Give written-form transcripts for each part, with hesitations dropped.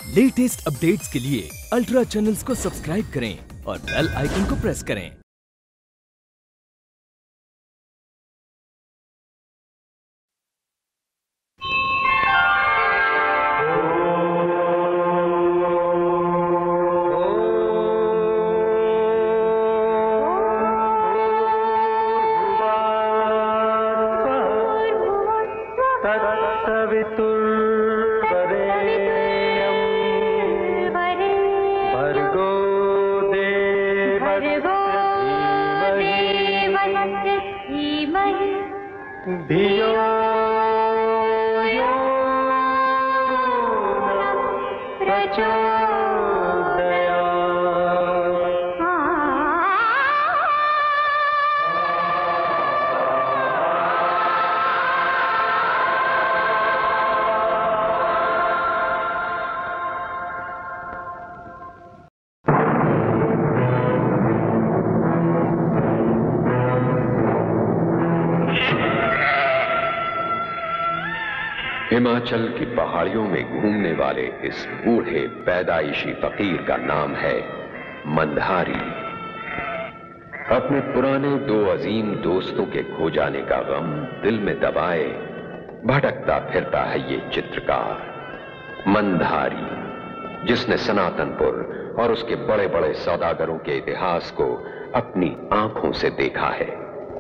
Latest updates के लिए ultra channels को सब्सक्राइब करें और बेल आइकन को प्रेस करें। हिमाचल की पहाड़ियों में घूमने वाले इस बूढ़े पैदाइशी फकीर का नाम है मंधारी। अपने पुराने दो अजीम दोस्तों के खो जाने का गम दिल में दबाए भटकता फिरता है ये चित्रकार मंधारी, जिसने सनातनपुर और उसके बड़े बड़े सौदागरों के इतिहास को अपनी आंखों से देखा है।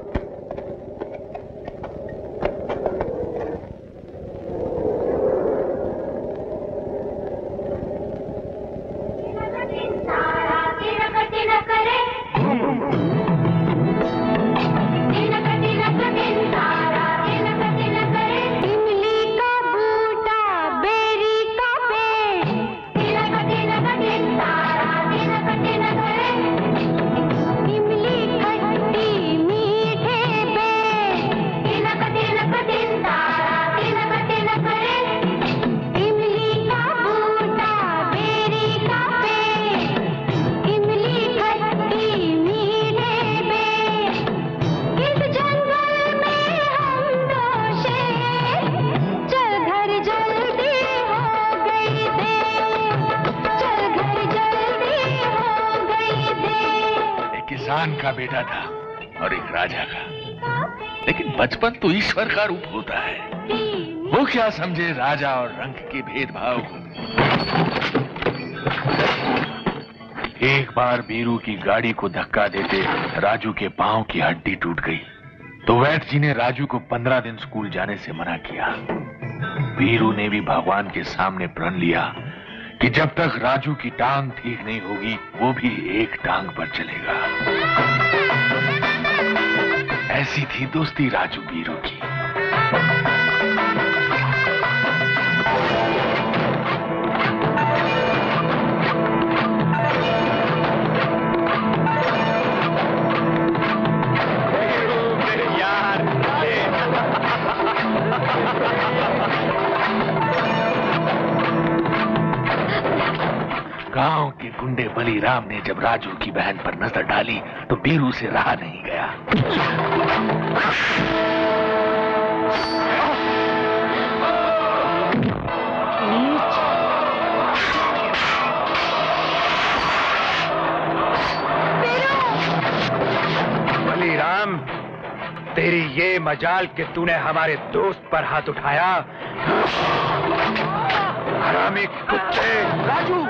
किसान का बेटा था और एक राजा का, लेकिन बचपन तो ईश्वर का रूप होता है। वो क्या समझे राजा और रंग के भेदभाव को। एक बार बीरू की गाड़ी को धक्का देते राजू के पांव की हड्डी टूट गई तो वैद्य जी ने राजू को 15 दिन स्कूल जाने से मना किया। बीरू ने भी भगवान के सामने प्रण लिया कि जब तक राजू की टांग ठीक नहीं होगी वो भी एक टांग पर चलेगा। ऐसी थी दोस्ती राजू बीरू की। गांव के गुंडे बलीराम ने जब राजू की बहन पर नजर डाली तो बीरू से रहा नहीं गया। बलीराम, तेरी ये मजाल कि तूने हमारे दोस्त पर हाथ उठाया। हरामी कुत्ते। राजू,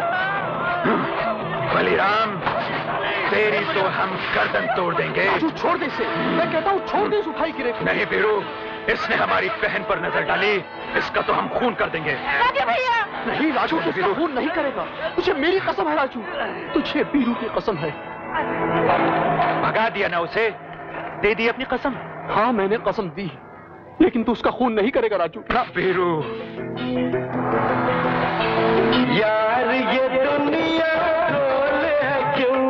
बलीराम, तेरी तो हम गर्दन तोड़ देंगे। राजू छोड़ दे इसे, मैं कहता हूँ छोड़ दे इस उठाई गिरे। नहीं बीरू, इसने हमारी बहन पर नजर डाली, इसका तो हम खून कर देंगे। राजू भैया। नहीं राजू, इसका खून नहीं करेगा। तुझे मेरी कसम है राजू, तुझे बीरू की कसम है। भगा दिया ना उसे, दे दी अपनी कसम। हाँ मैंने कसम दी, लेकिन तू उसका खून नहीं करेगा राजू। ना बीरू। यार ये दुनिया ढोल है क्यों,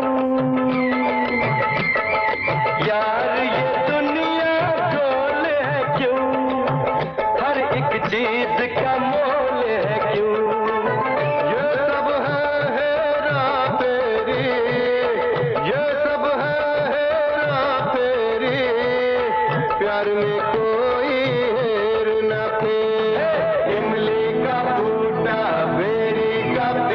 यार ये दुनिया ढोल है क्यों, हर एक चीज का मोल है क्यों, ये सब है हेरा फेरी, ये सब है हेरा फेरी, प्यार में कोई हेर न फेरी, इमली का बूटा बेरी का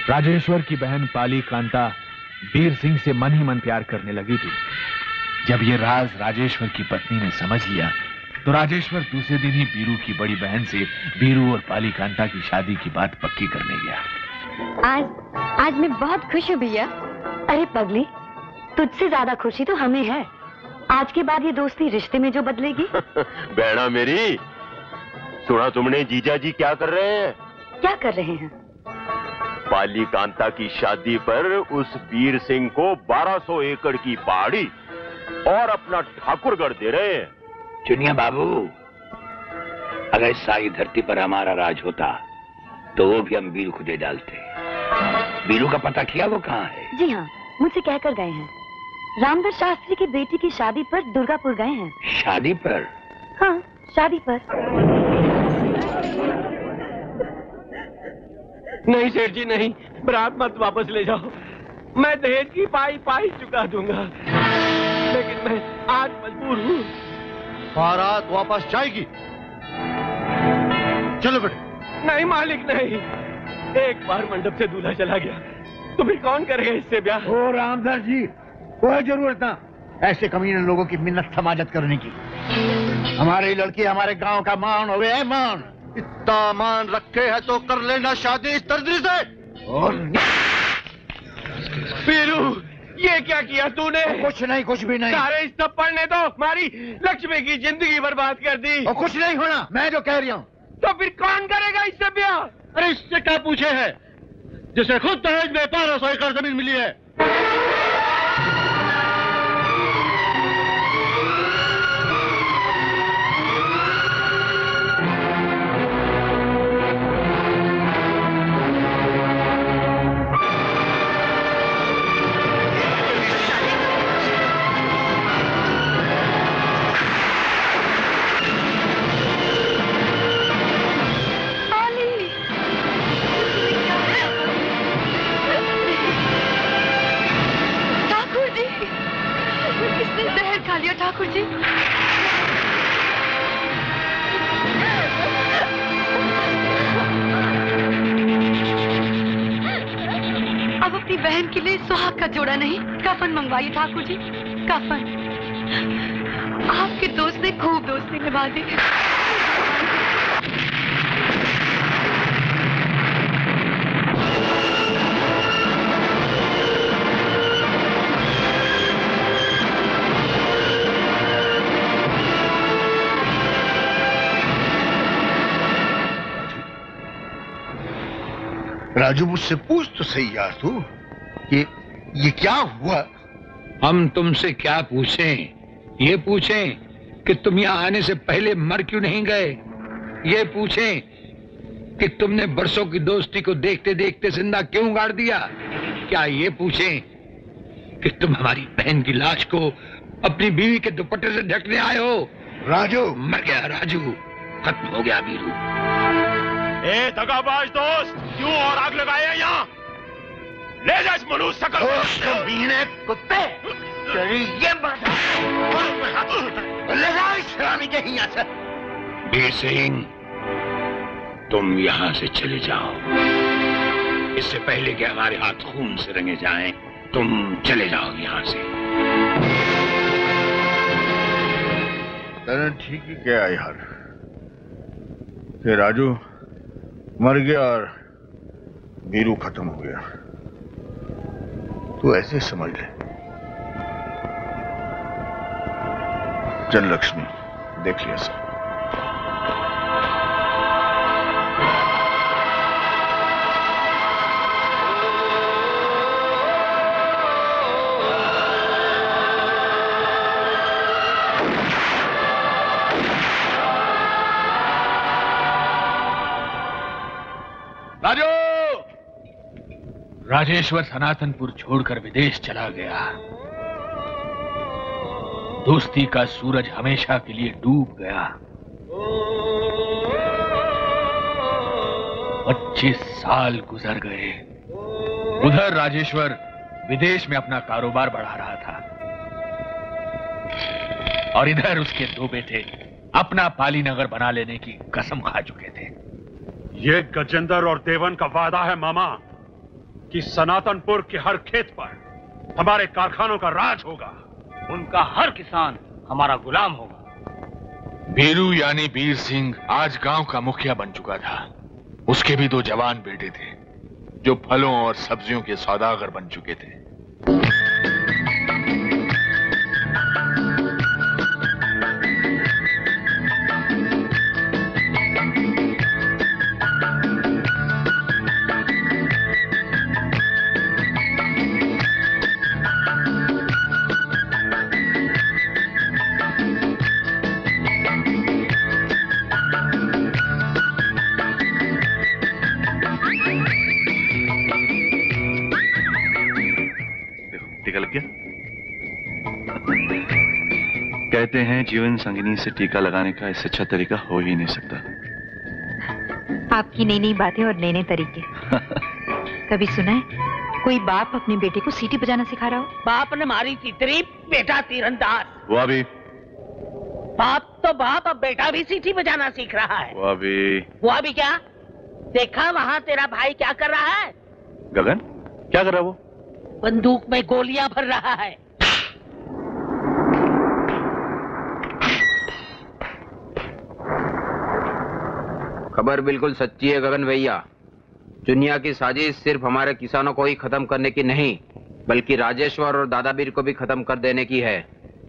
राजेश्वर की बहन पाली कांता वीर सिंह से मन ही मन प्यार करने लगी थी। जब ये राज राजेश्वर की पत्नी ने समझ लिया तो राजेश्वर दूसरे दिन ही वीरू की बड़ी बहन से वीरू और पाली कांता की शादी की बात पक्की करने गया। आज मैं बहुत खुश हूँ भैया। अरे पगली, तुझसे ज्यादा खुशी तो हमें है। आज के बाद ये दोस्ती रिश्ते में जो बदलेगी। बहना मेरी, सुना तुमने जीजा जी क्या कर रहे हैं? क्या कर रहे हैं? पाली कांता की शादी पर उस वीर सिंह को 1200 एकड़ की पहाड़ी और अपना ठाकुरगढ़ दे रहे हैं। चुनिया बाबू, अगर इस सारी धरती पर हमारा राज होता तो वो भी हम वीरू को दे डालते। वीरू का पता किया वो कहाँ है? जी हाँ, मुझसे कहकर गए हैं। रामदास शास्त्री की बेटी की शादी पर दुर्गापुर गए हैं। शादी पर? हाँ, शादी पर। नहीं सेठ जी नहीं, बरात मत वापस ले जाओ। मैं दहेज की पाई चुका दूंगा, लेकिन मैं आज मजबूर हूँ। बारात वापस जाएगी। चलो बेटे। नहीं मालिक नहीं, एक बार मंडप से दूल्हा चला गया तो फिर कौन करेगा इससे ब्याह? ओ रामदास जी, कोई जरूरत ना ऐसे कमीने लोगों की मिन्नत समाजत करने की। हमारी लड़की हमारे गांव का मान हो गया है, मान। इतना मान रखे है तो कर लेना शादी इस तर्ज से। और वीरू, ये क्या किया तूने? कुछ नहीं, कुछ भी नहीं। सारे इस थप्पड़ ने तो हमारी लक्ष्मी की जिंदगी बर्बाद कर दी। और कुछ नहीं होना, मैं जो कह रही हूँ। तो फिर कौन करेगा इससे ब्याह? अरे इससे क्या पूछे है, जिसे खुद दहेज में 1200 एकड़ जमीन मिली है। ठाकुर जी, अब अपनी बहन के लिए सुहाग का जोड़ा नहीं, कफन मंगवाइए ठाकुर जी, कफन। आपके दोस्त ने खूब दोस्ती निभा दी। राजू, मुझसे पूछ तो सही यार तू, ये क्या हुआ? हम तुमसे क्या पूछें? ये पूछें कि तुम यहाँ आने से पहले मर क्यों नहीं गए? ये पूछें कि तुमने बरसों की दोस्ती को देखते देखते जिंदा क्यों गाड़ दिया? क्या ये पूछें कि तुम हमारी बहन की लाश को अपनी बीवी के दुपट्टे से ढकने आए हो? राजू मर गया, राजू खत्म हो गया वीरू। ए दगाबाज दोस्त, क्यों और आग लगाए हैं यहाँ? ले जा इस मनुष्य शकल को। कुत्ते, तेरी ये बात ले जा इस शराबी के यहाँ से। वीर सिंह, तुम यहाँ से चले जाओ, इससे पहले कि हमारे हाथ खून से रंगे जाएं, तुम चले जाओ यहाँ से। तने ठीक ही क्या यार, कि राजू मर गया और वीरू खत्म हो गया। तू ऐसे समझ ले। चल लक्ष्मी, देख लिया सब। राजू! राजेश्वर सनातनपुर छोड़कर विदेश चला गया। दोस्ती का सूरज हमेशा के लिए डूब गया। 25 साल गुजर गए। उधर राजेश्वर विदेश में अपना कारोबार बढ़ा रहा था और इधर उसके दो बेटे अपना पाली नगर बना लेने की कसम खा चुके थे। ये गजेंद्र और देवन का वादा है मामा। कि सनातनपुर के हर खेत पर हमारे कारखानों का राज होगा। उनका हर किसान हमारा गुलाम होगा। बीरू यानी बीर सिंह आज गांव का मुखिया बन चुका था। उसके भी 2 जवान बेटे थे जो फलों और सब्जियों के सौदागर बन चुके थे। कहते हैं जीवन संगिनी से टीका लगाने का इससे अच्छा तरीका हो ही नहीं सकता। आपकी नई नई बातें और नए नए तरीके। कभी सुना है कोई बाप अपने बेटे को सीटी बजाना सिखा रहा हो? बाप ने मारी तीतरी, बेटा तीरंदाज। वो भी बाप तो बाप, अब बेटा भी सीटी बजाना सीख रहा है। वो अभी क्या? देखा वहाँ तेरा भाई क्या कर रहा है? गगन क्या कर रहा है वो? बंदूक में गोलियां भर रहा है। खबर बिल्कुल सच्ची है गगन भैया। चुनिया की साजिश सिर्फ हमारे किसानों को ही खत्म करने की नहीं, बल्कि राजेश्वर और दादाबीर को भी खत्म कर देने की है।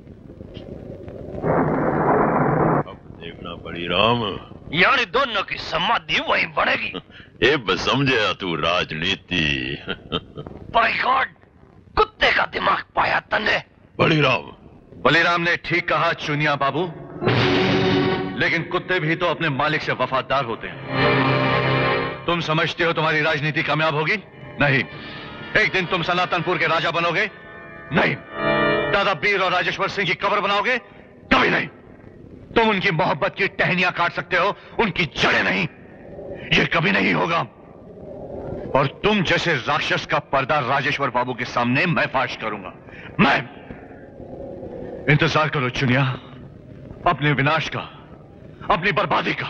अब देखना पड़ी राम, यार दोनों की समाधि वहीं बढ़ेगी। ये बस समझे तू राजनीति। बाय गॉड, कुत्ते का दिमाग पाया तने। बलीराम ने ठीक कहा चुनिया बाबू, लेकिन कुत्ते भी तो अपने मालिक से वफादार होते हैं। तुम समझते हो तुम्हारी राजनीति कामयाब होगी? नहीं। एक दिन तुम सनातनपुर के राजा बनोगे? नहीं। दादाबीर और राजेश्वर सिंह की कब्र बनाओगे? कभी नहीं। तुम उनकी मोहब्बत की टहनियां काट सकते हो, उनकी जड़ें नहीं। ये कभी नहीं होगा। और तुम जैसे राक्षस का पर्दा राजेश्वर बाबू के सामने मैं फाश करूंगा। मैं इंतजार करो चुनिया, अपने विनाश का, अपनी बर्बादी का।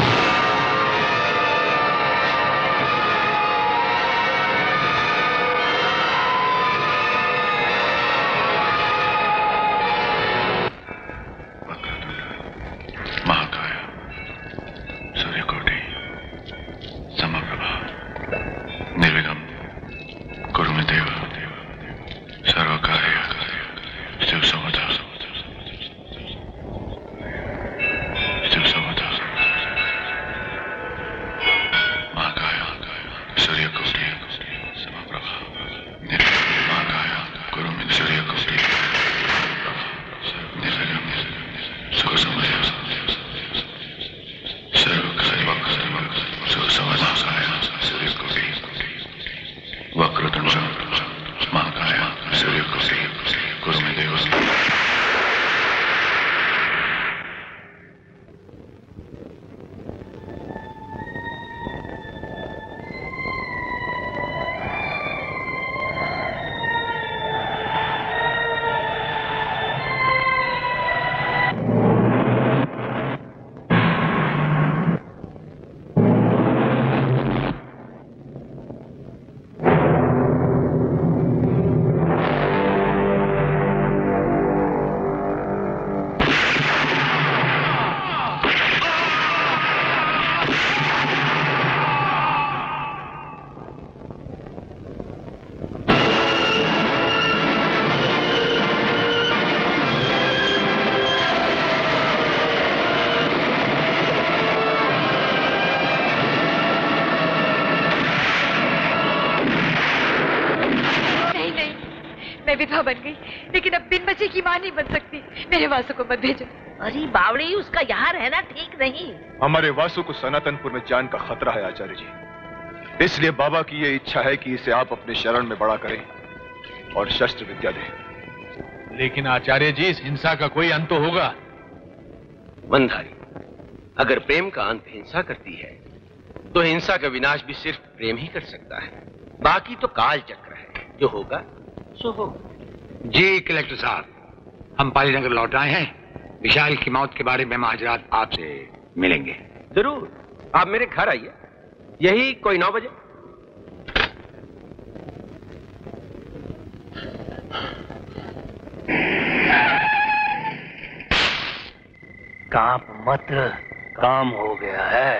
महाकाय, सूर्यकोटि, समप्रभा, निर्विघ्नं कुरु मे देव, सर्वकार्य शिव सर्वदा। विधवा बन गई, लेकिन अब बिन बच्चे की मां नहीं बन सकती। मेरे वासु को मत भेजो। अरे बावड़ी, उसका यहाँ रहना ठीक नहीं। हमारे वासु को सनातनपुर में जान का खतरा है आचार्य जी। इसलिए बाबा की ये इच्छा है कि इसे आप अपने शरण में बड़ा करें और शस्त्र विद्या दें। लेकिन आचार्य जी, इस हिंसा का कोई अंत तो होगा। मंधारी, अगर प्रेम का अंत हिंसा करती है तो हिंसा का विनाश भी सिर्फ प्रेम ही कर सकता है। बाकी तो काल चक्र है, जो होगा सो होगा। जी कलेक्टर साहब, हम पालीनगर लौट आए हैं। विशाल की मौत के बारे में हम आज रात आपसे मिलेंगे। जरूर, आप मेरे घर आइए, यही कोई 9 बजे। कांप मत, काम हो गया है।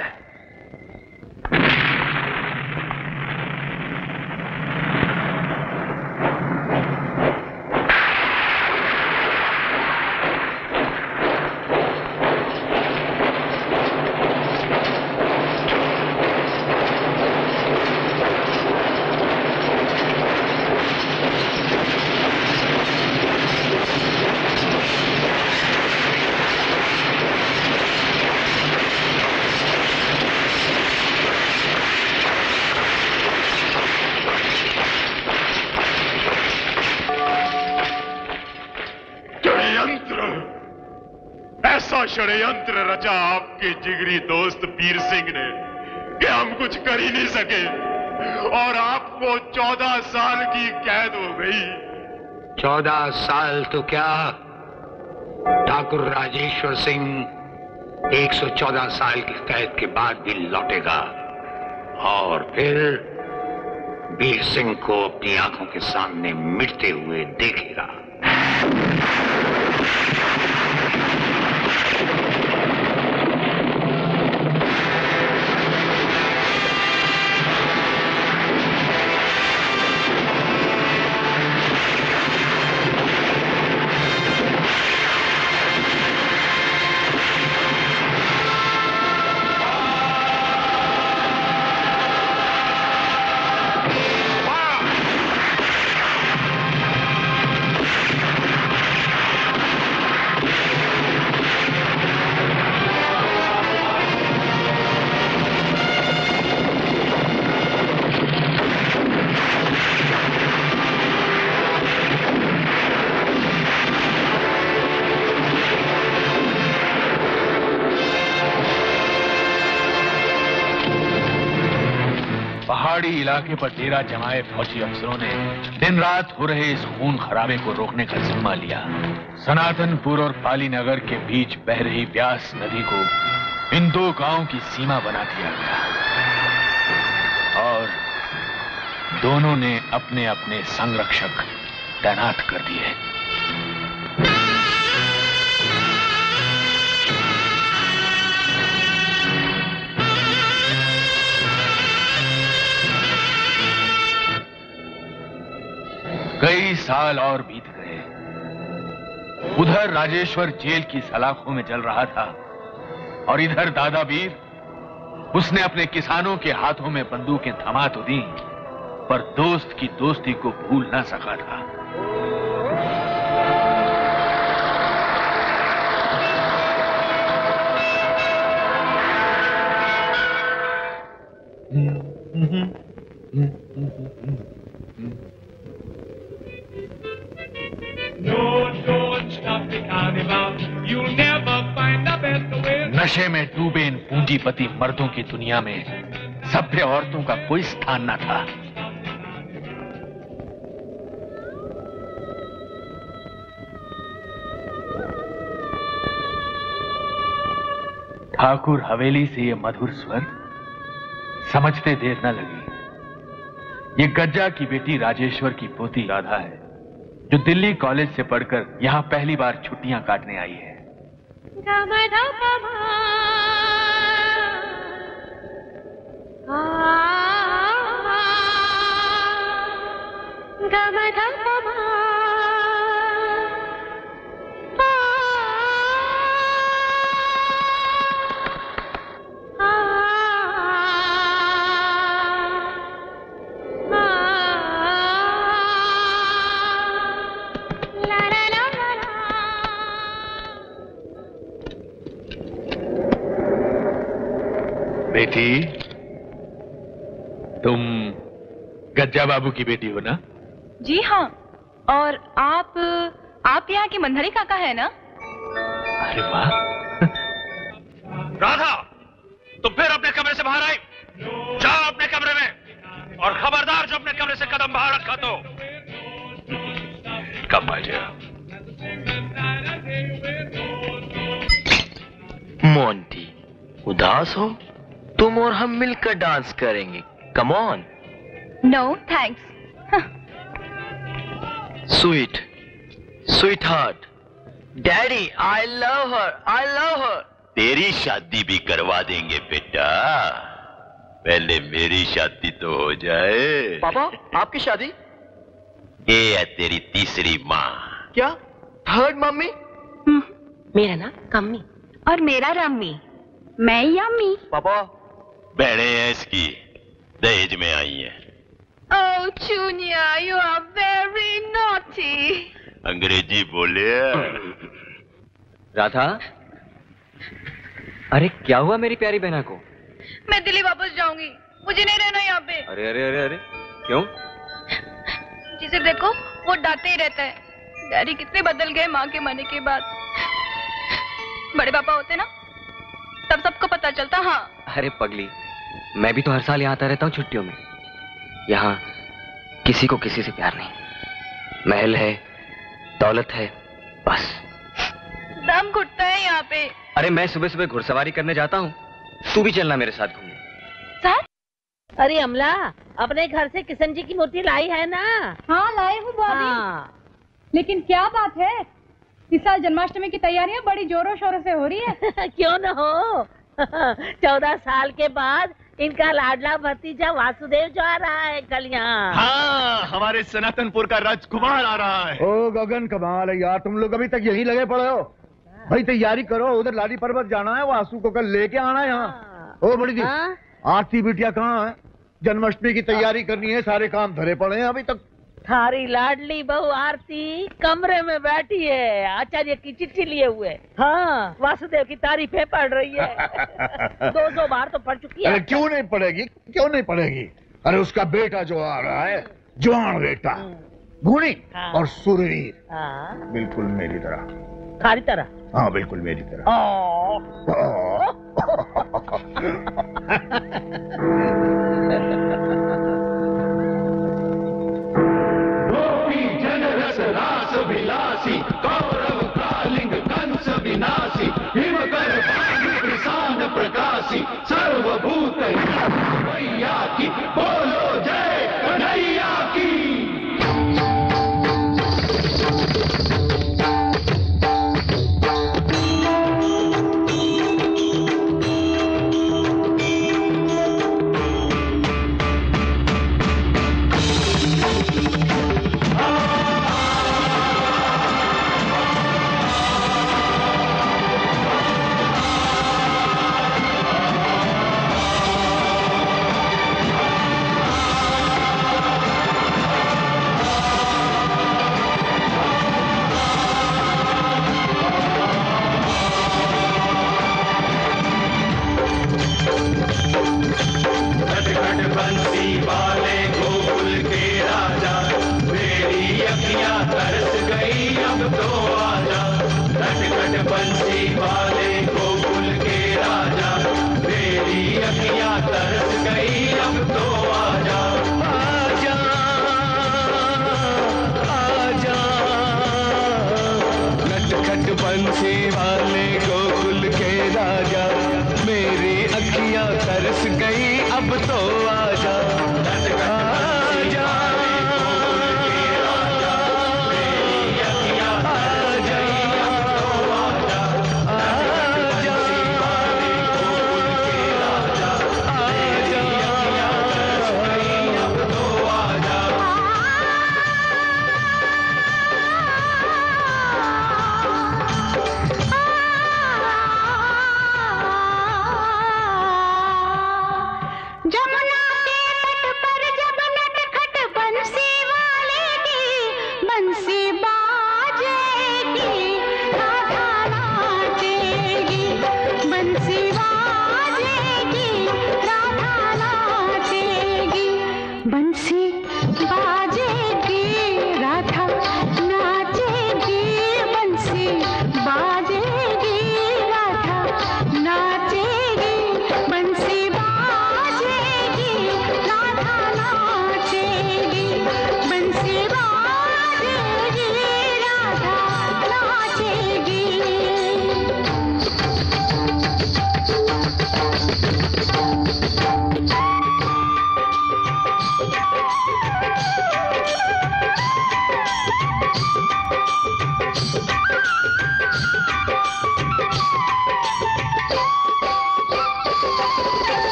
षड्यंत्र रचा आपके जिगरी दोस्त वीर सिंह ने कि हम कुछ कर ही नहीं सके और आपको 14 साल की कैद हो गई। 14 साल तो क्या, ठाकुर राजेश्वर सिंह 114 साल की कैद के बाद भी लौटेगा और फिर वीर सिंह को अपनी आंखों के सामने मिटते हुए देखेगा। पहाड़ी इलाके पर डेरा जमाए फौजी अफसरों ने दिन रात हो रहे इस खून खराबे को रोकने का जिम्मा लिया। सनातनपुर और पाली नगर के बीच बह रही ब्यास नदी को इन दो गांवों की सीमा बना दिया गया और दोनों ने अपने अपने संरक्षक तैनात कर दिए। कई साल और बीत गए। उधर राजेश्वर जेल की सलाखों में जल रहा था और इधर दादा वीर, उसने अपने किसानों के हाथों में बंदूकें थमा तो दी पर दोस्त की दोस्ती को भूल ना सका था। नशे में डूबे इन पूंजीपति मर्दों की दुनिया में सभ्य औरतों का कोई स्थान न था। ठाकुर हवेली से ये मधुर स्वर समझते देर न लगी। ये गज्जा की बेटी राजेश्वर की पोती राधा है जो दिल्ली कॉलेज से पढ़कर यहां पहली बार छुट्टियां काटने आई है। बेटी, तुम गज्जा बाबू की बेटी हो ना? जी हाँ, और आप यहाँ के मंधारी काका है ना? अरे वाह। राधा, तुम फिर अपने कमरे से बाहर आई। जाओ अपने कमरे में और खबरदार जो अपने कमरे से कदम बाहर रखा तो। कम आ जाओ। मोंटी, उदास हो? तुम और हम मिलकर डांस करेंगे। Come on. No thanks. Sweet, sweetheart, daddy I love her. तेरी शादी भी करवा देंगे बेटा, पहले मेरी शादी तो हो जाए। पापा आपकी शादी? ये है तेरी तीसरी माँ। क्या? Third mummy? मेरा ना कम्मी और मेरा रम्मी। मैं यम्मी। पापा बहनें हैं इसकी, दहेज में आई है। Oh, Junior, you are very naughty. अंग्रेजी बोले। राधा, अरे क्या हुआ मेरी प्यारी बहना को? मैं दिल्ली वापस जाऊंगी, मुझे नहीं रहना यहाँ पे। अरे अरे अरे अरे क्यों? जिसे देखो वो डांटते ही रहता है। डैडी कितने बदल गए माँ के मरने के बाद। बड़े पापा होते ना तब सबको पता चलता। हाँ अरे पगली, मैं भी तो हर साल यहाँ आता रहता हूँ छुट्टियों में। यहाँ किसी को किसी से प्यार नहीं। महल है, दौलत है, बस। दम घुटता है यहाँ पे। अरे मैं सुबह सुबह घुड़सवारी करने जाता हूँ, तू भी चलना मेरे साथ घूमने। सर? अरे अमला, अपने घर से किशन जी की मूर्ति लाई है ना? हाँ लाए हूँ भाभी। हाँ। लेकिन क्या बात है, इस साल जन्माष्टमी की तैयारियां बड़ी जोरों शोरों से हो रही है। क्यों न हो। 14 साल के बाद इनका लाडला भतीजा वासुदेव जो आ रहा है कल यहाँ। हाँ, हमारे सनातनपुर का राजकुमार आ रहा है। ओ गगन, कमाल है यार, तुम लोग अभी तक यहीं लगे पड़े हो। भाई तैयारी करो, उधर लाली पर्वत जाना है, वासु को कल लेके आना है यहाँ। ओ बड़ी दी, आरती बिटिया कहाँ है? जन्माष्टमी की तैयारी करनी है, सारे काम धरे पड़े हैं अभी तक। थारी लाडली बहू आरती कमरे में बैठी है, आचार्य की चिट्ठी लिए हुए। हाँ, वासुदेव की तारीफें पढ़ रही है। 200 बार तो पढ़ चुकी है। अरे क्यों नहीं पढ़ेगी, क्यों नहीं पढ़ेगी? अरे उसका बेटा जो आ रहा है, जवान बेटा, गुणी और सुरवीर। हाँ। बिल्कुल मेरी तरह। थारी तरह? हाँ बिल्कुल मेरी तरह। विलासी कौरव कालिंग कंस विनाशी हिमकर कृषान प्रकाशी सर्वभूत मैया की बोलो जय कन्हैया की। बंसी वाले गोकुल के राजा, मेरी अखियां तरस गई अब तो आजा।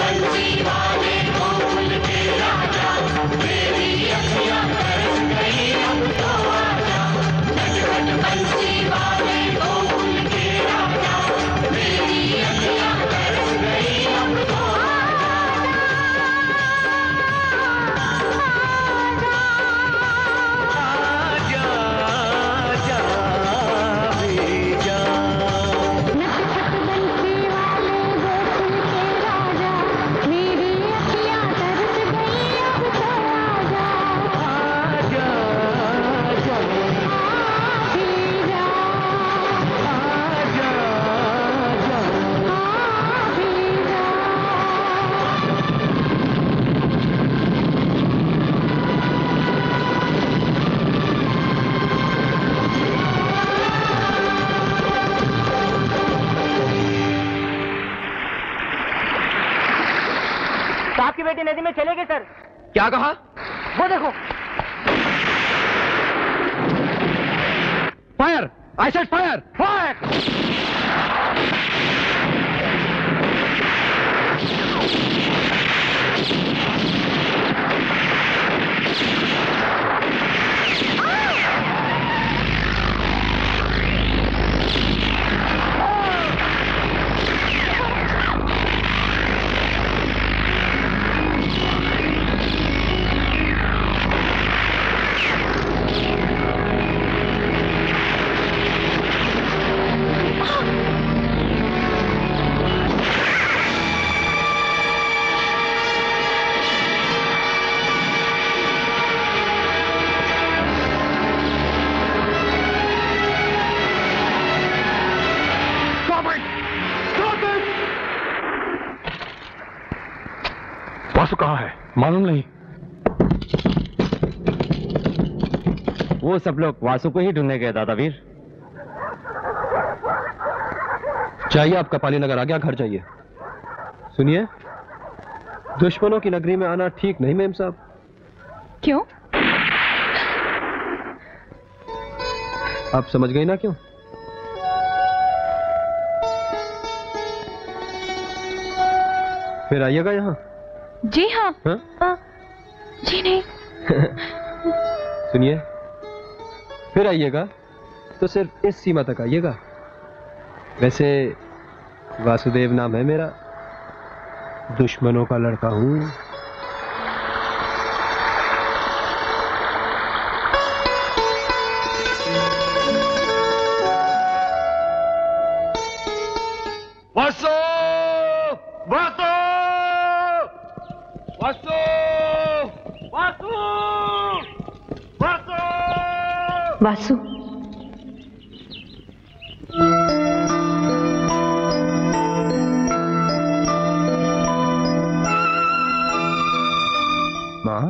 बंसी वाले गोकुल के राजा, मेरी अखियां तरस गई अब तो आजा। नटखट बंसी वाले गोकुल के राजा, मेरी अखियां तरस गई अब तो आपकी बेटी नदी में चले गए सर। क्या कहा? वो देखो। Fire! I said fire! Fire! Vasu कहाँ है? मालूम नहीं। वो सब लोग वासु को ही ढूंढने गए दादावीर। चाहिए आपका पाली नगर आ गया, घर जाइए। सुनिए, दुश्मनों की नगरी में आना ठीक नहीं मेम साहब। क्यों? आप समझ गई ना क्यों? फिर आइएगा यहाँ। जी हाँ। जी नहीं। सुनिए, फिर आइएगा तो सिर्फ इस सीमा तक आइएगा। वैसे वासुदेव नाम है मेरा, दुश्मनों का लड़का हूं। वासु! वासु! वासु! वासु! वासु! वासु, माँ,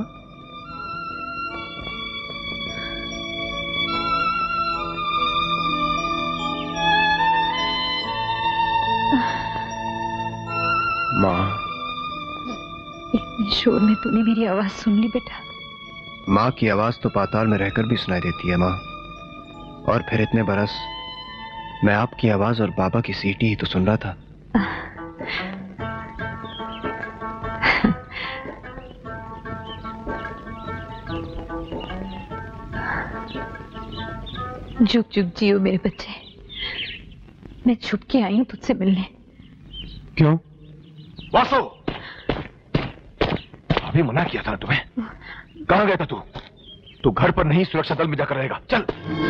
माँ, इतने शोर में तूने मेरी आवाज सुन ली बेटा? माँ की आवाज तो पाताल में रहकर भी सुनाई देती है माँ। और फिर इतने बरस मैं आपकी आवाज और बाबा की सीटी ही तो सुन रहा था। जुग जुग जियो मेरे बच्चे। मैं छुप के आई हूं तुझसे मिलने। क्यों? वासु! अभी मना किया था ना तुम्हें। कहां गया था तू? तू घर पर नहीं, सुरक्षा दल में जाकर रहेगा। चल।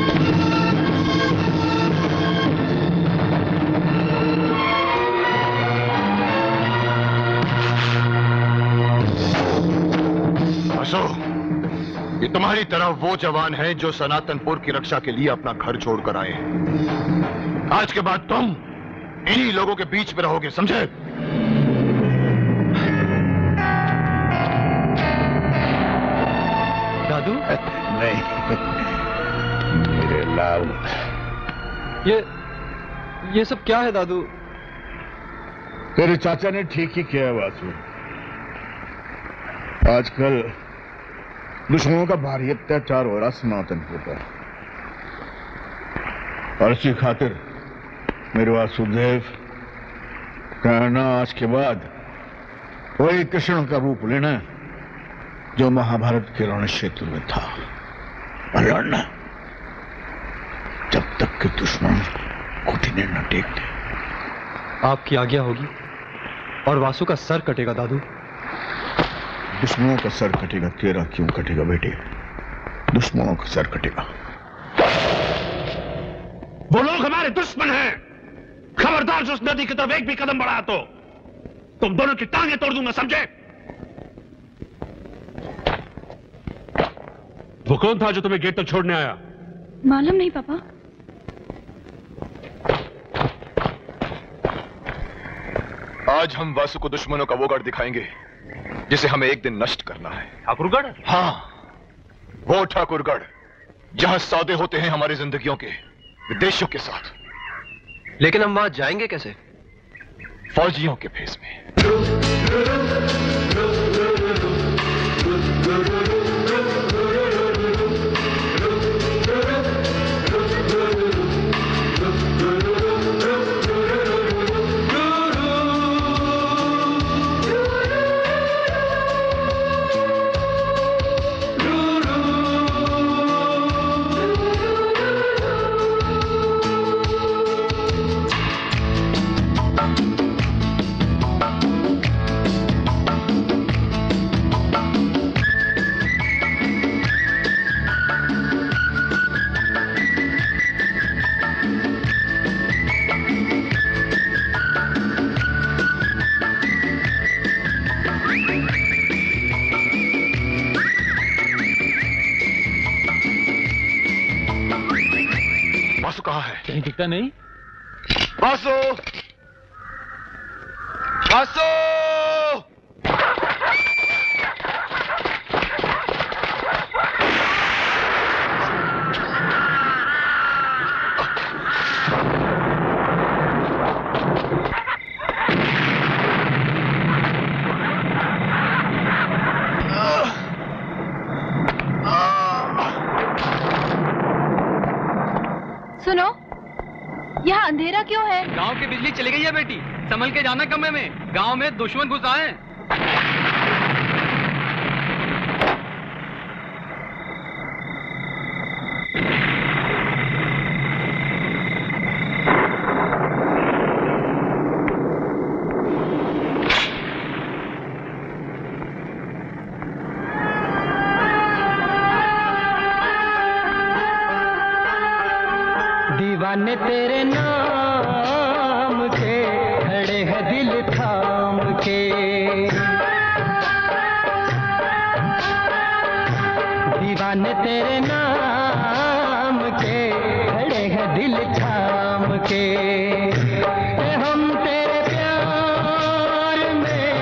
वासु, ये तुम्हारी तरह वो जवान हैं जो सनातनपुर की रक्षा के लिए अपना घर छोड़कर आए हैं। आज के बाद तुम इन्हीं लोगों के बीच में रहोगे, समझे? दादू? नहीं, मेरे लाल। ये सब क्या है दादू? तेरे चाचा ने ठीक ही किया है वासु। आजकल दुश्मनों का भारी अत्याचार हो रहा सनातनपुर पर, और इसी खातिर मेरे वासुदेव कहना आज के बाद वही कृष्ण का रूप लेना जो महाभारत के रण क्षेत्र में था, और लड़ना जब तक कि दुश्मन घुटने न टेक दे। आपकी आज्ञा होगी और वासु का सर कटेगा दादू। दुश्मनों का सर कटेगा, तेरा क्यों कटेगा बेटे? दुश्मनों का सर कटेगा। वो लोग हमारे दुश्मन हैं। खबरदार, उस नदी की तरफ एक भी कदम बढ़ा तो तुम दोनों की टांगें तोड़ दूंगा, समझे? वो कौन था जो तुम्हें गेट तक छोड़ने आया? मालूम नहीं पापा। आज हम वासु को दुश्मनों का वो गढ़ दिखाएंगे जिसे हमें एक दिन नष्ट करना है। ठाकुरगढ़? हाँ, वो ठाकुरगढ़ जहां सौदे होते हैं हमारी जिंदगियों के विदेशियों के साथ। लेकिन हम वहां जाएंगे कैसे? फौजियों के भेष में। कहीं दिखता नहीं। वासु! वासु! सुनो, यहाँ अंधेरा क्यों है? गांव की बिजली चली गई है बेटी, संभल के जाना कमरे में। गांव में दुश्मन घुस आए हैं। दीवाने तेरे नाम के खड़े हैं दिल थाम के। दीवाने तेरे नाम के खड़े हैं दिल थाम के। हम तेरे प्यार में,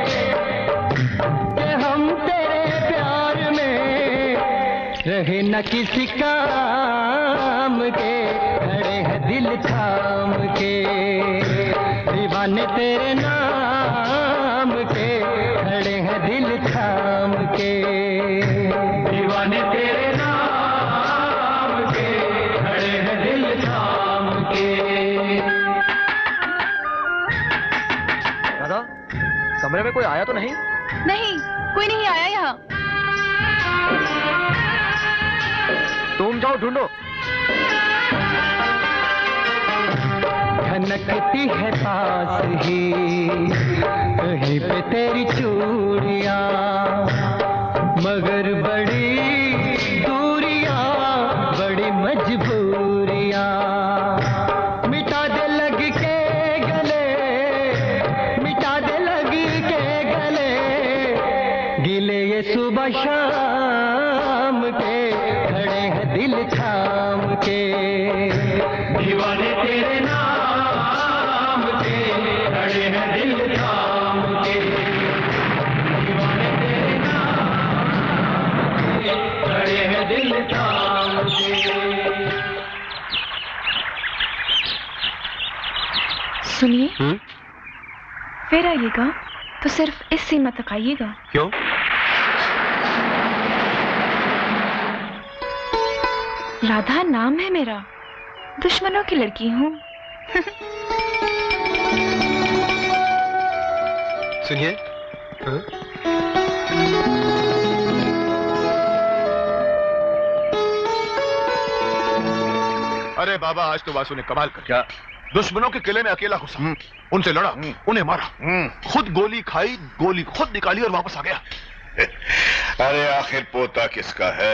हम तेरे प्यार में रहे न किसी काम के, दिल थाम के। दीवाने तेरे नाम के खड़े हैं दिल थाम के। दीवाने तेरे नाम के खड़े हैं दिल थाम के। दादा, कमरे में कोई आया तो नहीं? नहीं, कोई नहीं आया यहाँ। तुम जाओ ढूंढो। खनकती है पास ही कहीं पे तेरी चूड़ियां, मगर बड़ी दूरियां, बड़ी मजबूरियां। मिटा दे लग के गले, मिटा दे लग के गले, गिले ये सुबह शाम के खड़े हैं दिल थाम के। दीवाने तेरे नाम के खड़े हैं दिल थाम के। दीवाने तेरे नाम के खड़े हैं दिल थाम के। सुनिए, फिर आइएगा तो सिर्फ इस सीमा तक आइएगा। क्यों? राधा नाम है मेरा, दुश्मनों की लड़की हूँ। सुनिए, अरे बाबा, आज तो वासु ने कमाल कर क्या। दुश्मनों के किले में अकेला घुसा, उनसे लड़ा, उन्हें मारा, खुद गोली खाई, गोली खुद निकाली और वापस आ गया। अरे आखिर पोता किसका है?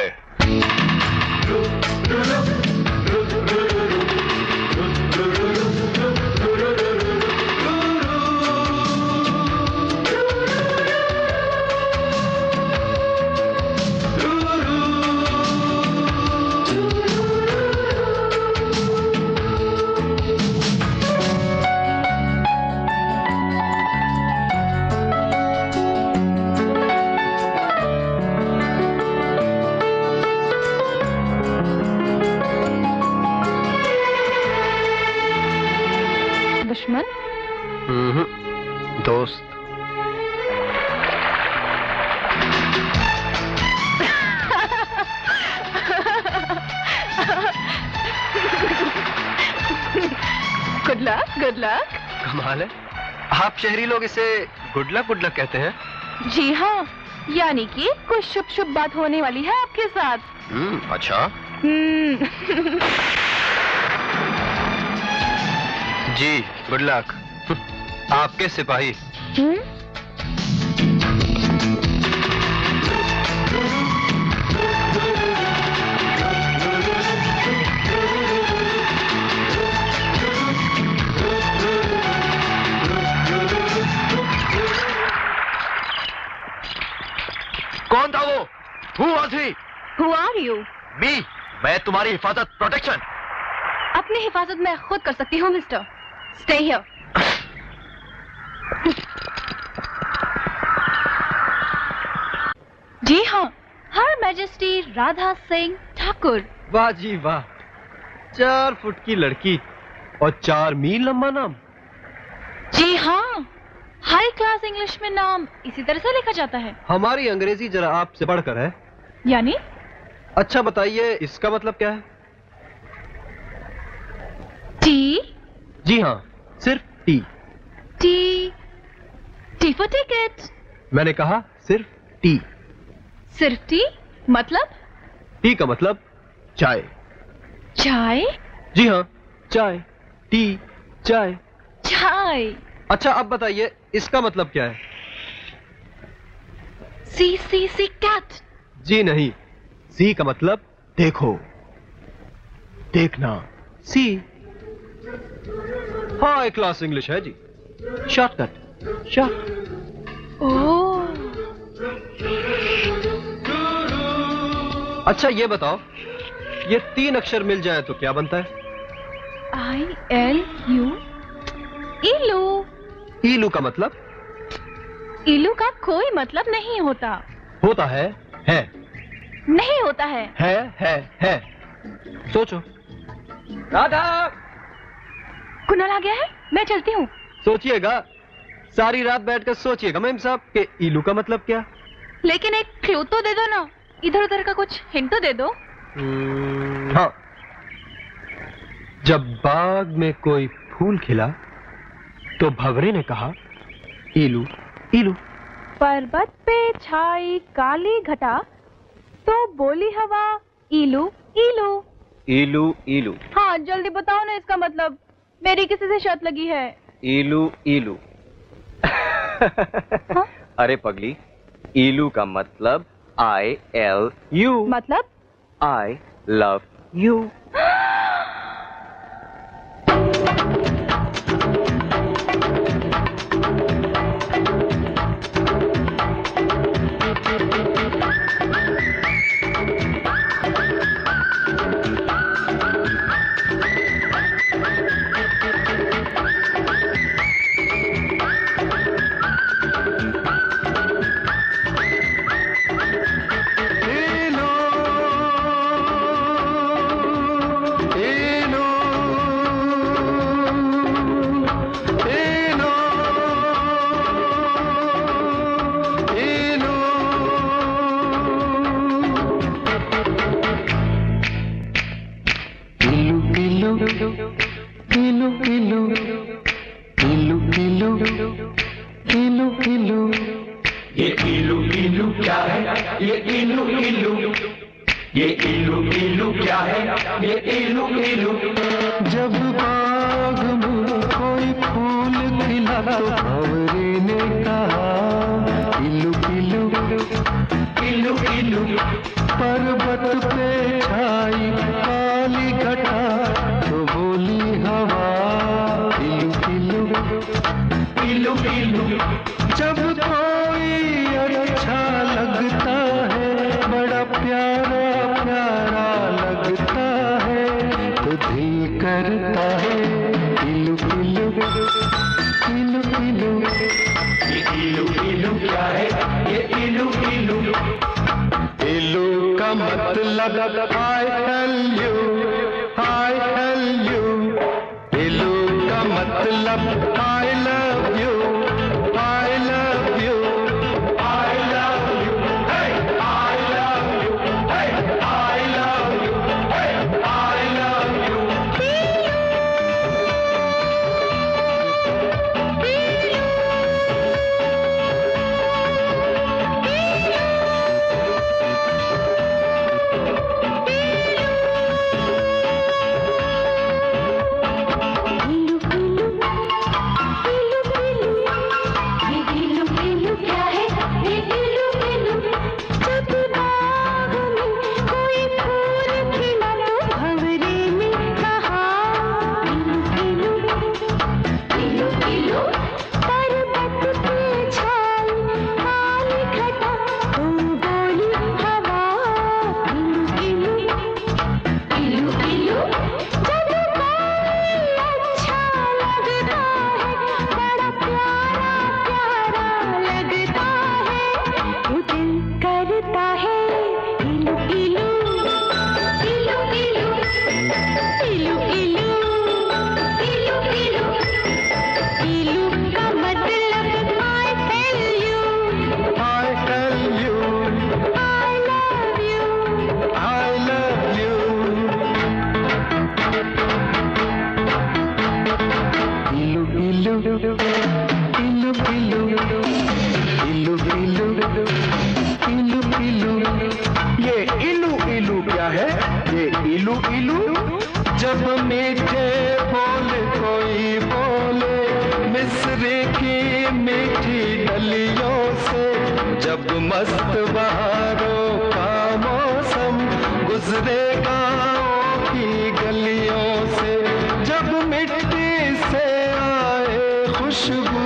दुश्मन? दोस्त। Good luck, good luck. कमाल है, आप शहरी लोग इसे गुड लक कहते हैं। जी हाँ, यानी कि कुछ शुभ शुभ बात होने वाली है आपके साथ। अच्छा। जी गुड लक। आपके सिपाही। कौन था वो? Who was he? Who are you? Me. मैं तुम्हारी हिफाजत, प्रोटेक्शन। अपनी हिफाजत मैं खुद कर सकती हूँ मिस्टर। Stay here. जी हाँ, हर मैजेस्टी राधा सिंह ठाकुर। वाह जी वाह, 4 फुट की लड़की और 4 मील लंबा नाम। जी हाँ, हाई क्लास इंग्लिश में नाम इसी तरह से लिखा जाता है। हमारी अंग्रेजी जरा आपसे बढ़कर है। यानी? अच्छा बताइए, इसका मतलब क्या है? टी? जी हाँ, सिर्फ T. T? T for ticket. मैंने कहा सिर्फ टी। सिर्फ टी मतलब? टी का मतलब चाय। चाय? जी हाँ, चाय, टी, चाय। चाय। अच्छा अब बताइए, इसका मतलब क्या है? सी सी सी कैट। जी नहीं, सी का मतलब देखो, देखना, सी। हाई क्लास इंग्लिश है जी, शॉर्टकट, शॉर्ट। ओह। अच्छा ये बताओ, ये 3 अक्षर मिल जाए तो क्या बनता है? ILU। इलू। इलू का मतलब? इलू का कोई मतलब नहीं होता। होता है। नहीं होता है। है। सोचो। राधा। कुणाल आ गया है, मैं चलती हूँ। सोचिएगा, सारी रात बैठकर सोचिएगा मैम साहब कि इलू का मतलब क्या। लेकिन एक क्लू तो दे दो ना, इधर उधर का कुछ हिंट तो दे दो। हाँ, जब बाग में कोई फूल खिला तो भंवरे ने कहा इलू इलू। पर्वत पे छाई काली घटा तो बोली हवा इलू इलू। इलू इलू। हाँ जल्दी बताओ ना इसका मतलब, मेरी किसी से शर्त लगी है। इलू इलू। हाँ? अरे पगली, इलू का मतलब ILU। मतलब? I love you। ये इलू इलू क्या है, ये इलू इलू, ये इलू इलू क्या है, ये इलू इलू। जब बाग में कोई फूल खिला तो भंवरे ने कहा इलू इलू इलू इलू। पर्वत पे छाई काली घटा तो बोली हवा इलू इलू इलू इलू। जब कोई अच्छा लगता है, बड़ा प्यारा प्यारा लगता है, तो दिल करता है इलू इलू इलू इलू। ये इलू इलू क्या है, ये इलू इलू। इलू का मतलब I tell you, I tell you। इलू का मतलब I love you, I love you, I love you, hey, I love you, hey, I love you, hey, I love you। जब मीठे बोल कोई बोले मिस्री की मीठी डलियों से, जब मस्त बहारों का मौसम गुजरे गाँव की गलियों से, जब मिट्टी से आए खुशबू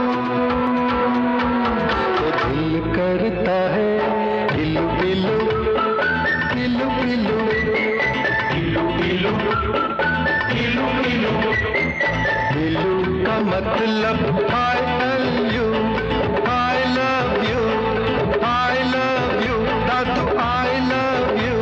तो दिल करता है इलू इलू इलू इलू इलू इलू इलू इलू। इलू का मतलब I tell you, I love you, I love you, Dadu I love you।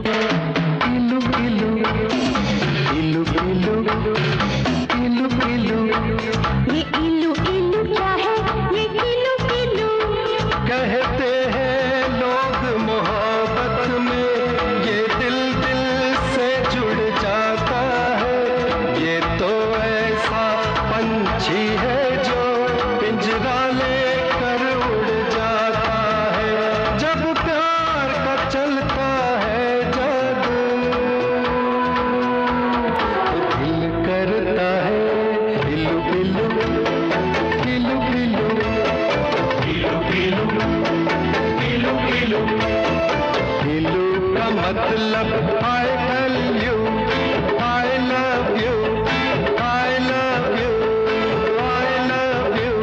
इलू इलू इलू इलू इलू इलू मतलब I tell you I love you I love you I love you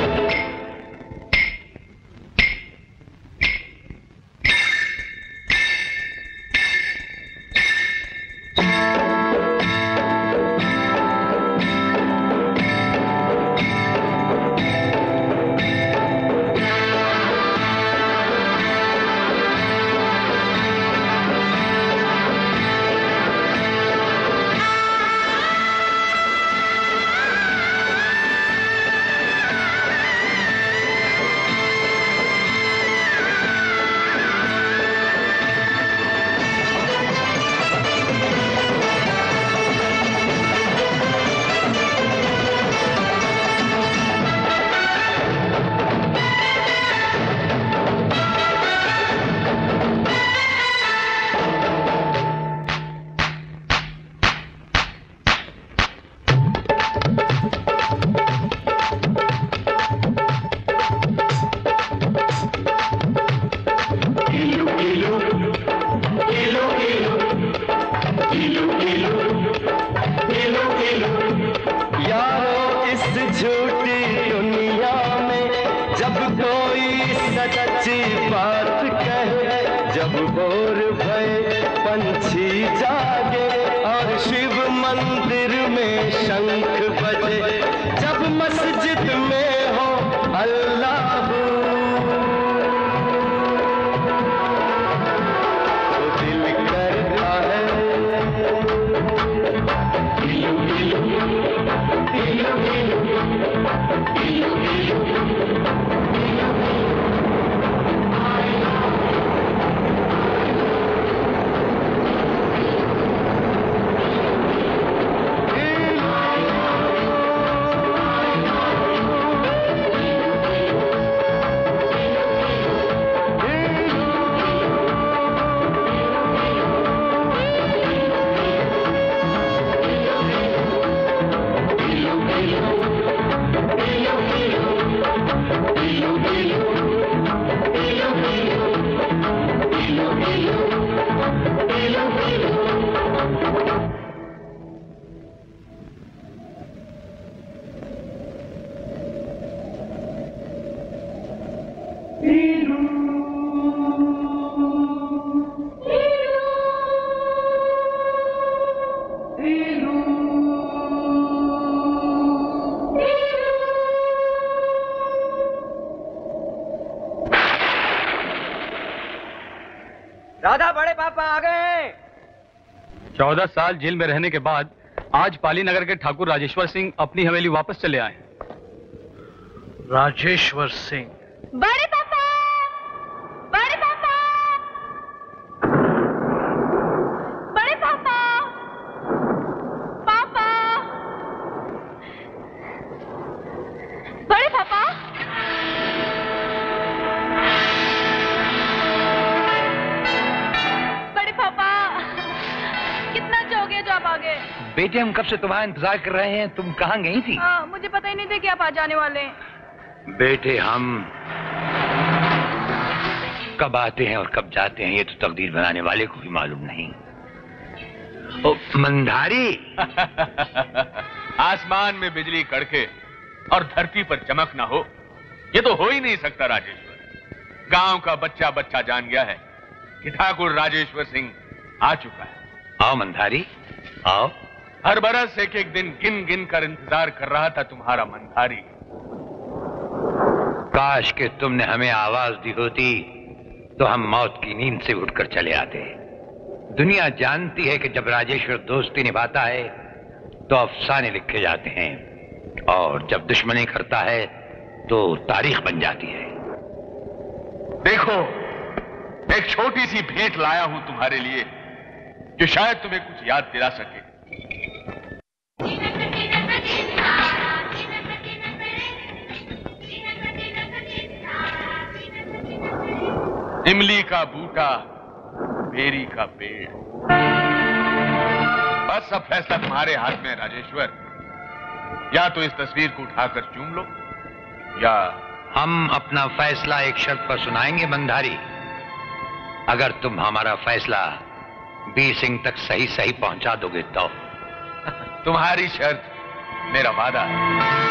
यारो इस झूठी दुनिया में जब कोई सच्ची बात कहे जब भोर भये पंछी जागे और शिव मंदिर में शंख बजे जब मस्जिद में हो अल्लाह तो दिल करता है राधा बड़े पापा आ गए। 14 साल जेल में रहने के बाद आज पाली नगर के ठाकुर राजेश्वर सिंह अपनी हवेली वापस चले आए। राजेश्वर सिंह? बड़े पापा, बड़े पापा, बड़े पापा, पापा, बड़े पापा, बड़े पापा, कितना चाहोगे जो आप आ गए? बेटे हम कब से तुम्हारा इंतजार कर रहे हैं, तुम कहाँ गई थी? मुझे पता ही नहीं था कि आप आ जाने वाले हैं। बेटे हम कब आते हैं और कब जाते हैं ये तो तकदीर बनाने वाले को भी मालूम नहीं। ओ मंदारी आसमान में बिजली कड़के और धरती पर चमक ना हो, ये तो हो ही नहीं सकता राजेश्वर। गांव का बच्चा बच्चा जान गया है कि ठाकुर राजेश्वर सिंह आ चुका है। आओ मंदारी आओ। हर बरस एक एक दिन गिन गिन कर इंतजार कर रहा था तुम्हारा मंदारी। काश कि तुमने हमें आवाज दी होती तो हम मौत की नींद से उठकर चले आते। दुनिया जानती है कि जब राजेश्वर दोस्ती निभाता है तो अफसाने लिखे जाते हैं और जब दुश्मनी करता है तो तारीख बन जाती है। देखो, एक छोटी सी भेंट लाया हूं तुम्हारे लिए जो शायद तुम्हें कुछ याद दिला सके। इमली का बूटा, बेरी का पेड़। बस अब फैसला तुम्हारे हाथ में राजेश्वर। या तो इस तस्वीर को उठाकर चूम लो या हम अपना फैसला एक शर्त पर सुनाएंगे मंदारी। अगर तुम हमारा फैसला बीर सिंह तक सही सही पहुंचा दोगे तो? तुम्हारी शर्त मेरा वादा है।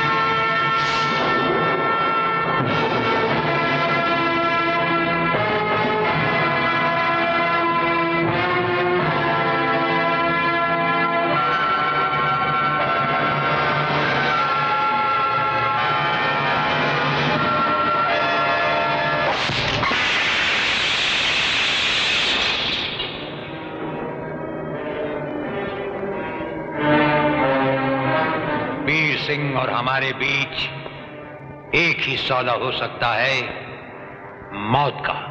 सिंह और हमारे बीच एक ही सौदा हो सकता है, मौत का।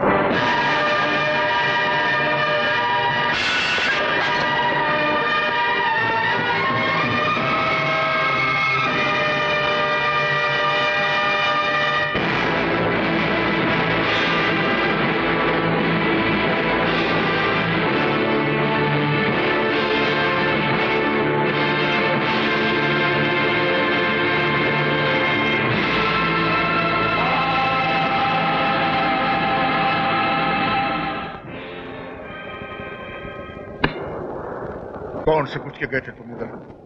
कौन से पूछ के गए थे तुम उधर?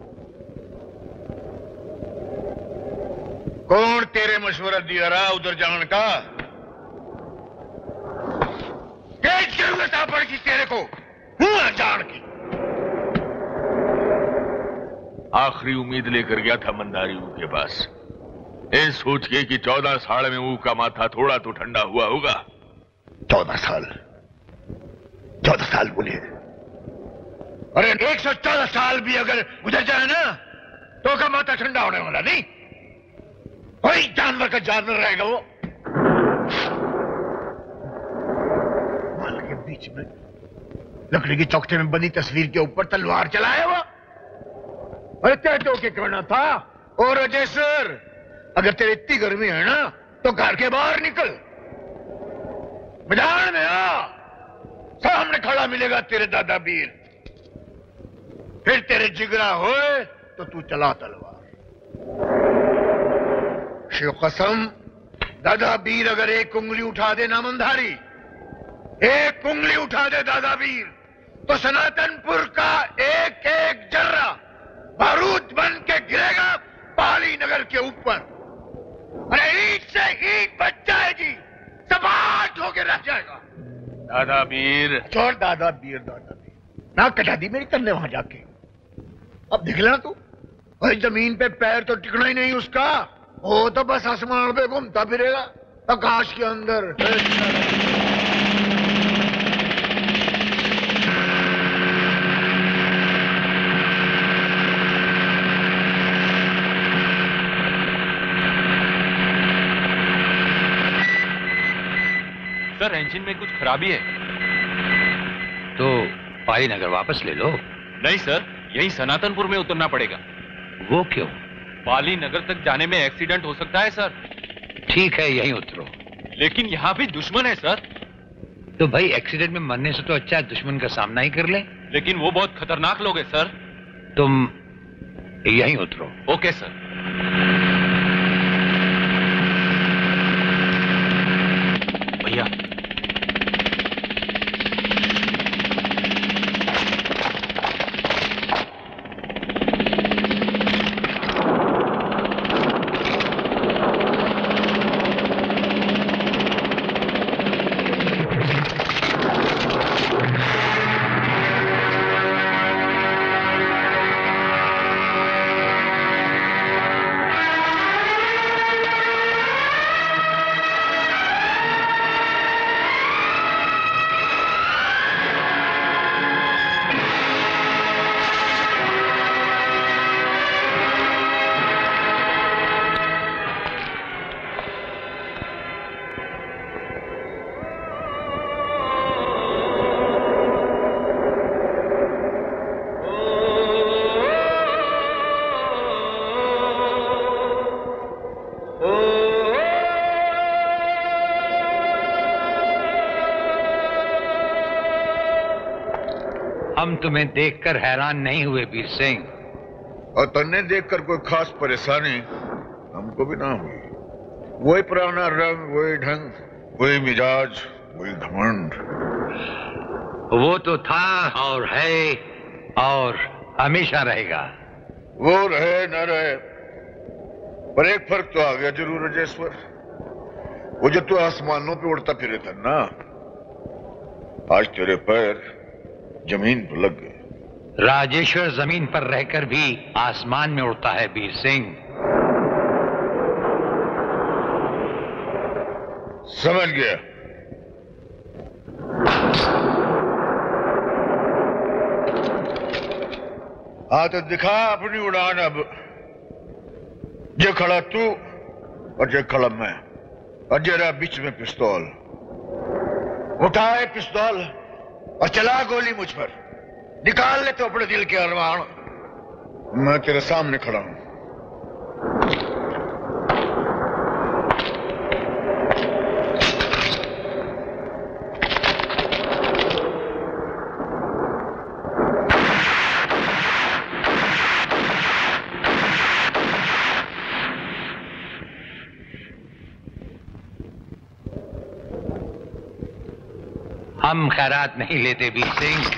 कौन तेरे मशवरा दिया रहा उधर जाने का? क्या जरूरत आ पड़ की तेरे को हुआ जान की? आखिरी उम्मीद लेकर गया था मंदारी ऊ के पास, ये सोच के कि 14 साल में ऊ का माथा थोड़ा तो ठंडा हुआ होगा। 14 साल बोले? अरे 114 साल भी अगर गुजर जाए ना तो का माथा ठंडा होने वाला नहीं। वही जानवर का जानवर रहेगा वो। माल के बीच में लकड़ी की चौखटे में बनी तस्वीर के ऊपर तलवार चलाया वो। अरे तय तो के करना था। और राजेश्वर, अगर तेरी इतनी गर्मी है ना तो घर के बाहर निकल, मैदान में आ, सामने खड़ा मिलेगा तेरे दादा बीर। फिर तेरे जिगरा होए तो तू चला तलवार। शिव कसम, दादा बीर अगर एक उंगली उठा दे नामंधारी, एक उंगली उठा दे दादा बीर, तो सनातनपुर का एक एक जर्रा बारूद बन के गिरेगा पाली नगर के ऊपर। अरे ईट से ईट बच जाएगी, सपाट होके रह जाएगा। दादा बीर छोड़ दादा बीर, ना कटा दी मेरी तन्ने वहां जाके। अब देख लेना तू, भाई जमीन पे पैर तो टिकना ही नहीं उसका, वो तो बस आसमान पे घूमता फिरेगा आकाश के अंदर। सर इंजन में कुछ खराबी है। तो पाली नगर वापस ले लो। नहीं सर, यहीं सनातनपुर में उतरना पड़ेगा। वो क्यों? पाली नगर तक जाने में एक्सीडेंट हो सकता है सर। ठीक है, यहीं उतरो। लेकिन यहाँ भी दुश्मन है सर। तो भाई एक्सीडेंट में मरने से तो अच्छा दुश्मन का सामना ही कर ले। लेकिन वो बहुत खतरनाक लोग हैं सर। तुम यहीं उतरो। Okay sir. भैया हम तुम्हें देखकर हैरान नहीं हुए बीर सिंह। और तन्ने देखकर कोई खास परेशानी हमको भी ना हुई। वही पुराना रंग, वही ढंग, वही मिजाज, वही घमंड। वो तो था और है और हमेशा रहेगा। वो रहे न रहे, पर एक फर्क तो आ गया जरूर राजेश्वर। वो जो तू आसमानों पे उड़ता फिरे था ना, आज तेरे पैर जमीन पर लग गए। राजेश्वर जमीन पर रहकर भी आसमान में उड़ता है वीर सिंह। समझ गया। हाँ तो दिखा अपनी उड़ान अब। जे खड़ा तू और जे खड़ा मैं, और जरा बीच में पिस्तौल। उठाए पिस्तौल और चला गोली मुझ पर। निकाल ले तो अपने दिल के अरमान। मैं तेरे सामने खड़ा हूं। हम खैरात नहीं लेते वीर सिंह।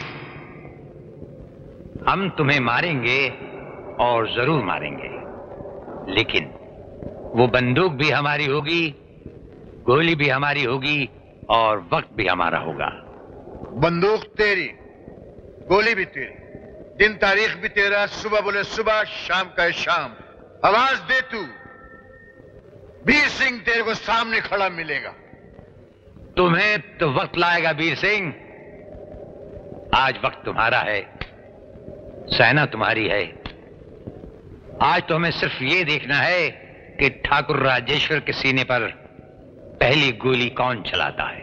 हम तुम्हें मारेंगे और जरूर मारेंगे, लेकिन वो बंदूक भी हमारी होगी, गोली भी हमारी होगी और वक्त भी हमारा होगा। बंदूक तेरी, गोली भी तेरी, दिन तारीख भी तेरा। सुबह बोले सुबह, शाम कहे शाम। आवाज दे तू, वीर सिंह तेरे को सामने खड़ा मिलेगा। तुम्हें तो वक्त लाएगा वीर सिंह। आज वक्त तुम्हारा है, सेना तुम्हारी है। आज तो हमें सिर्फ ये देखना है कि ठाकुर राजेश्वर के सीने पर पहली गोली कौन चलाता है।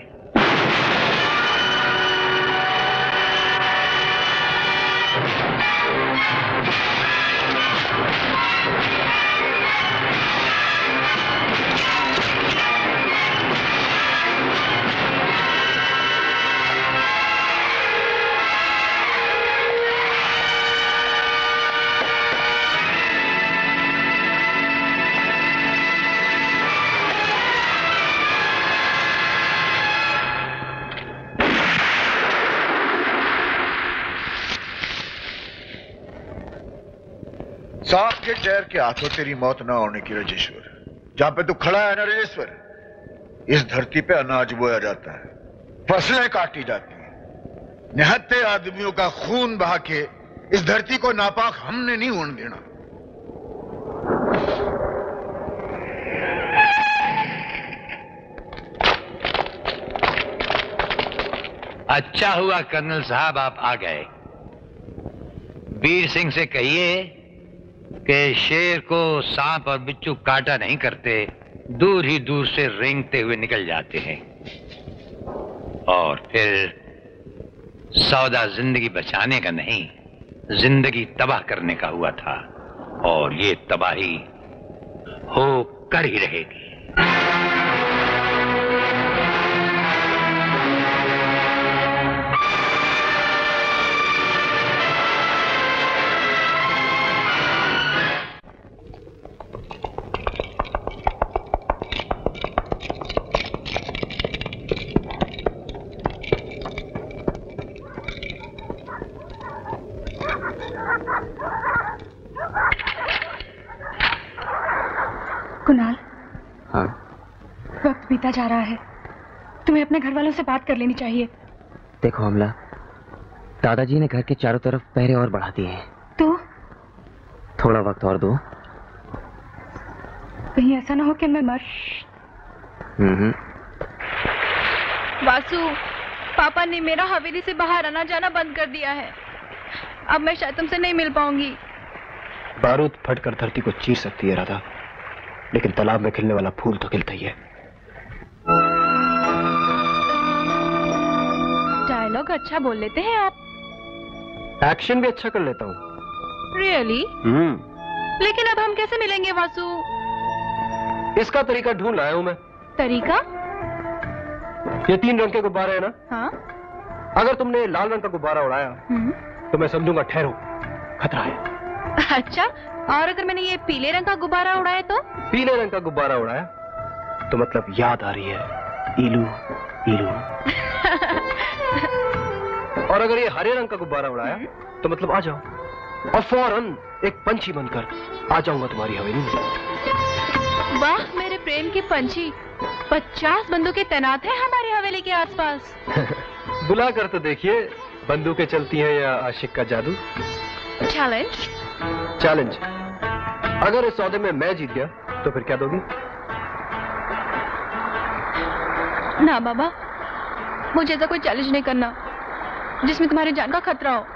सांप के जहर के हाथों तेरी मौत ना होने की राजेश्वर। जहां पे तू खड़ा है ना राजेश्वर, इस धरती पे अनाज बोया जाता है, फसलें काटी जाती हैं। निहत्थे आदमियों का खून बहा के इस धरती को नापाक हमने नहीं होने देना। अच्छा हुआ कर्नल साहब आप आ गए। वीर सिंह से कहिए कि शेर को सांप और बिच्छू काटा नहीं करते, दूर ही दूर से रेंगते हुए निकल जाते हैं। और फिर सौदा जिंदगी बचाने का नहीं, जिंदगी तबाह करने का हुआ था, और ये तबाही हो कर ही रहेगी। कुणाल, हाँ? वक्त बीता जा रहा है, तुम्हें अपने घर वालों से बात कर लेनी चाहिए। देखो अमला, दादाजी ने घर के चारों तरफ पहरे और बढ़ा दिए हैं। तो थोड़ा वक्त और दो। कहीं ऐसा ना हो कि मैं मर। वासु, पापा ने मेरा हवेली से बाहर आना जाना बंद कर दिया है। अब मैं शायद तुमसे नहीं मिल पाऊंगी। बारूद फटकर धरती को चीर सकती है राधा, लेकिन तालाब में खिलने वाला फूल तो खिलता ही है। डायलॉग अच्छा बोल लेते हैं आप। एक्शन भी अच्छा कर लेता हूँ। रियली? लेकिन अब हम कैसे मिलेंगे वासु? इसका तरीका ढूंढ लाया हूँ मैं। तरीका? ये 3 रंग के गुब्बारे हैं ना? हाँ? अगर तुमने लाल रंग का गुब्बारा उड़ाया तो मैं समझूंगा ठहरो, खतरा है। अच्छा, और अगर मैंने ये पीले रंग का गुब्बारा उड़ाया तो? पीले रंग का गुब्बारा उड़ाया तो मतलब याद आ रही है, इलू इलू। और अगर ये हरे रंग का गुब्बारा उड़ाया तो मतलब आ जाओ, और फौरन एक पंछी बनकर आ जाऊंगा तुम्हारी हवेली में। वाह मेरे प्रेम के पंछी, 50 बंदूकें तैनात हैं हमारी हवेली के आसपास। बुला कर तो देखिए, बंदूकें चलती हैं या आशिक का जादू। चैलेंज? चैलेंज। अगर इस सौदे में मैं जीत गया तो फिर क्या दोगी? ना बाबा, मुझे ऐसा कोई चैलेंज नहीं करना जिसमें तुम्हारी जान का खतरा हो।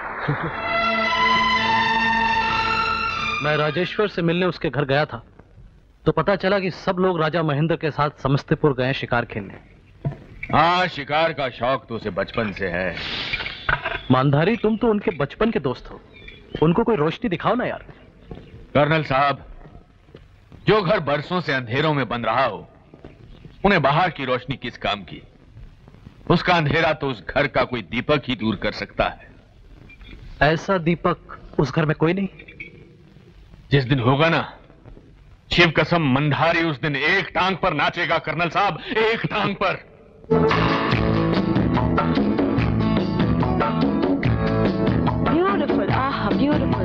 मैं राजेश्वर से मिलने उसके घर गया था तो पता चला कि सब लोग राजा महेंद्र के साथ समस्तीपुर गए शिकार खेलने। हाँ, शिकार का शौक तो उसे बचपन से है। मानधारी, तुम तो उनके बचपन के दोस्त हो, उनको कोई रोशनी दिखाओ ना यार। कर्नल साहब, जो घर बरसों से अंधेरों में बन रहा हो, उन्हें बाहर की रोशनी किस काम की? उसका अंधेरा तो उस घर का कोई दीपक ही दूर कर सकता है। ऐसा दीपक उस घर में कोई नहीं। जिस दिन होगा ना, शिव कसम, मंधारी उस दिन एक टांग पर नाचेगा कर्नल साहब, एक टांग पर। ब्यूटीफुल, आहा ब्यूटीफुल।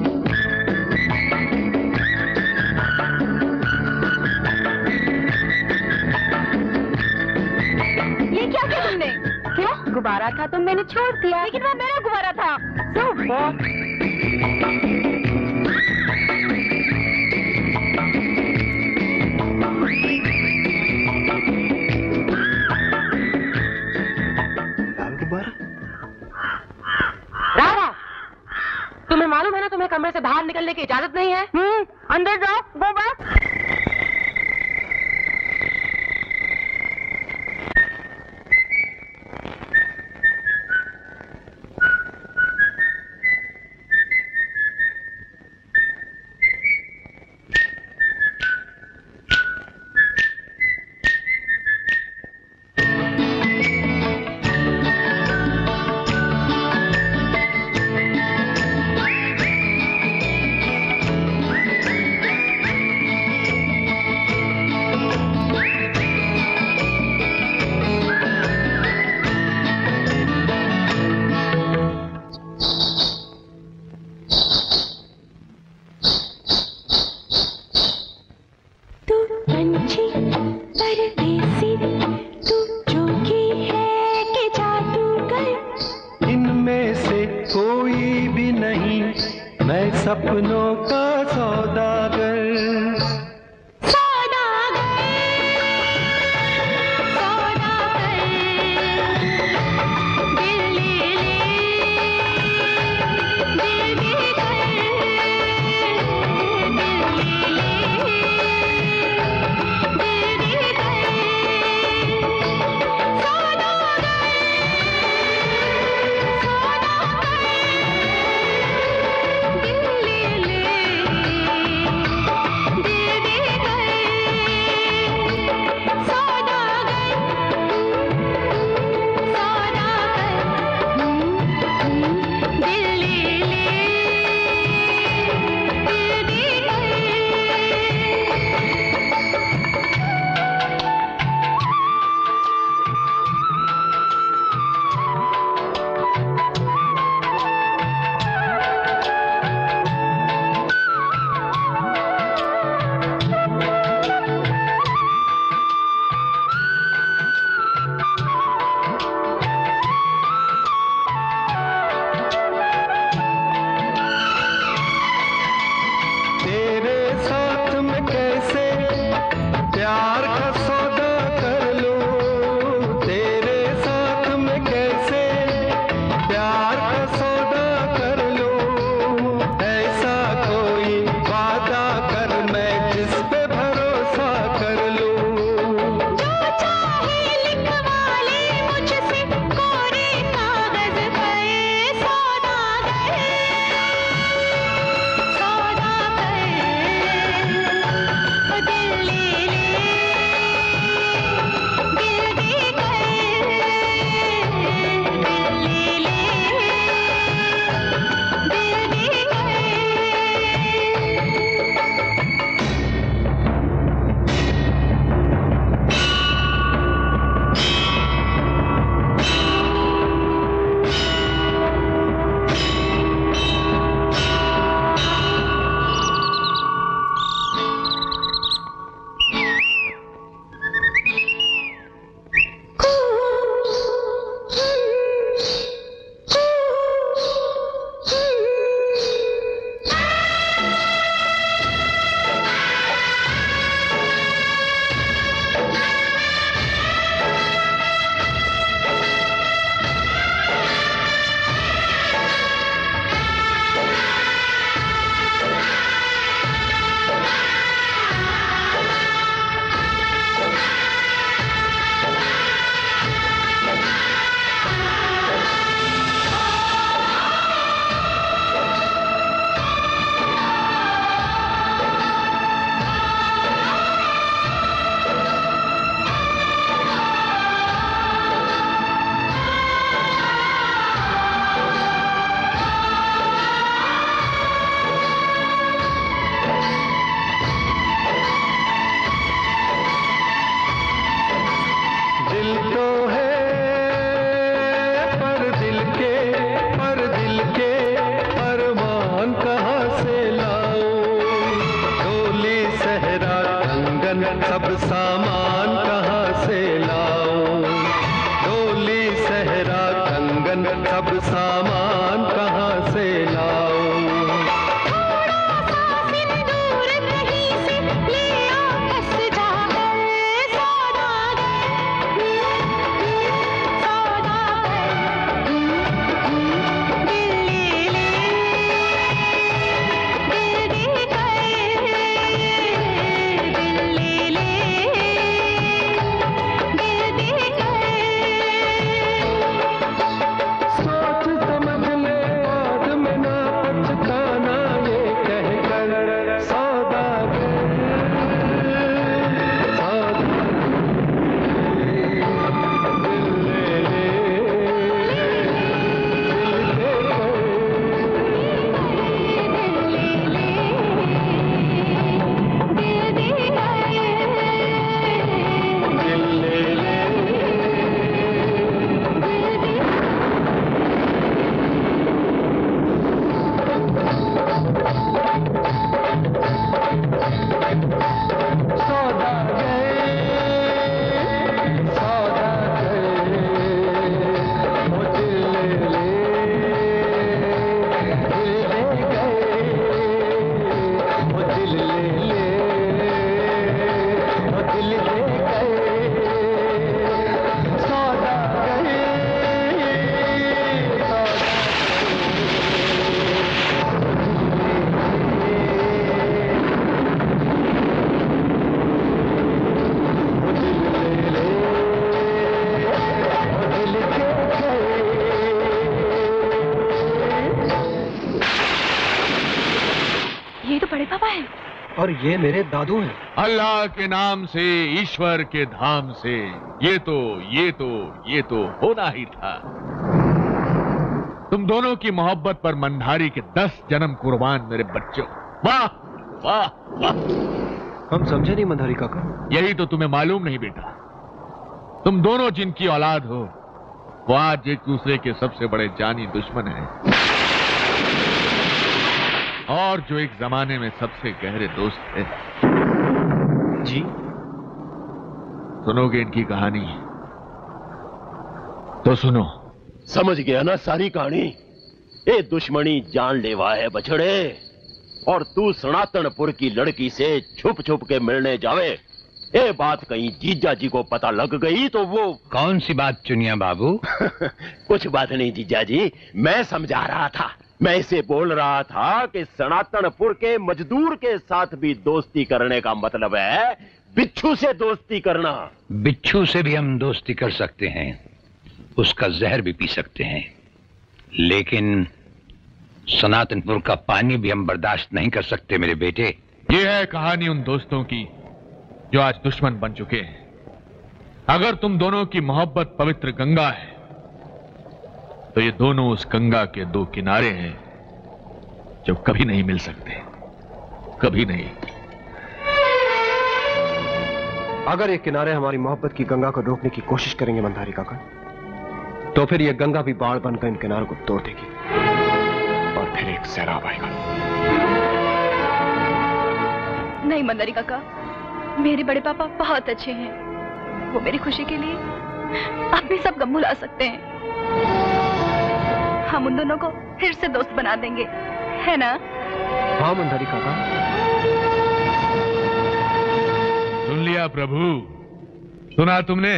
ये क्या किया तुमने? क्यों? गुब्बारा था तो मैंने छोड़ दिया। लेकिन वो मेरा गुब्बारा था। राधा, तुम्हें मालूम है ना तुम्हें कमरे से बाहर निकलने की इजाजत नहीं है? अंदर जाओ, गो बैक। सपनों का सौदागर। दिल सब सामान कहाँ से लाऊं, डोली सहरा कंगन सब सामान कहाँ से लाऊं। और ये मेरे दादू हैं। अल्लाह के नाम से, ईश्वर के धाम से, ये तो होना ही था। तुम दोनों की मोहब्बत पर मंधारी के 10 जन्म कुर्बान मेरे बच्चों। वाह वाह वाह। हम समझे नहीं मंधारी काका। यही तो तुम्हें मालूम नहीं बेटा। तुम दोनों जिनकी औलाद हो वो आज एक दूसरे के सबसे बड़े जानी दुश्मन हैं, और जो एक जमाने में सबसे गहरे दोस्त थे। जी सुनोगे इनकी कहानी? तो सुनो। समझ गया ना सारी कहानी? ये दुश्मनी जानलेवा है बछड़े, और तू सनातनपुर की लड़की से छुप छुप के मिलने जावे। ये बात कहीं जीजा जी को पता लग गई तो वो। कौन सी बात चुनिया बाबू? कुछ बात नहीं जीजा जी, मैं समझा रहा था। मैं इसे बोल रहा था कि सनातनपुर के मजदूर के साथ भी दोस्ती करने का मतलब है बिच्छू से दोस्ती करना। बिच्छू से भी हम दोस्ती कर सकते हैं, उसका जहर भी पी सकते हैं, लेकिन सनातनपुर का पानी भी हम बर्दाश्त नहीं कर सकते मेरे बेटे। ये है कहानी उन दोस्तों की जो आज दुश्मन बन चुके हैं। अगर तुम दोनों की मोहब्बत पवित्र गंगा है तो ये दोनों उस गंगा के 2 किनारे हैं जो कभी नहीं मिल सकते, कभी नहीं। अगर ये किनारे हमारी मोहब्बत की गंगा को रोकने की कोशिश करेंगे मंधारी काका, तो फिर ये गंगा भी बाढ़ बनकर इन किनारों को तोड़ देगी और फिर एक सैलाब आएगा। नहीं मंदारी काका, मेरे बड़े पापा बहुत अच्छे हैं। वो मेरी खुशी के लिए अपने सब गम भुला सकते हैं। हम उन दोनों को फिर से दोस्त बना देंगे, है ना? हाँ मंदारी काका। सुन लिया प्रभु, सुना तुमने?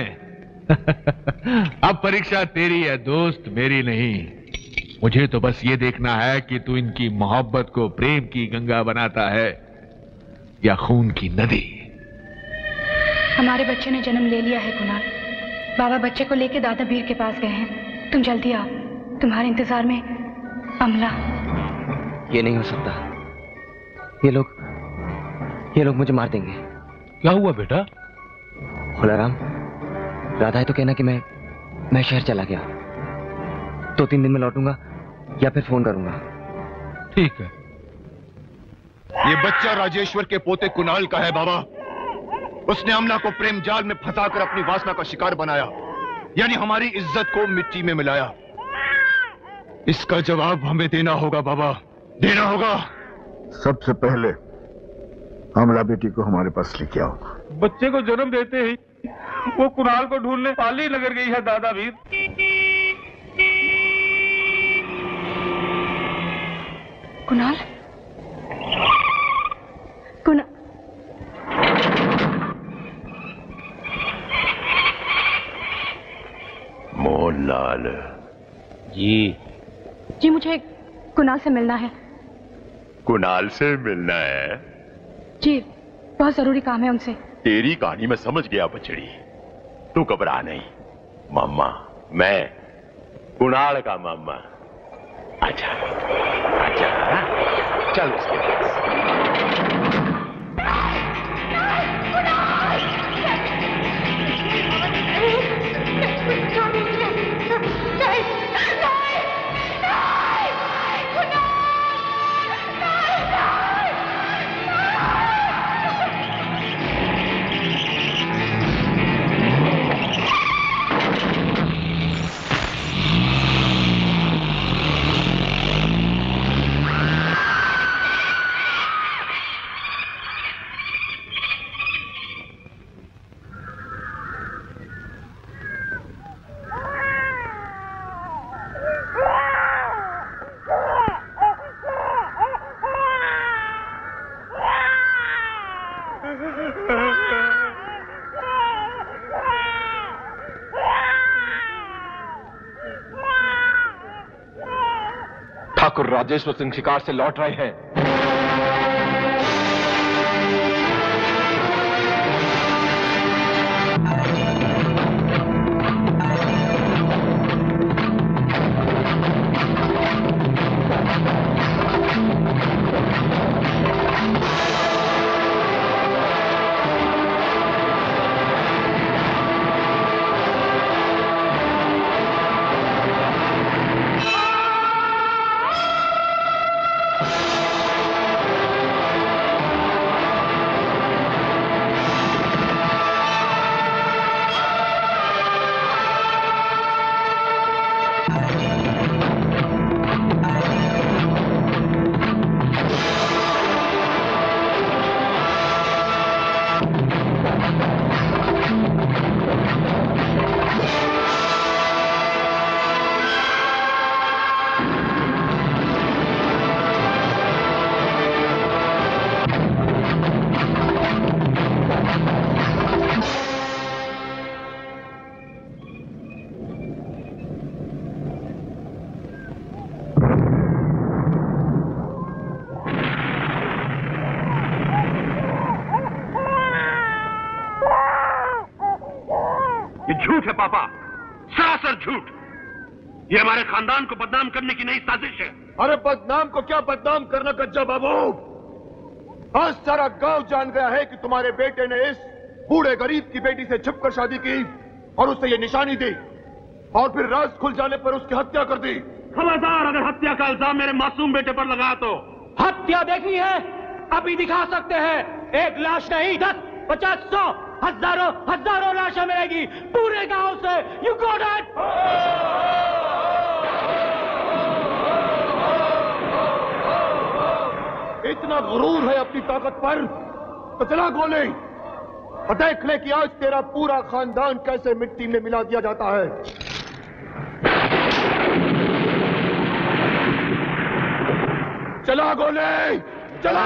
अब परीक्षा तेरी है दोस्त, मेरी नहीं। मुझे तो बस ये देखना है कि तू इनकी मोहब्बत को प्रेम की गंगा बनाता है या खून की नदी। हमारे बच्चे ने जन्म ले लिया है कुणाल। बाबा बच्चे को लेकर दादा बीर के पास गए हैं। तुम जल्दी आओ, तुम्हारे इंतजार में अमला। ये नहीं हो सकता। ये लोग मुझे मार देंगे। क्या हुआ बेटा? होलाराम, राधा है तो कहना कि मैं शहर चला गया। 2-3 दिन में लौटूंगा या फिर फोन करूंगा। ठीक है। ये बच्चा राजेश्वर के पोते कुणाल का है बाबा। उसने अमला को प्रेम जाल में फंसाकर अपनी वासना का शिकार बनाया, यानी हमारी इज्जत को मिट्टी में मिलाया। इसका जवाब हमें देना होगा बाबा, देना होगा। सबसे पहले अमला बेटी को हमारे पास लेके आओ। बच्चे को जन्म देते ही वो कुणाल को ढूंढने पाली नगर गई है दादा वीर। कुणाल, मोहनलाल जी मुझे कुणाल से मिलना है। कुणाल से मिलना है? जी बहुत जरूरी काम है उनसे। तेरी कहानी मैं समझ गया बछड़ी, तू घबरा नहीं। मामा मैं कुणाल का मामा। आजा आजा, चल उसके पास। ठाकुर राजेश्वर सिंह शिकार से लौट रहे हैं। झूठ है पापा, सरासर झूठ। ये हमारे खानदान को बदनाम करने की नई साजिश है। अरे बदनाम को क्या बदनाम करना कच्चा बाबू। आज सारा गांव जान गया है कि तुम्हारे बेटे ने इस बूढ़े गरीब की बेटी से छिपकर शादी की और उससे ये निशानी दी और फिर राज खुल जाने पर उसकी हत्या कर दी। खबरदार, अगर हत्या का इल्जाम मेरे मासूम बेटे पर लगा तो। हत्या देखनी है अभी दिखा सकते हैं। एक लाश नहीं 10, 50, 100, हजारों लाशें मिलेगी पूरे गांव से। You got it. इतना गुरूर है अपनी ताकत पर तो चला गोली और देख ले कि आज तेरा पूरा खानदान कैसे मिट्टी में मिला दिया जाता है। चला गोली, चला।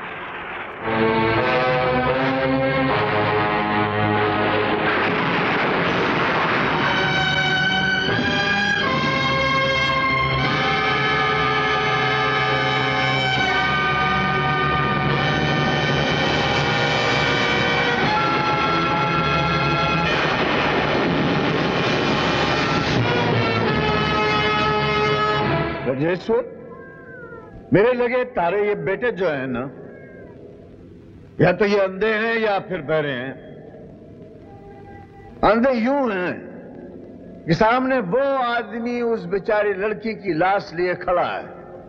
राजेश्वर, मेरे लगे तारे ये बेटे जो है ना, या तो ये अंधे हैं या फिर बहरे हैं। अंधे यूं हैं कि सामने वो आदमी उस बेचारी लड़की की लाश लिए खड़ा है,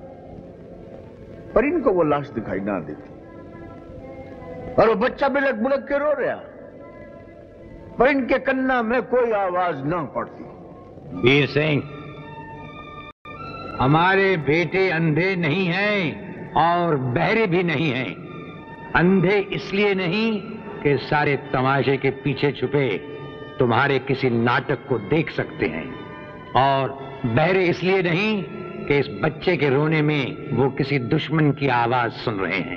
पर इनको वो लाश दिखाई ना देती, और वो बच्चा बिलक बुलक के रो रहा, पर इनके कन्ना में कोई आवाज ना पड़ती। वीर सिंह, हमारे बेटे अंधे नहीं हैं और बहरे भी नहीं हैं। अंधे इसलिए नहीं के सारे तमाशे के पीछे छुपे तुम्हारे किसी नाटक को देख सकते हैं, और बहरे इसलिए नहीं कि इस बच्चे के रोने में वो किसी दुश्मन की आवाज सुन रहे हैं।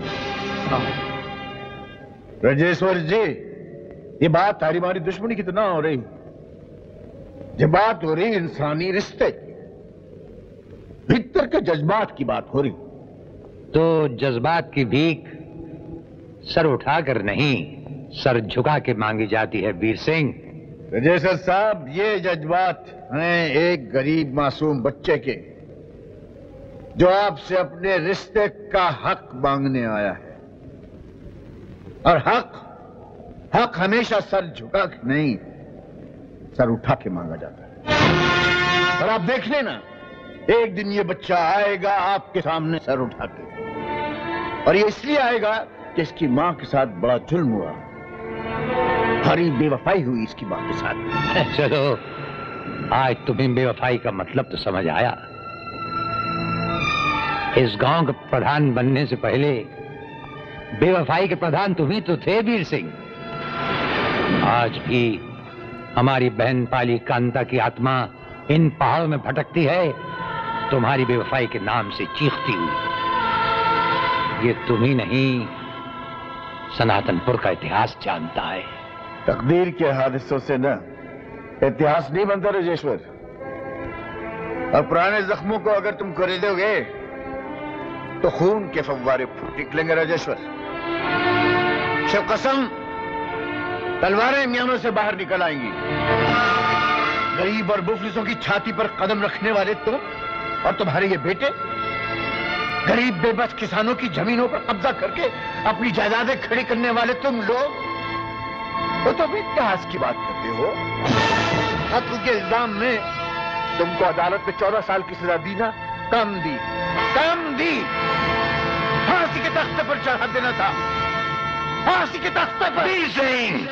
राजेश्वर जी, ये बात हमारी दुश्मनी की तो ना हो रही, ये बात हो रही इंसानी रिश्ते, भीतर के जज्बात की बात हो रही। तो जज्बात की भीख सर उठाकर नहीं, सर झुका के मांगी जाती है वीर सिंह। राजेश्वर साहब, ये जज्बात हैं एक गरीब मासूम बच्चे के, जो आपसे अपने रिश्ते का हक मांगने आया है। और हक हमेशा सर झुका के नहीं, सर उठा के मांगा जाता है। और आप देख लेना, एक दिन ये बच्चा आएगा आपके सामने सर उठा के, और ये इसलिए आएगा कि इसकी मां के साथ बड़ा जुल्म हुआ, भारी बेवफाई हुई इसकी मां के साथ। चलो, आज तुम्हें बेवफाई का मतलब तो समझ आया। इस गांव का प्रधान बनने से पहले बेवफाई के प्रधान तुम ही तो थे वीर सिंह। आज भी हमारी बहन पाली कांता की आत्मा इन पहाड़ों में भटकती है, तुम्हारी बेवफाई के नाम से चीखती हुई। ये तुम ही नहीं, सनातनपुर का इतिहास जानता है। तकदीर के हादसों से न इतिहास नहीं बनता राजेश्वर, और पुराने जख्मों को अगर तुम खरीदोगे तो खून के फव्वारे फूट निकलेंगे राजेश्वर। शिव कसम, तलवारें म्यानों से बाहर निकल आएंगी। गरीब और मुफलिसों की छाती पर कदम रखने वाले तुम और तुम्हारे ये बेटे, गरीब बेबस किसानों की जमीनों पर कब्जा करके अपनी जायदादें खड़ी करने वाले तुम लोग, तो तुम इतिहास की बात करते हो। कत्ल के इल्जाम में तुमको अदालत में 14 साल की सजा दी ना, कम दी, फांसी के तख्ते पर चढ़ा देना था, फांसी के तख्ते पर। वीर सिंह,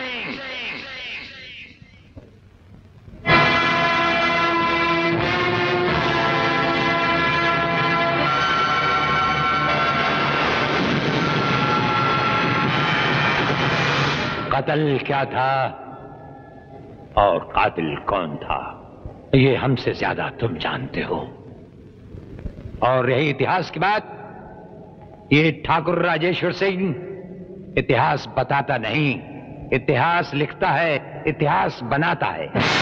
कत्ल क्या था और कातिल कौन था, ये हमसे ज्यादा तुम जानते हो। और रही इतिहास की बात, ये ठाकुर राजेश्वर सिंह इतिहास बताता नहीं, इतिहास लिखता है, इतिहास बनाता है।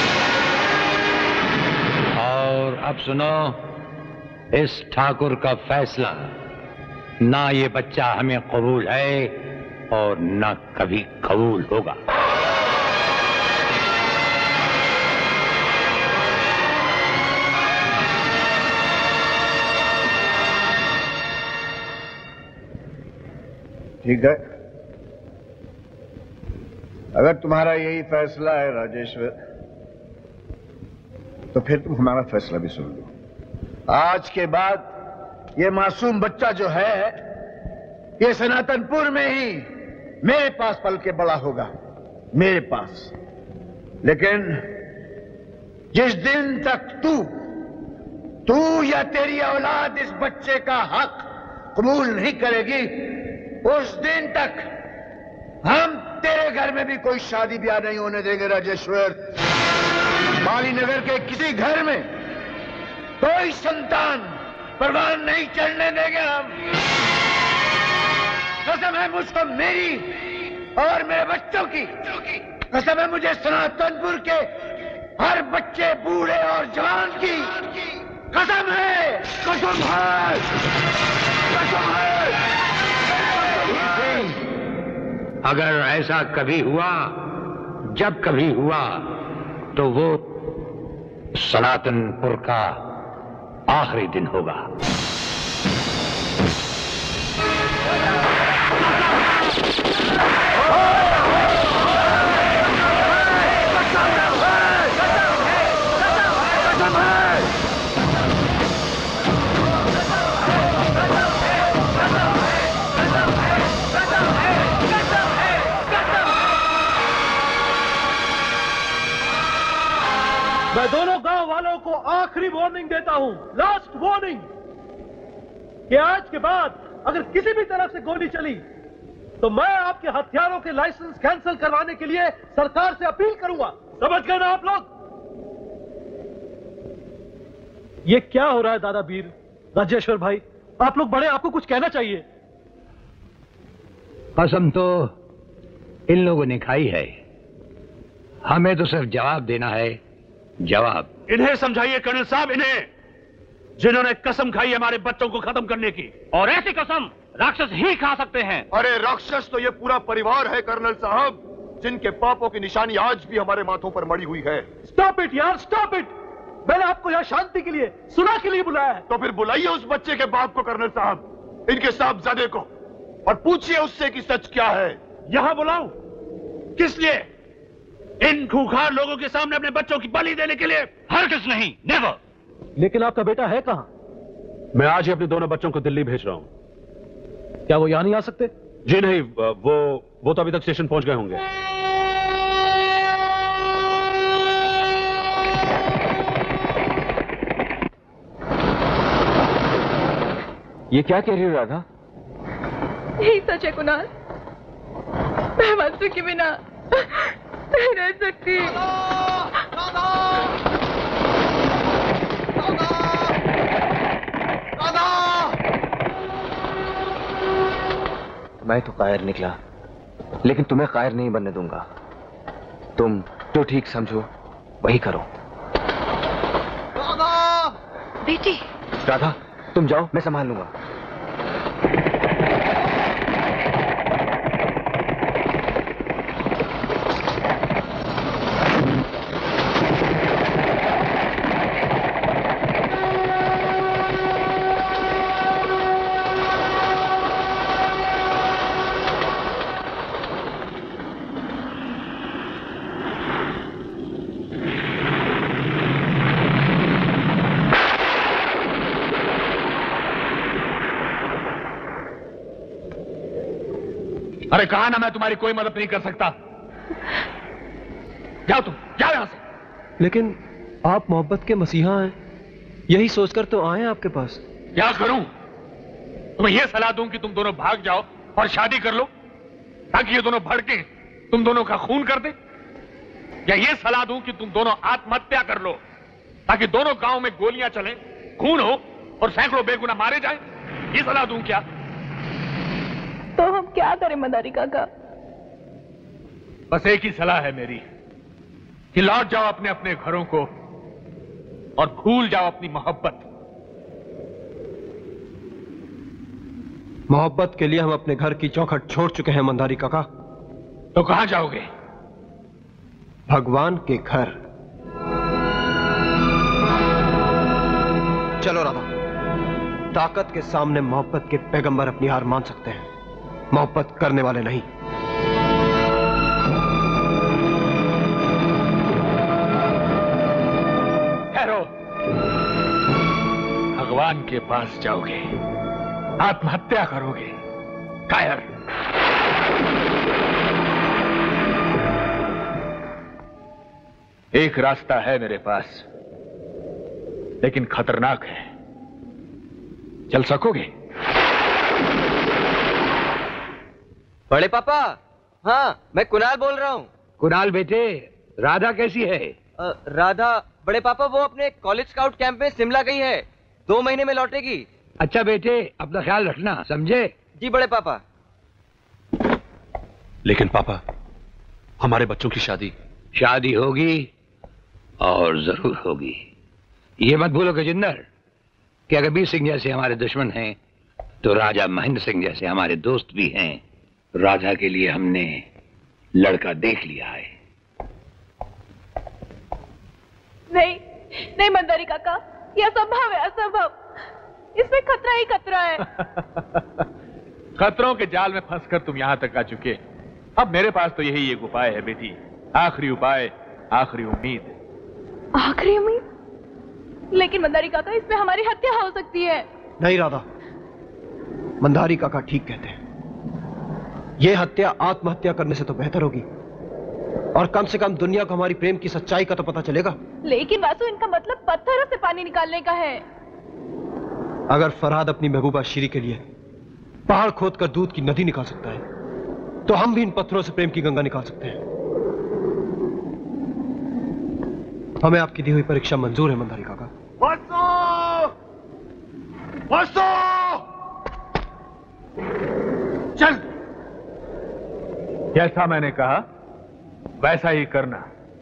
और अब सुनो, इस ठाकुर का फैसला, ना ये बच्चा हमें कबूल है और ना कभी कबूल होगा। ठीक है, अगर तुम्हारा यही फैसला है राजेश्वर, तो फिर तुम हमारा फैसला भी सुन लो। आज के बाद ये मासूम बच्चा जो है, ये सनातनपुर में ही मेरे पास पल के बड़ा होगा, मेरे पास। लेकिन जिस दिन तक तू या तेरी औलाद इस बच्चे का हक कबूल नहीं करेगी, उस दिन तक हम तेरे घर में भी कोई शादी ब्याह नहीं होने देंगे राजेश्वर। माली नगर के किसी घर में कोई संतान परवान नहीं चढ़ने देंगे हम। कसम है मुझको मेरी और मेरे बच्चों की, कसम है मुझे सनातनपुर के हर बच्चे, बूढ़े और जवान की कसम है, कसम है, कसम है। अगर ऐसा कभी हुआ, जब कभी हुआ, तो वो सनातनपुर का आखिरी दिन होगा। मैं दोनों गांव वालों को आखिरी वार्निंग देता हूं, लास्ट वार्निंग, कि आज के बाद अगर किसी भी तरफ से गोली चली तो मैं आपके हथियारों के लाइसेंस कैंसिल करवाने के लिए सरकार से अपील करूंगा। समझ गए ना आप लोग? ये क्या हो रहा है दादा वीर, राजेश्वर भाई? आप लोग बड़े, आपको कुछ कहना चाहिए। कसम तो इन लोगों ने खाई है, हमें तो सिर्फ जवाब देना है, जवाब। इन्हें समझाइए कर्नल साहब, इन्हें, जिन्होंने कसम खाई हमारे बच्चों को खत्म करने की। और ऐसी कसम राक्षस ही खा सकते हैं। अरे राक्षस तो ये पूरा परिवार है कर्नल साहब, जिनके पापों की निशानी आज भी हमारे माथों पर मड़ी हुई है। स्टॉप इट यार, स्टॉप इट। मैंने आपको यहाँ शांति के लिए, सुलह के लिए बुलाया है। तो फिर बुलाइए उस बच्चे के बाप को कर्नल साहब, इनके साहबजादे को, और पूछिए उससे कि सच क्या है। यहां बुलाऊं? किस लिए? इन खूंखार लोगों के सामने अपने बच्चों की बलि देने के लिए? हरगिज़ नहीं, नेवर। लेकिन आपका बेटा है कहां? मैं आज ही अपने दोनों बच्चों को दिल्ली भेज रहा हूं। क्या वो यहां नहीं आ सकते? जी नहीं, वो तो अभी तक स्टेशन पहुंच गए होंगे। ये क्या कह रही हो राधा? यही सच है कुणाल, मैं वंशु के बिना नहीं रह सकती। मैं तो कायर निकला, लेकिन तुम्हें कायर नहीं बनने दूंगा। तुम जो ठीक समझो वही करो। बेटी। राधा तुम जाओ, मैं संभाल लूंगा। अरे कहा ना मैं तुम्हारी कोई मदद नहीं कर सकता। जाओ तुम, जाओ यहां से। लेकिन आप मोहब्बत के मसीहा हैं, यही सोचकर तो आए आपके पास। क्या करूं? तुम्हें यह सलाह दूं कि तुम दोनों भाग जाओ और शादी कर लो, ताकि ये दोनों भड़के तुम दोनों का खून कर दे? या ये सलाह दूं कि तुम दोनों आत्महत्या कर लो, ताकि दोनों गांव में गोलियां चलें, खून हो और सैकड़ों बेगुनाह मारे जाएं? ये सलाह दूं क्या? तो हम क्या करें मंदारी काका? बस एक ही सलाह है मेरी कि लौट जाओ अपने अपने घरों को और भूल जाओ अपनी मोहब्बत। मोहब्बत के लिए हम अपने घर की चौखट छोड़ चुके हैं मंदारी काका। तो कहां जाओगे? भगवान के घर। चलो राधा, ताकत के सामने मोहब्बत के पैगंबर अपनी हार मान सकते हैं, मोहब्बत करने वाले नहीं। ठहरो, भगवान के पास जाओगे, आत्महत्या करोगे, कायर। एक रास्ता है मेरे पास, लेकिन खतरनाक है। चल सकोगे? बड़े पापा, हाँ मैं कुणाल बोल रहा हूँ। कुणाल बेटे, राधा कैसी है? राधा बड़े पापा वो अपने कॉलेज स्काउट कैंप में शिमला गई है, 2 महीने में लौटेगी। अच्छा बेटे, अपना ख्याल रखना, समझे? जी बड़े पापा। लेकिन पापा, हमारे बच्चों की शादी? शादी होगी और जरूर होगी। ये मत भूलो गजेंद्र कि अगर बीर सिंह जैसे हमारे दुश्मन हैं तो राजा महेंद्र सिंह जैसे हमारे दोस्त भी हैं। राधा के लिए हमने लड़का देख लिया है। नहीं नहीं मंदारी काका, यह असंभव है, असंभव। इसमें खतरा ही खतरा है। खतरों के जाल में फंसकर तुम यहां तक आ चुके। अब मेरे पास तो यही एक उपाय है बेटी, आखिरी उपाय, आखिरी उम्मीद। आखिरी उम्मीद? लेकिन मंदारी काका, इसमें हमारी हत्या हो सकती है। नहीं राधा, मंदारी काका ठीक कहते हैं। यह हत्या आत्महत्या करने से तो बेहतर होगी, और कम से कम दुनिया को हमारी प्रेम की सच्चाई का तो पता चलेगा। लेकिन वासु, इनका मतलब पत्थरों से पानी निकालने का है। अगर फरहाद अपनी महबूबा शीरी के लिए पहाड़ खोदकर दूध की नदी निकाल सकता है, तो हम भी इन पत्थरों से प्रेम की गंगा निकाल सकते हैं। हमें आपकी दी हुई परीक्षा मंजूर है मंदारी काका। वासु! चल। जैसा मैंने कहा वैसा ही करना।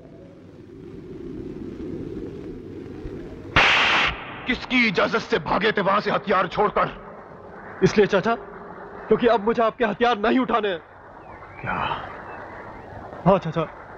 किसकी इजाजत से भागे थे वहां से हथियार छोड़कर? इसलिए चाचा, क्योंकि अब मुझे आपके हथियार नहीं उठाने हैं। क्या? हाँ चाचा,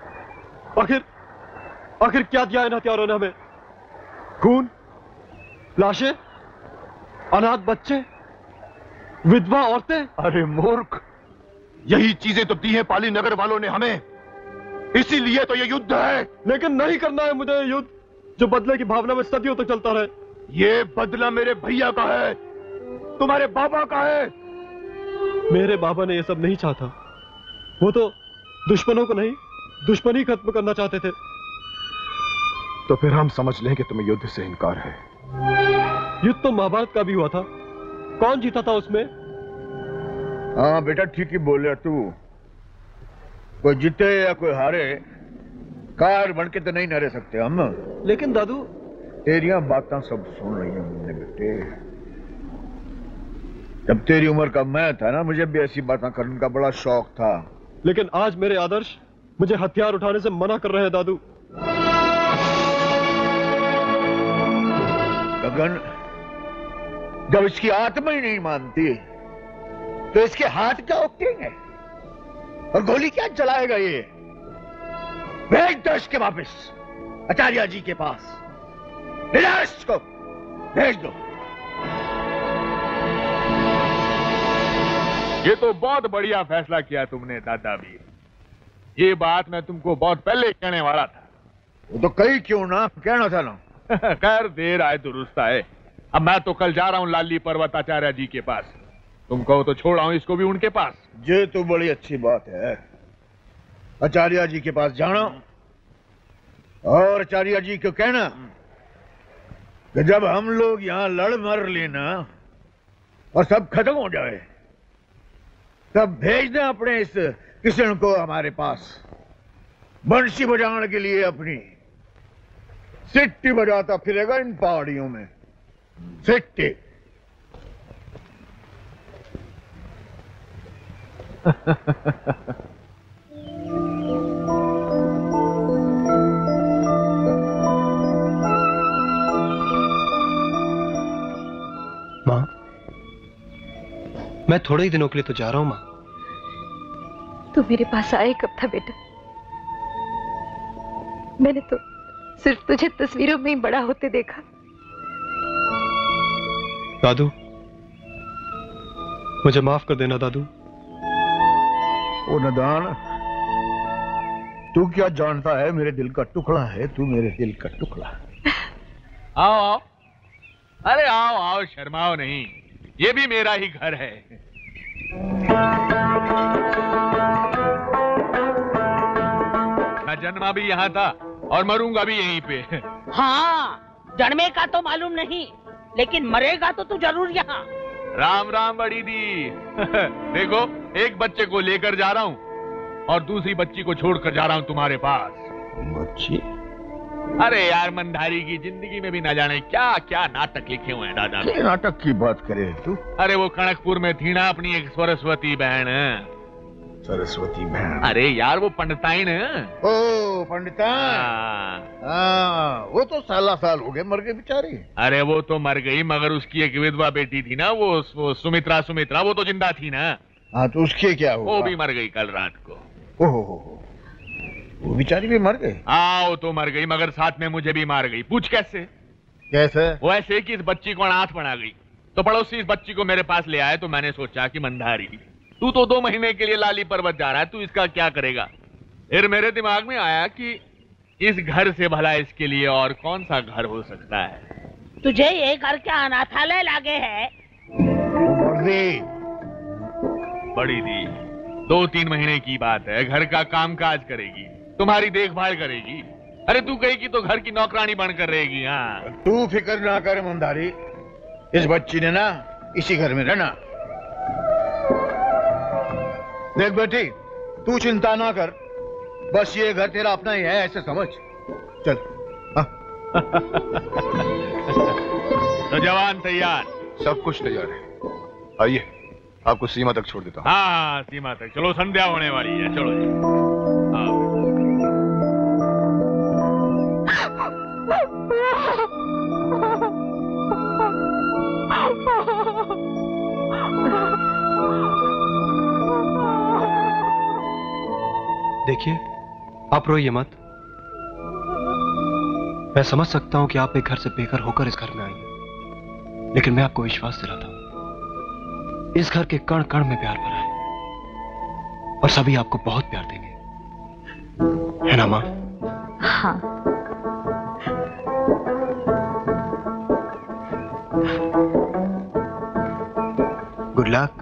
आखिर क्या दिया इन हथियारों ने हमें? खून, लाशें, अनाथ बच्चे, विधवा औरतें। अरे मूर्ख, यही चीजें तो दी हैं पाली नगर वालों ने हमें, इसीलिए तो ये युद्ध है। लेकिन नहीं करना है मुझे युद्ध जो बदले की भावना में सदियों तक चलता रहे। ये बदला मेरे भैया का है, तुम्हारे बाबा का है। मेरे बाबा ने ये सब नहीं चाहता। वो तो दुश्मनों को नहीं, दुश्मनी खत्म करना चाहते थे। तो फिर हम समझ लें कि तुम्हें युद्ध से इनकार है। युद्ध तो महाभारत का भी हुआ था। कौन जीता था उसमें? हाँ बेटा, ठीक ही बोले तू। कोई जीते या कोई हारे, कार बन के तो नहीं न रह सकते हम। लेकिन दादू, तेरिया बातें सब सुन रही हैं मुझे बेटे। जब तेरी उम्र का मैं था ना, मुझे भी ऐसी बातें करने का बड़ा शौक था। लेकिन आज मेरे आदर्श मुझे हथियार उठाने से मना कर रहे हैं दादू। गगन, जब इसकी आत्मा ही नहीं मानती तो इसके हाथ क्या उठेंगे और गोली क्या चलाएगा ये? भेज दो इसके वापस आचार्य जी के पास। को भेज दो। ये तो बहुत बढ़िया फैसला किया तुमने दादाबीर। ये बात मैं तुमको बहुत पहले कहने वाला था। वो तो कहीं क्यों ना कहना था ना। खैर देर आए दुरुस्त आए। अब मैं तो कल जा रहा हूँ लाली पर्वत आचार्य जी के पास। तुम कहो तो छोड़ आऊं इसको भी उनके पास। ये तो बड़ी अच्छी बात है। आचार्य जी के पास जाना और आचार्य जी को कहना कि जब हम लोग यहाँ लड़ मर लेना और सब खत्म हो जाए, तब भेज दें अपने इस किशन को हमारे पास बंशी बजाने के लिए। अपनी सिट्टी बजाता फिरेगा इन पहाड़ियों में। सिट्टी। माँ, मैं थोड़े ही दिनों के लिए तो जा रहा हूं माँ। तू मेरे पास आए कब था बेटा? मैंने तो सिर्फ तुझे तस्वीरों में ही बड़ा होते देखा। दादू, मुझे माफ कर देना दादू। ओ नदान, तू क्या जानता है? मेरे दिल का टुकड़ा है तू, मेरे दिल का टुकड़ा। आओ आओ, अरे आओ आओ, शर्माओ नहीं, ये भी मेरा ही घर है। मैं जन्मा भी यहाँ था और मरूंगा भी यहीं पे। हाँ, जन्मे का तो मालूम नहीं, लेकिन मरेगा तो तू जरूर यहाँ। राम राम बड़ी दी। देखो, एक बच्चे को लेकर जा रहा हूँ और दूसरी बच्ची को छोड़कर जा रहा हूँ तुम्हारे पास। बच्ची? अरे यार, मंदारी की जिंदगी में भी ना जाने क्या क्या नाटक लिखे हुए हैं दादा। क्या नाटक की बात करे तू? अरे वो कनकपुर में थी ना अपनी एक सरस्वती बहन। सरस्वती बहन? अरे यार वो पंडिताइन। ओ पंडिताइन। हाँ, वो तो साल हो गए मर गए बेचारी। अरे वो तो मर गई, मगर उसकी एक विधवा बेटी थी ना, वो सुमित्रा, वो तो जिंदा थी ना। हाँ, तो उसके क्या हुआ? वो भी मर गई कल रात को। ओहो, वो बेचारी भी मर गई? हाँ, वो तो मर गई, मगर साथ में मुझे भी मार गई। पूछ कैसे? कैसे? वो ऐसे कि इस बच्ची को अनाथ बना गई, तो पड़ोसी इस बच्ची को मेरे पास ले आए। तो मैंने सोचा कि मंदारी, तू तो 2 महीने के लिए लाली पर्वत जा रहा है, तू इसका क्या करेगा? फिर मेरे दिमाग में आया कि इस घर से भला इसके लिए और कौन सा घर हो सकता है। तुझे ये घर क्या अनाथालय लागे है? बड़ी दी, 2-3 महीने की बात है। घर का काम काज करेगी, तुम्हारी देखभाल करेगी। अरे तू कहेगी तो घर की नौकरानी बनकर रहेगी। हाँ, तू फिक्र ना कर मंदारी, इस बच्ची ने ना इसी घर में रहना। देख बेटी, तू चिंता ना कर, बस ये घर तेरा अपना ही है ऐसे समझ। चल। तो जवान तैयार? सब कुछ तैयार है। आइए, आपको सीमा तक छोड़ देता हूँ। हाँ, सीमा तक चलो, संध्या होने वाली है, चलो जी। देखिए, आप रोइए मत। मैं समझ सकता हूं कि आप एक घर से बेघर होकर इस घर में आई हैं, लेकिन मैं आपको विश्वास दिलाता हूं, इस घर के कण कण में प्यार भरा है और सभी आपको बहुत प्यार देंगे, है ना मां? हाँ। Good luck.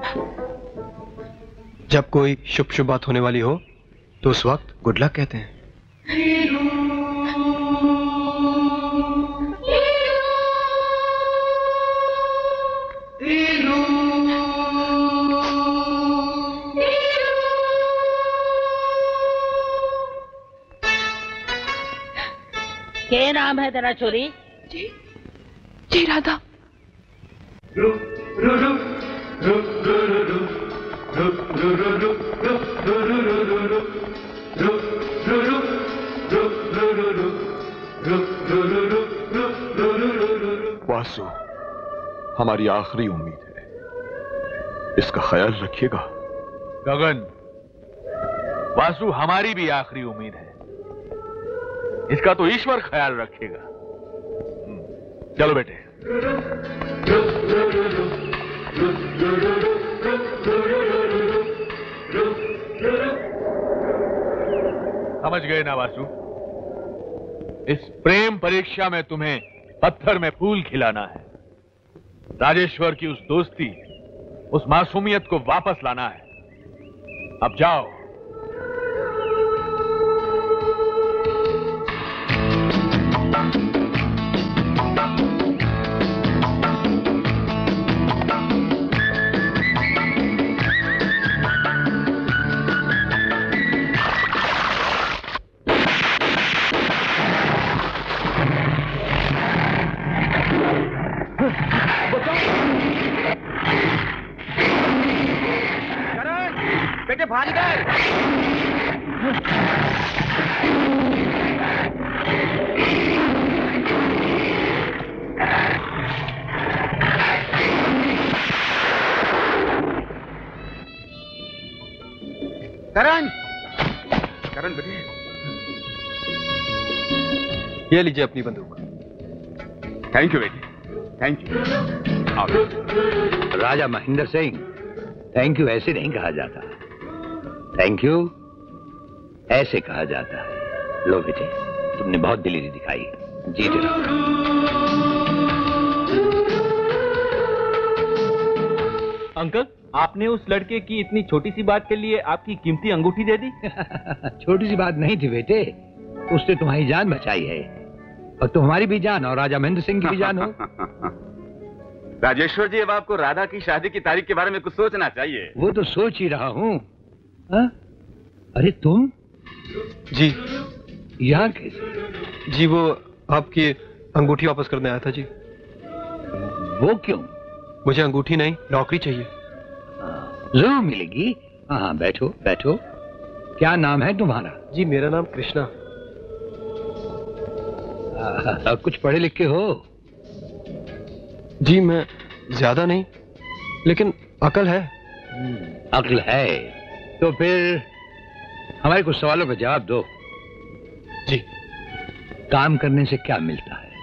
जब कोई शुभ शुभ बात होने वाली हो तो उस वक्त गुड लक कहते हैं। क्या नाम है तेरा छोरी? जी, जी राधा। वासु हमारी आखिरी उम्मीद है, इसका ख्याल रखिएगा। गगन, वासु हमारी भी आखिरी उम्मीद है, इसका तो ईश्वर ख्याल रखेगा। चलो बेटे। समझ गए ना वासु? इस प्रेम परीक्षा में तुम्हें पत्थर में फूल खिलाना है, राजेश्वर की उस दोस्ती, उस मासूमियत को वापस लाना है। अब जाओ। बेटे भाग गए। करण, करण बेटे, ये लीजिए अपनी बंदूक। थैंक यू बेटे, thank you. Raja Mahendra Singh, thank you ऐसे नहीं कहा जाता, थैंक यू ऐसे कहा जाता है। लो बेटे, तुमने बहुत दिलेरी दिखाई, जीते रहो। अंकल, आपने उस लड़के की इतनी छोटी सी बात के लिए आपकी कीमती अंगूठी दे दी? छोटी सी बात नहीं थी बेटे, उसने तुम्हारी जान बचाई है, और तुम्हारी भी जान और राजा महेंद्र सिंह की भी जान हो। राजेश्वर जी, अब आपको राधा की शादी की तारीख के बारे में कुछ सोचना चाहिए। वो तो सोच ही रहा हूँ। अरे तुम? जी। यहाँ कैसे? जी वो आपकी अंगूठी वापस करने आया था जी। वो क्यों? मुझे अंगूठी नहीं, नौकरी चाहिए। जरूर मिलेगी। हाँ, बैठो बैठो। क्या नाम है तुम्हारा? जी मेरा नाम कृष्णा। कुछ पढ़े लिखे हो? जी मैं ज्यादा नहीं, लेकिन अकल है। अकल है तो फिर हमारे कुछ सवालों का जवाब दो। जी। काम करने से क्या मिलता है?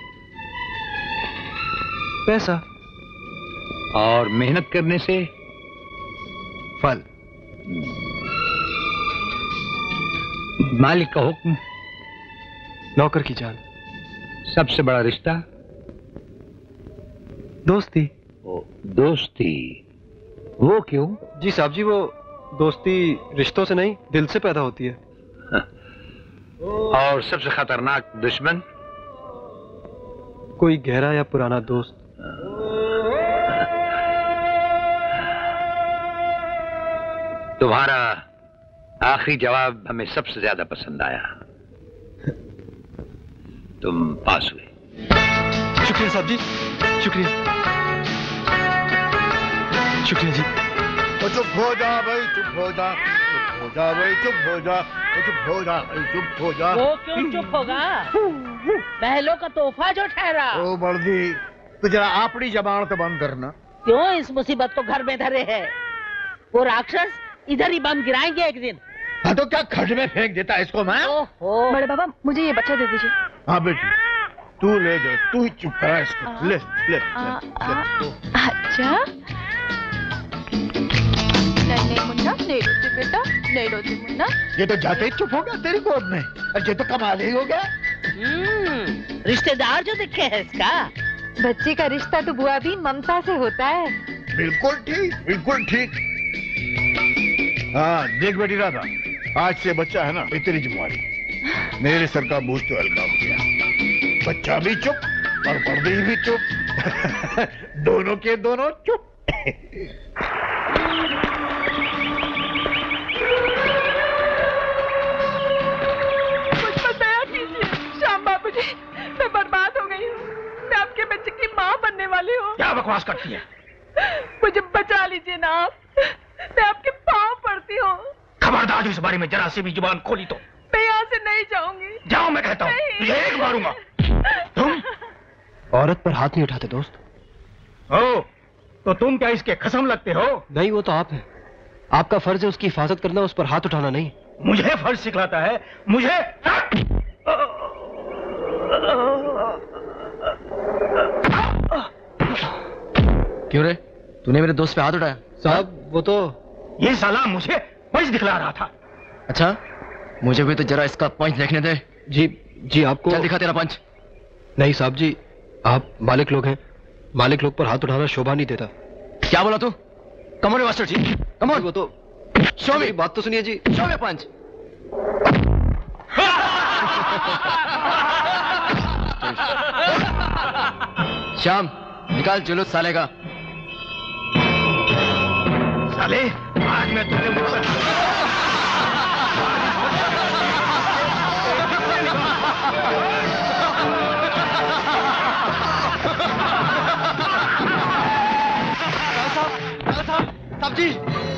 पैसा। और मेहनत करने से? फल। मालिक का हुक्म? नौकर की जान। सबसे बड़ा रिश्ता? दोस्ती। दोस्ती, वो क्यों? जी साहब जी, वो दोस्ती रिश्तों से नहीं, दिल से पैदा होती है। और सबसे खतरनाक दुश्मन? कोई गहरा या पुराना दोस्त। तुम्हारा आखिरी जवाब हमें सबसे ज्यादा पसंद आया। तुम पास हुए। शुक्रिया साहब जी, शुक्रिया, शुक्रिया जी। चुप हो जा भाई, चुप हो जा, चुप हो जा भाई, चुप हो जा, चुप हो जा भाई, चुप हो जा। वो क्यों चुप होगा? महलों का तोहफा जो ठहरा। ओ बर्दी, तो जरा अपनी जबान तो बंद करना। क्यों इस मुसीबत को घर में धरे है? वो राक्षस इधर ही बम गिराएंगे एक दिन। हाँ तो क्या खड्ड में फेंक देता है इसको मैं? बड़े बाबा मुझे ये बच्चा दे दीजिए। हाँ बेटी, तू ले दे, तू ही चुप करा इसको। ले ले, ले, अच्छा, नहीं मुन्ना, नहीं रोती बेटा, नहीं रोती मुन्ना। ये तो जाते ही चुप हो गया तेरी गोद में, और ये तो कमाल ही हो गया। रिश्तेदार जो दिखे है इसका। बच्चे का रिश्ता तो बुआ भी ममता से होता है। बिल्कुल ठीक, बिल्कुल ठीक। हाँ देख बेटी राधा, आज से बच्चा है ना, ये तेरी जिम्मेवारी। मेरे सर का बोझ तो हल्का हो गया। बच्चा भी चुप और पर्दे भी चुप। दोनों के दोनों चुप। मुझ पर दया कीजिए श्याम बाबू जी, मैं बर्बाद हो गई हूँ। मैं आपके बच्चे की माँ बनने वाली हूँ। क्या बकवास करती है? मुझे बचा लीजिए ना आप, मैं आपके पाँव पड़ती हूँ। खबरदार, इस बारे में जरा सी भी जुबान खोली तो मैं यहाँ से नहीं जाऊंगी। जाओ, मैं कहता हूँ, तुझे एक मारूंगा। तुम औरत पर हाथ नहीं उठाते दोस्त। ओ, तो तुम क्या इसके खसम लगते हो? नहीं, वो तो आप हैं। आपका फर्ज है उसकी हिफाजत करना, उस पर हाथ उठाना नहीं। मुझे फर्ज सिखलाता है? मुझे क्यों रे, तूने मेरे दोस्त पे हाथ उठाया? साहब वो तो ये साला मुझे पंच दिखला रहा था। अच्छा, मुझे भी तो जरा इसका पंच देखने दे। जी जी, आपको क्या दिखा तेरा पंच? नहीं साहब जी, आप मालिक लोग हैं, मालिक लोग पर हाथ उठाना शोभा नहीं देता। क्या बोला तू? Come on master ji, come on. वो तो शो में, बात तो सुनिए जी, शो में पंच। श्याम, निकाल जुलूस साले का। साले, आज मैं तुझे साहब जी,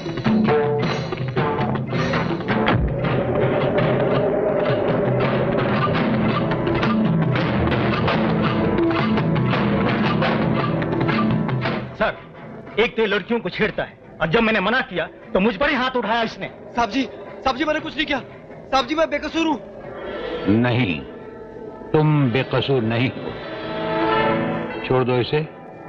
सर, एक तो लड़कियों को छेड़ता है, और जब मैंने मना किया तो मुझ पर ही हाथ उठाया इसने। साहब जी मैंने कुछ नहीं किया। साहब जी मैं बेकसूर हूँ। नहीं, तुम बेकसूर नहीं हो। छोड़ दो इसे।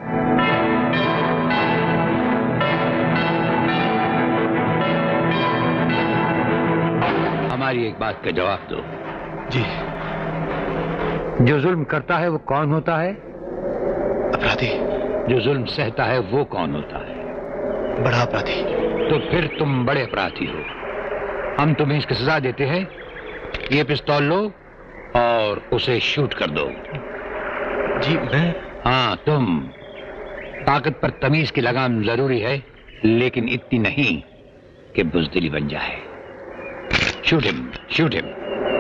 हमारी एक बात का जवाब दो। जी। जो जुल्म करता है वो कौन होता है? अपराधी। जो जुल्म सहता है वो कौन होता है? बड़ा अपराधी। तो फिर तुम बड़े अपराधी हो। हम तुम्हें इसकी सजा देते हैं, ये पिस्तौल लो और उसे शूट कर दो। जी मैं? हाँ तुम। ताकत पर तमीज की लगाम जरूरी है, लेकिन इतनी नहीं कि बुजदिली बन जाए। Shoot him, shoot him.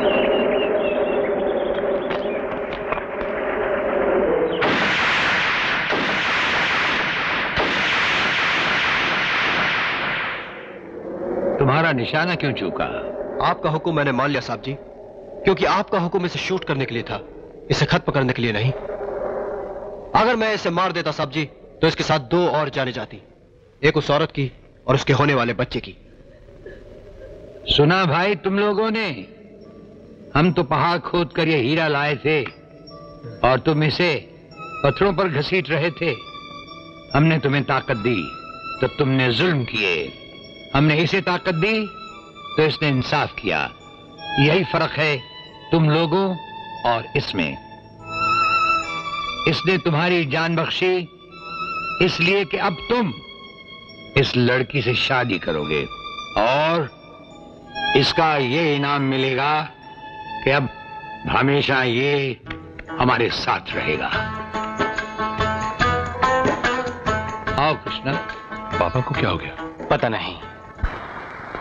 तुम्हारा निशाना क्यों चूका? आपका हुक्म मैंने मान लिया साहब जी, क्योंकि आपका हुक्म इसे शूट करने के लिए था, इसे खत पकड़ने के लिए नहीं। अगर मैं इसे मार देता साहब जी, तो इसके साथ दो और जाने जाती, एक उस औरत की और उसके होने वाले बच्चे की। सुना भाई तुम लोगों ने? हम तो पहाड़ खोद कर ये हीरा लाए थे और तुम इसे पत्थरों पर घसीट रहे थे। हमने तुम्हें ताकत दी तो तुमने जुल्म किए, हमने इसे ताकत दी तो इसने इंसाफ किया। यही फर्क है तुम लोगों और इसमें। इसने तुम्हारी जान बख्शी इसलिए कि अब तुम इस लड़की से शादी करोगे और इसका ये इनाम मिलेगा कि अब हमेशा ये हमारे साथ रहेगा। आओ कृष्णा। पापा को क्या हो गया? पता नहीं,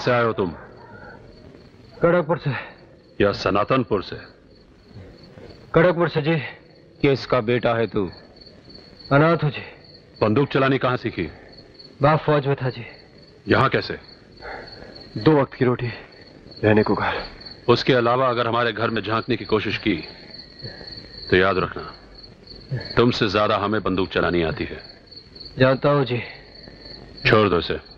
से आए हो तुम? कड़कपुर से। या सनातनपुर से? कड़कपुर से जी। किसका बेटा है तू? अनाथ हूँ जी। बंदूक चलानी कहाँ सीखी? बाप फौज में था जी। यहाँ कैसे? 2 वक्त की रोटी, रहने को घर। उसके अलावा अगर हमारे घर में झांकने की कोशिश की तो याद रखना, तुमसे ज्यादा हमें बंदूक चलानी आती है। जानता हूँ जी। छोड़ दो इसे।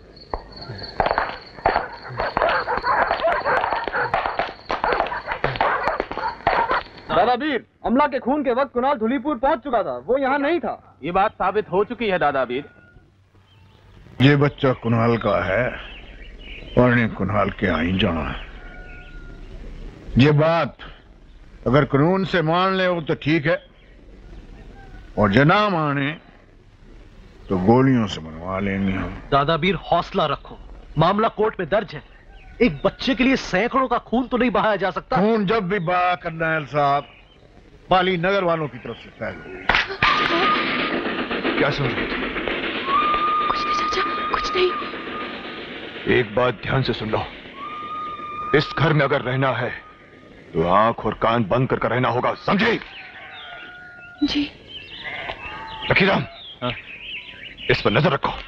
दादावीर, अमला के खून के वक्त कुणाल धुलीपुर पहुंच चुका था, वो यहाँ नहीं था। ये बात साबित हो चुकी है दादावीर। ये बच्चा कुणाल का है और इन्हें कुणाल के यहाँ ही जाना है। ये बात अगर कानून से मान ले वो तो ठीक है, और जो ना माने तो गोलियों से मनवा लेंगे हम। दादावीर, हौसला रखो, मामला कोर्ट में दर्ज है। एक बच्चे के लिए सैकड़ों का खून तो नहीं बहाया जा सकता। खून जब भी बहा करनाल साहब, पाली नगर वालों की तरफ से तय हो। क्या सुन रहे थे? कुछ नहीं चाचा, कुछ नहीं। एक बात ध्यान से सुन लो, इस घर में अगर रहना है तो आंख और कान बंद करके रहना होगा, समझे? जी। लखीराम, इस पर नजर रखो।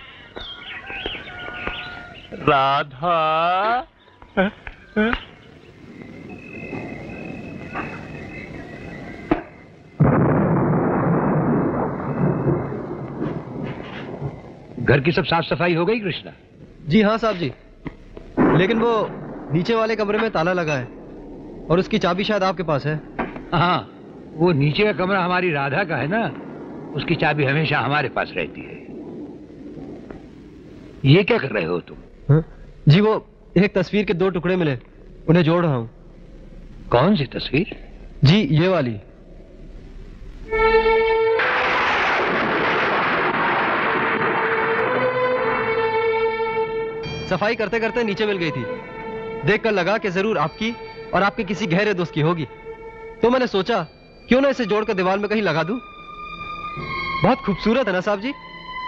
राधा। घर की सब साफ सफाई हो गई कृष्णा? जी हाँ साहब जी, लेकिन वो नीचे वाले कमरे में ताला लगा है और उसकी चाबी शायद आपके पास है। हाँ, वो नीचे का कमरा हमारी राधा का है ना, उसकी चाबी हमेशा हमारे पास रहती है। ये क्या कर रहे हो तुम? हाँ? जी वो एक तस्वीर के 2 टुकड़े मिले, उन्हें जोड़ रहा हूं। कौन सी तस्वीर? जी ये वाली। सफाई करते करते नीचे मिल गई थी, देखकर लगा कि जरूर आपकी और आपके किसी गहरे दोस्त की होगी, तो मैंने सोचा क्यों ना इसे जोड़कर दीवार में कहीं लगा दूं। बहुत खूबसूरत है ना साहब जी?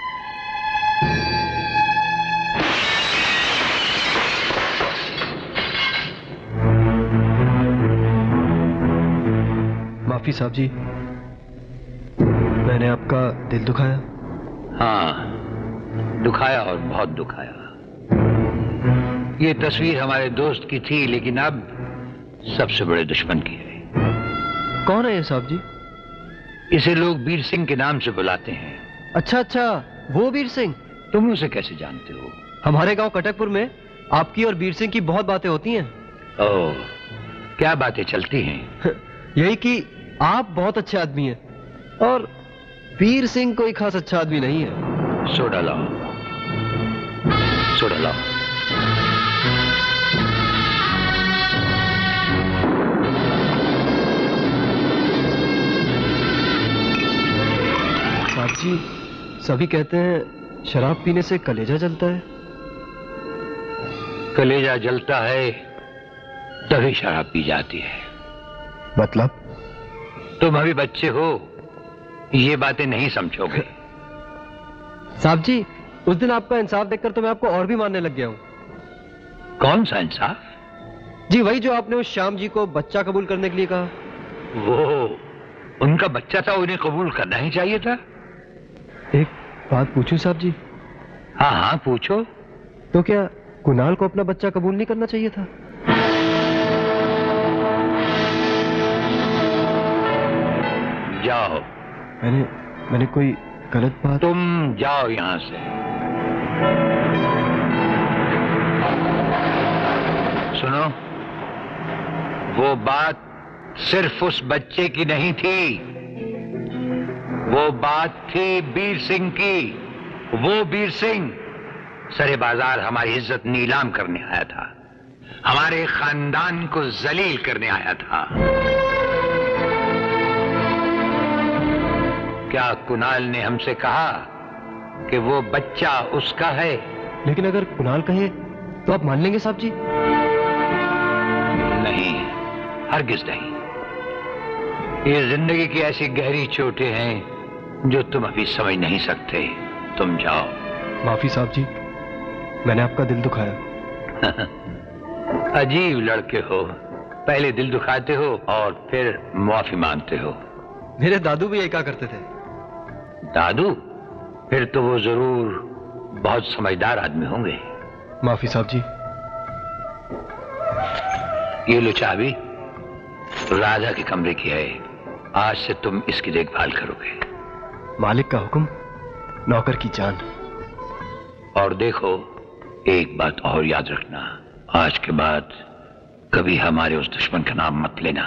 माफी साहब जी, मैंने आपका दिल दुखाया। हाँ, दुखाया और बहुत दुखाया। ये तस्वीर हमारे दोस्त की थी, लेकिन अब सबसे बड़े दुश्मन की है। कौन है ये साहब जी? इसे लोग वीर सिंह के नाम से बुलाते हैं। अच्छा अच्छा, वो वीर सिंह। तुम उसे कैसे जानते हो? हमारे गांव कटकपुर में आपकी और वीर सिंह की बहुत बातें होती हैं। ओह, क्या बातें चलती हैं? यही कि आप बहुत अच्छे आदमी हैं और वीर सिंह कोई खास अच्छा आदमी नहीं है। सोडा लाओ, सोडा लाओ। साहब जी, सभी कहते हैं शराब पीने से कलेजा जलता है। कलेजा जलता है तभी शराब पी जाती है। मतलब? तुम अभी बच्चे हो, ये बातें नहीं समझोगे। साहब जी, उस दिन आपका इंसाफ देखकर तो मैं आपको और भी मानने लग गया हूँ। कौन सा इंसाफ? जी वही जो आपने उस श्याम जी को बच्चा कबूल करने के लिए कहा। वो उनका बच्चा था, उन्हें कबूल करना ही चाहिए था। एक बात पूछूं साहब जी? हाँ हाँ पूछो। तो क्या कुणाल को अपना बच्चा कबूल नहीं करना चाहिए था? जाओ। मैंने कोई गलत बात? तुम जाओ यहां से। सुनो, वो बात सिर्फ उस बच्चे की नहीं थी, वो बात थी वीर सिंह की। वो वीर सिंह सरे बाजार हमारी इज्जत नीलाम करने आया था, हमारे खानदान को जलील करने आया था। क्या कुणाल ने हमसे कहा कि वो बच्चा उसका है? लेकिन अगर कुणाल कहे तो आप मान लेंगे साहब जी? नहीं, हरगिज नहीं। ये जिंदगी की ऐसी गहरी चोटें हैं जो तुम अभी समझ नहीं सकते। तुम जाओ। माफी साहब जी, मैंने आपका दिल दुखाया। अजीब लड़के हो, पहले दिल दुखाते हो और फिर माफी मांगते हो। मेरे दादू भी यही कहा करते थे। दादू? फिर तो वो जरूर बहुत समझदार आदमी होंगे। माफी साहब जी। ये लो चाबी, राजा के कमरे की है। आज से तुम इसकी देखभाल करोगे। मालिक का हुक्म, नौकर की जान। और देखो, एक बात और याद रखना, आज के बाद कभी हमारे उस दुश्मन का नाम मत लेना।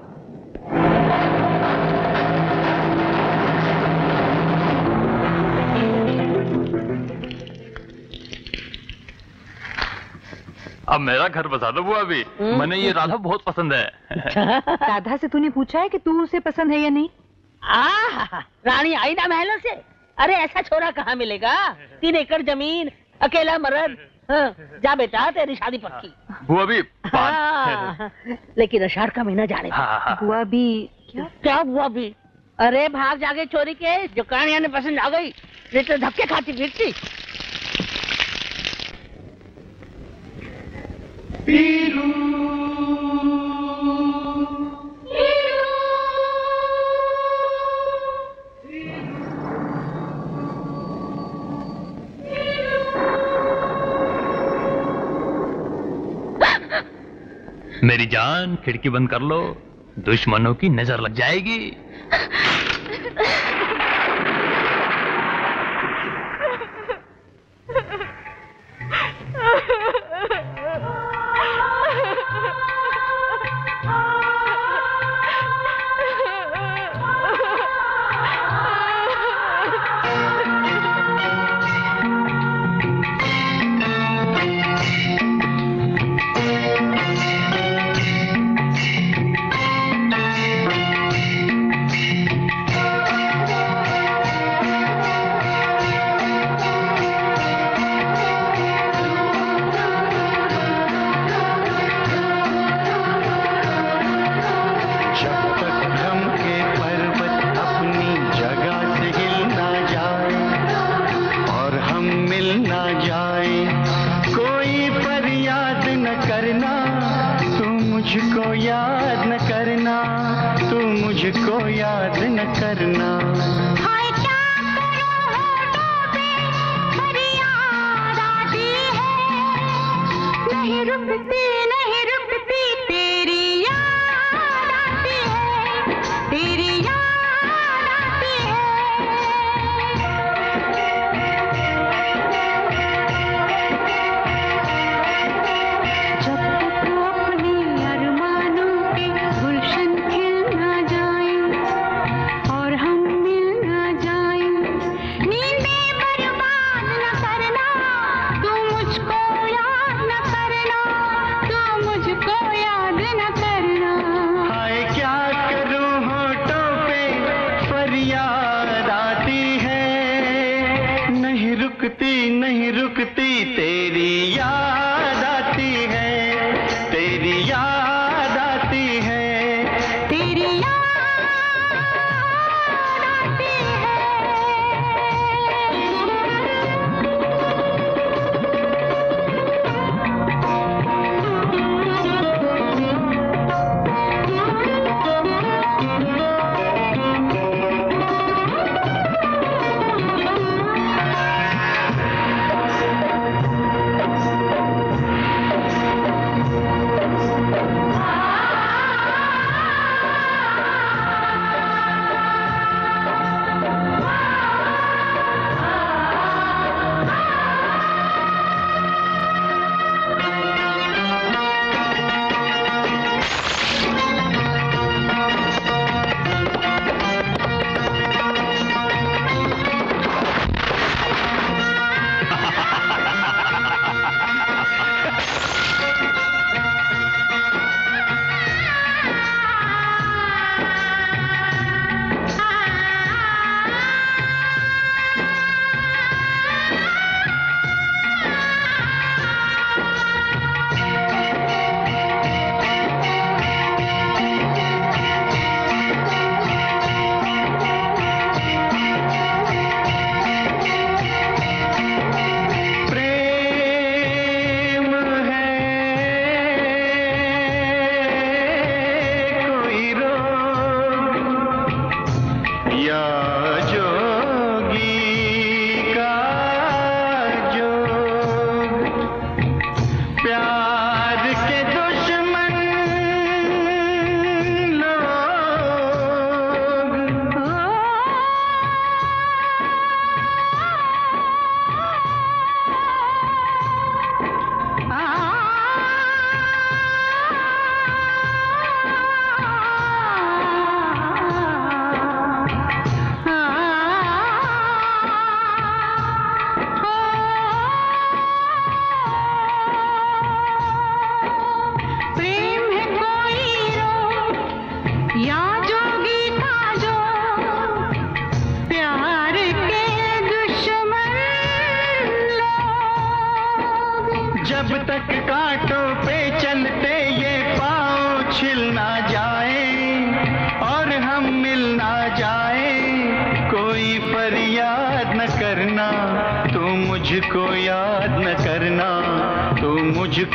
अब मेरा घर बसा दो बुआ भी। मैंने ये राधा बहुत पसंद है। राधा से तूने पूछा है कि तू उसे पसंद है या नहीं? रानी आई ना महलों से। अरे ऐसा छोरा कहाँ मिलेगा? 3 एकड़ जमीन, अकेला मर्द। हाँ, जा बेटा, तेरी शादी पक्की। बुआ भी लेकिन अषाढ़ का महीना जाने बुआ भी क्या बुआ भी? अरे भाग जाके चोरी के, जो कहानियां ने पसंद आ गई, नहीं तो धक्के खाती फिरती। मेरी जान, खिड़की बंद कर लो, दुश्मनों की नजर लग जाएगी।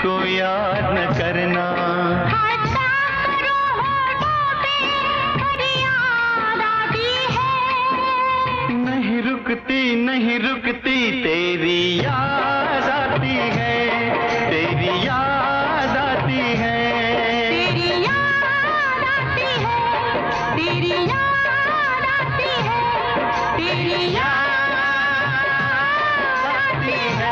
मुझको याद न करना। नहीं रुकती नहीं रुकती तेरी याद आती है, तेरी याद आती है, तेरी याद आती है, तेरी याद आती है, तेरी याद आती है।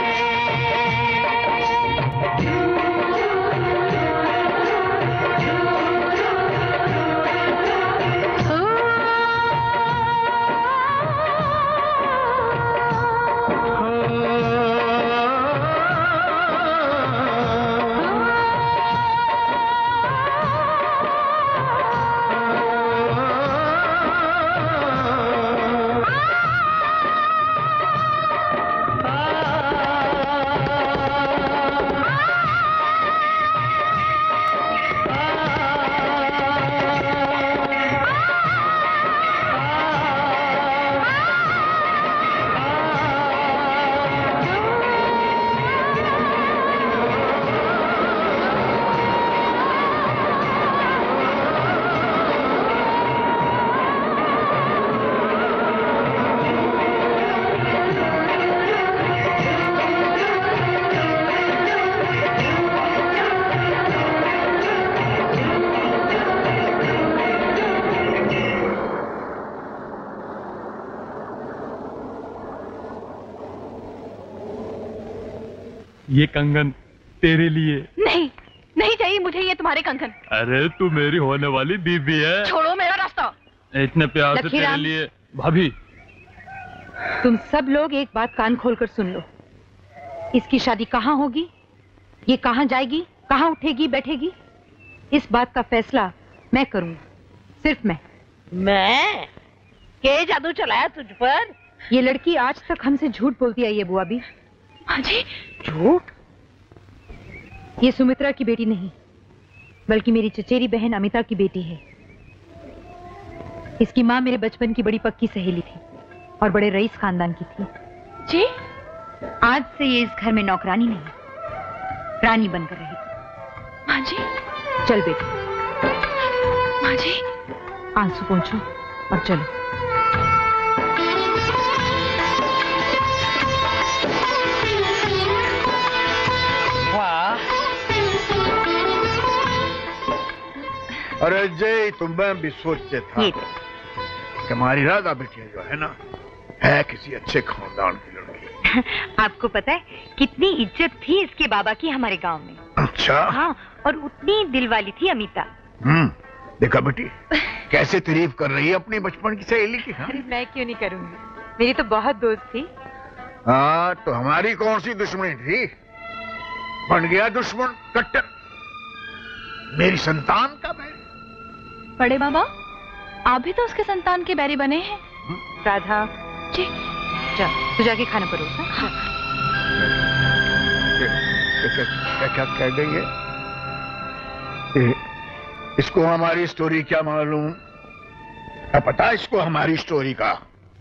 ये कंगन तेरे लिए। नहीं, नहीं चाहिए मुझे ये तुम्हारे कंगन। अरे तू मेरी होने वाली बीबी है। छोड़ो मेरा रास्ता। इतने प्यार से तेरे लखीराम। लिए। भाभी, तुम सब लोग एक बात कान खोलकर सुन लो। इसकी शादी कहाँ होगी, ये कहाँ जाएगी, कहाँ उठेगी बैठेगी, इस बात का फैसला मैं करूंगी, सिर्फ मैं। मैं? क्या जादू चलाया तुझ पर? ये लड़की आज तक हमसे झूठ बोलती आई है बुआ भी। जी झूठ? ये सुमित्रा की बेटी नहीं, बल्कि मेरी चचेरी बहन अमिता की बेटी है। इसकी माँ मेरे बचपन की बड़ी पक्की सहेली थी और बड़े रईस खानदान की थी। जी? आज से ये इस घर में नौकरानी नहीं, रानी बनकर रहेगी। माँ जी। चल बेटी। माँ जी। आंसू पोंछो और चलो। अरे जय, तुम्हें भी सोचते था कि हमारी राधा बिटिया जो है ना, है किसी अच्छे खानदान की लड़की। आपको पता है कितनी इज्जत थी इसके बाबा की हमारे गांव में। अच्छा। हाँ, और उतनी दिल वाली थी अमिता। देखा बेटी कैसे तारीफ कर रही है अपनी बचपन की सहेली की। हाँ? अरे मैं क्यों नहीं करूंगी, मेरी तो बहुत दोस्त थी। हाँ, तो हमारी कौन सी दुश्मनी थी? बन गया दुश्मन कट्टर, मेरी संतान का बैरी। बड़े बाबा, आप भी तो उसके संतान के बैरी बने हैं। राधा जी। जा, तू जाके खाना परोस। हाँ। क्या कह गई है? इसको हमारी स्टोरी क्या मालूम? क्या पता इसको हमारी स्टोरी का?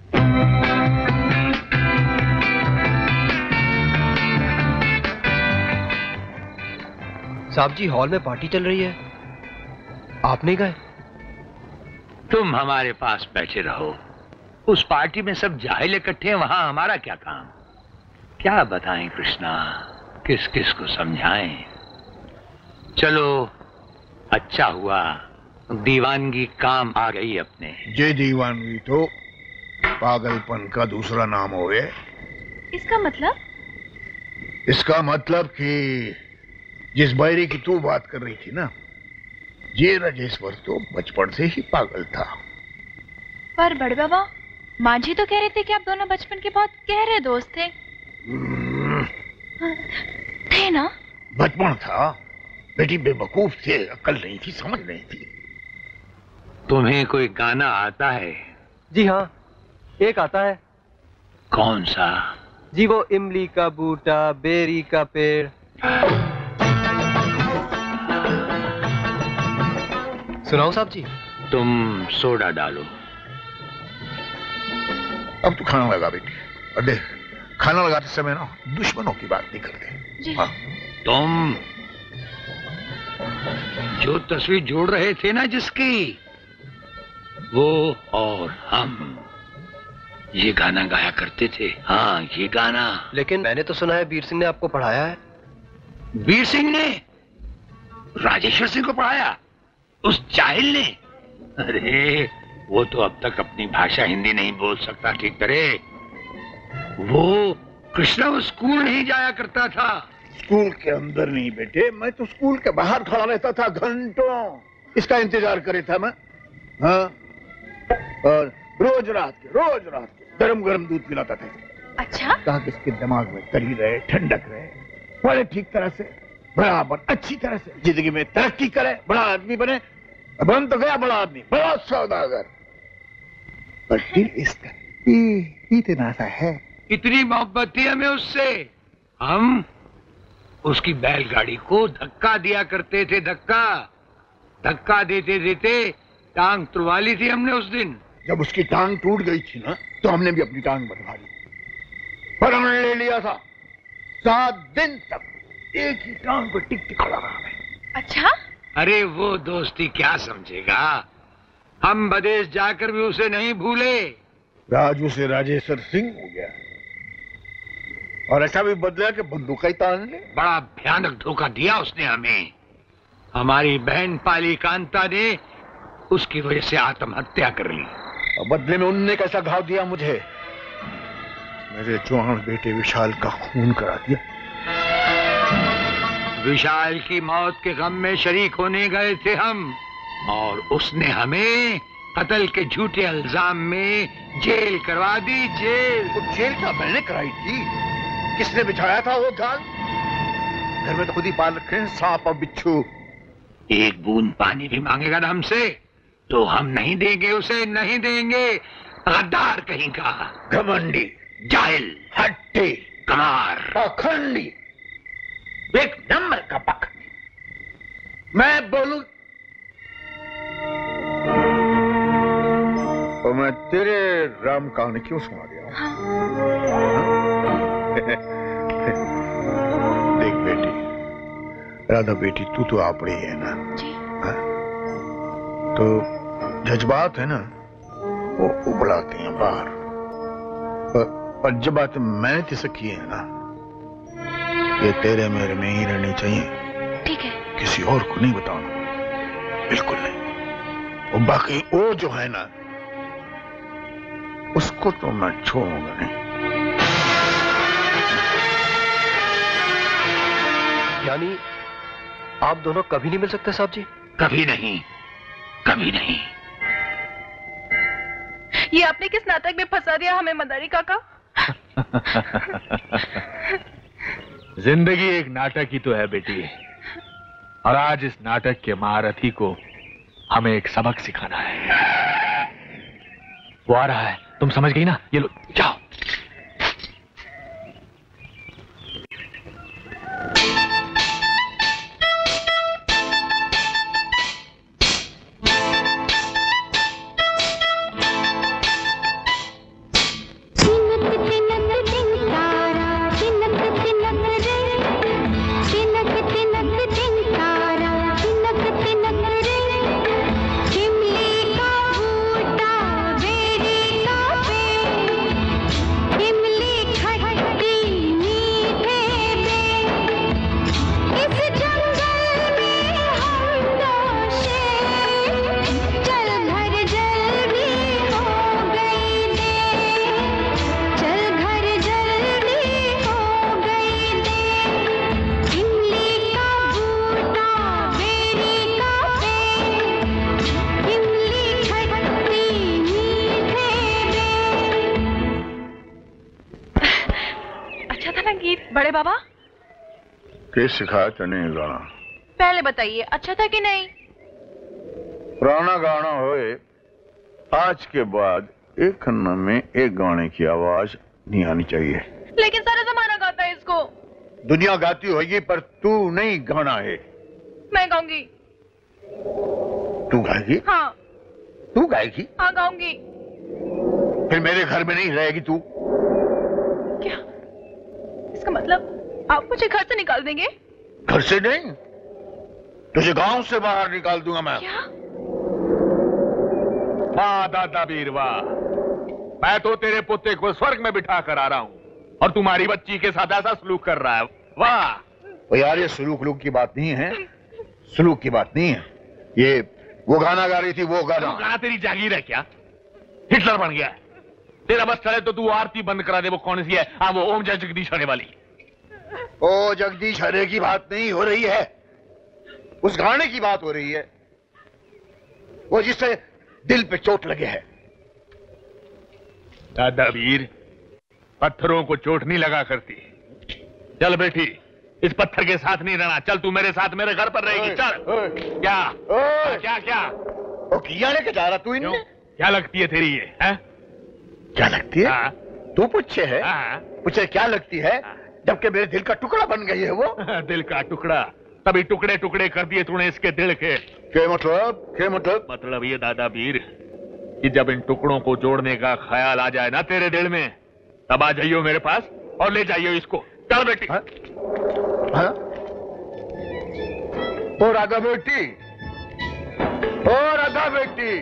साहब जी, हॉल में पार्टी चल रही है, आप नहीं गए? तुम हमारे पास बैठे रहो। उस पार्टी में सब जाहिल इकट्ठे हैं, वहां हमारा क्या काम? क्या बताएं कृष्णा, किस किस को समझाएं? चलो, अच्छा हुआ दीवानगी काम आ गई अपने। ये दीवानगी तो पागलपन का दूसरा नाम हो गए। इसका मतलब? इसका मतलब कि जिस बैरी की तू बात कर रही थी ना, ये राजेश्वर तो बचपन से ही पागल था। पर बड़े बाबा, माँ जी तो कह रहे थे कि आप दोनों बचपन के बहुत गहरे दोस्त थे। थे ना? बचपन था, बेटी बेवकूफ थे, अक्ल नहीं थी, समझ नहीं थी। तुम्हें कोई गाना आता है? जी हाँ, एक आता है। कौन सा? जी वो इमली का बूटा, बेरी का पेड़। सुनाओ साहब जी। तुम सोडा डालो। अब तू खाना लगा बेटी, और देख खाना लगाते समय ना दुश्मनों की बात नहीं करते। जी। हाँ। तुम जो तस्वीर जोड़ रहे थे ना जिसकी, वो और हम ये गाना गाया करते थे। हाँ, ये गाना। लेकिन मैंने तो सुना है वीर सिंह ने आपको पढ़ाया है। वीर सिंह ने राजेश्वर सिंह को पढ़ाया? उस जाहिल ने? अरे वो तो अब तक अपनी भाषा हिंदी नहीं बोल सकता ठीक तरह। वो कृष्णा स्कूल नहीं जाया करता था। स्कूल के अंदर नहीं बेटे, मैं तो स्कूल के बाहर खड़ा रहता था घंटों, इसका इंतजार करे था मैं। हाँ, और रोज रात के गरम गरम दूध पिलाता था। अच्छा? ताकि इसके दिमाग में तरी रहे, ठंडक रहे, पढ़े ठीक तरह से, बराबर अच्छी तरह से, जिंदगी में तरक्की करे, बड़ा आदमी बने। बन तो गया बड़ा आदमी, बड़ा सौदागर, पर दिल इसका इतना सा है। इतनी मोहब्बत थी हमें उससे, हम उसकी बैलगाड़ी को धक्का दिया करते थे। धक्का देते देते टांग तुड़वा ली थी हमने उस दिन। जब उसकी टांग टूट गई थी ना, तो हमने भी अपनी टांग बनवा ली, पर हमने ले लिया था 7 दिन तक एक ही टांग पर टिक खड़ा रहा। अच्छा? अरे वो दोस्ती क्या समझेगा, हम विदेश जाकर भी उसे नहीं भूले। राजू से राजेश्वर सिंह हो गया, और ऐसा भी बदला कि बंदूक ही तान ले। बड़ा भयानक धोखा दिया उसने हमें। हमारी बहन पाली कांता ने उसकी वजह से आत्महत्या कर ली। और बदले में उनने कैसा घाव दिया मुझे, मेरे जवान बेटे विशाल का खून करा दिया। विशाल की मौत के गम में शरीक होने गए थे हम, और उसने हमें कत्ल के झूठे इल्जाम में जेल करवा दी। जेल क्या मैंने कराई थी? किसने बिछाया था वो जाल? घर में तो खुद ही पाल रखे हैं सांप और बिच्छू। एक बूंद पानी भी मांगेगा ना हमसे, तो हम नहीं देंगे उसे, नहीं देंगे। गद्दार कहीं का, घमंडी, जाहिल, हट्टी, कमार, पाखंडी, एक नंबर का पाखंडी। मैं बोलूं तो मैं तेरे राम कहानी क्यों सुना दिया? देख बेटी, राधा बेटी, तू तो आपड़ी है ना जी? तो जज्बात है ना, वो उबलाते हैं बाहर, पर जब बात मैंने तुझसे की है ना, ये तेरे मेरे में ही रहनी चाहिए। ठीक है। किसी और को नहीं बताना, बिल्कुल नहीं। और बाकी वो जो है ना, उसको तो मैं छोड़ूंगा नहीं। यानी आप दोनों कभी नहीं मिल सकते साहब जी? कभी नहीं, कभी नहीं। ये आपने किस नाटक में फंसा दिया हमें मदारी काका? जिंदगी एक नाटक ही तो है बेटी, और आज इस नाटक के महारथी को हमें एक सबक सिखाना है। वो आ रहा है, तुम समझ गई ना? ये लो, जाओ। बड़े बाबा, किस सिखाया तने गाना? पहले बताइए, अच्छा था कि नहीं? पुराना गाना होए, आज के बाद एक खन्ना में एक गाने की आवाज नहीं आनी चाहिए। लेकिन सारा जमाना गाता है इसको। दुनिया गाती होगी, पर तू नहीं गाना है। मैं गाऊंगी। तू गाएगी? हाँ। तू गाएगी? हाँ गाऊंगी। फिर मेरे घर में नहीं रहेगी तू? क्या इसका मतलब आप मुझे घर से निकाल देंगे? घर से नहीं, तुझे गांव से बाहर निकाल दूंगा मैं। वाह दादा वीर वाह, मैं तो तेरे पोते को स्वर्ग में बिठा कर आ रहा हूं और तुम्हारी बच्ची के साथ ऐसा सलूक कर रहा है। वाह तो यार ये सलूक की बात नहीं है, सलूक की बात नहीं है। ये वो गाना गा रही थी, वो गाना तेरी जागीर है क्या? हिटलर बन गया है तेरा? बस चले तो तू आरती बंद करा दे। वो कौन सी है? हाँ वो ओम जय जगदीश हरे वाली। ओ जगदीश हरे की बात नहीं हो रही है, उस गाने की बात हो रही है, वो जिससे दिल पे चोट लगे है। दादा वीर, पत्थरों को चोट नहीं लगा करती। चल बेटी, इस पत्थर के साथ नहीं रहना, चल तू मेरे साथ मेरे घर पर रहेगी। चल। क्या क्या क्या ओ किया लेके जा रहा तू इनमें? क्या लगती है तेरी ये है? क्या लगती है? तू पूछे है? पूछे क्या लगती है, जबकि मेरे दिल का टुकड़ा बन गई है वो। दिल का टुकड़ा? तभी टुकड़े टुकड़े कर दिए तूने इसके दिल के। क्या मतलब? क्या मतलब? मतलब ये दादा वीर कि जब इन टुकड़ों को जोड़ने का ख्याल आ जाए ना तेरे दिल में, तब आ जाइयो मेरे पास और ले जाइयो इसको। चल बेटी। हाँ? ओ राधा बेटी, ओ राधा बेटी।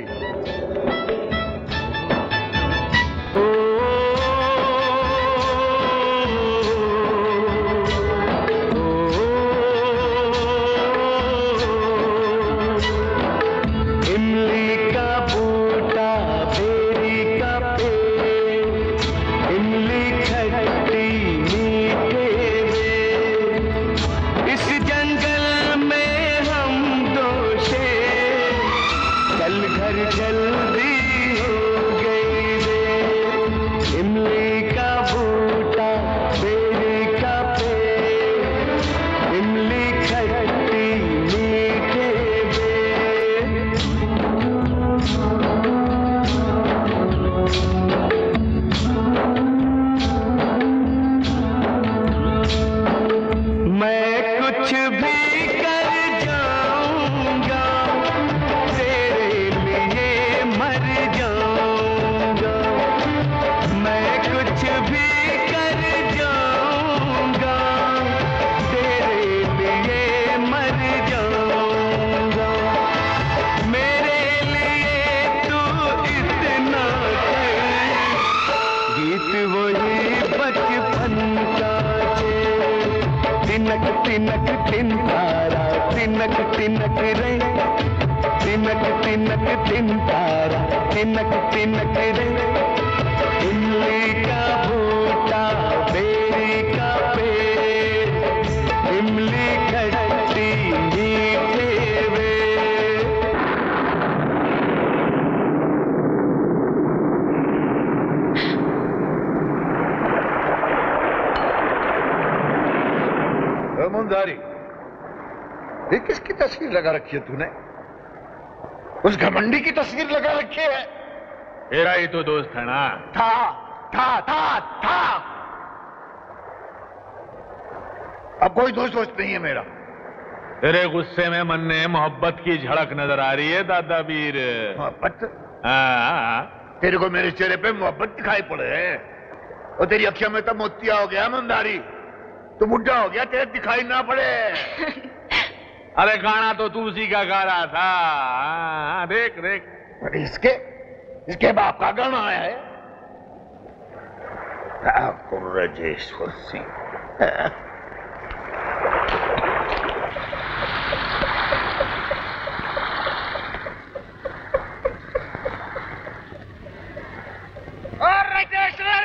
इमली का बूटा, बेरी का पेड़, इमली खट्टी मीठे में, इस जंगल में हम दो शेर, कल घर जल्दी हो गई रे। इमली का बूटा, बेरी का पेड़, इमली खट्टी मीठे मैं कुछ भी कर जाऊंगा, तेरे लिए मर जाऊंगा। मैं कुछ भी कर जाऊंगा, तेरे लिए मर जाऊंगा। मेरे लिए तू इतना कर, गीत वही बचपन का तिनक तिनक तिन तारा, तिनक तिनक रे, तिनक तिनक तिन तारा, तिनक तिनक रे। इमली का बूटा, बेरी का पेड़, इमली खट्टी मीठे वे। मुंदारी, ये किसकी तस्वीर लगा रखी है तूने? उस घमंडी की तस्वीर लगा रखी है। तेरा ही तो दोस्त है ना। था। अब कोई दोस्त नहीं है मेरा। तेरे गुस्से में मन ने मोहब्बत की झड़क नजर आ रही है दादा वीर। मोहब्बत? हाँ। तेरे को मेरे चेहरे पे मोहब्बत दिखाई पड़े है, और तेरी अखियों में तो मोतिया हो गया मुंदारी। तू बुढ़ा हो गया, तेरे दिखाई ना पड़े। अरे गाना तो तू उसी का गा रहा था। देख देख। अरे इसके बाप का गाना आया है। ठाकुर राजेश्वर सिंह। और राजेश्वर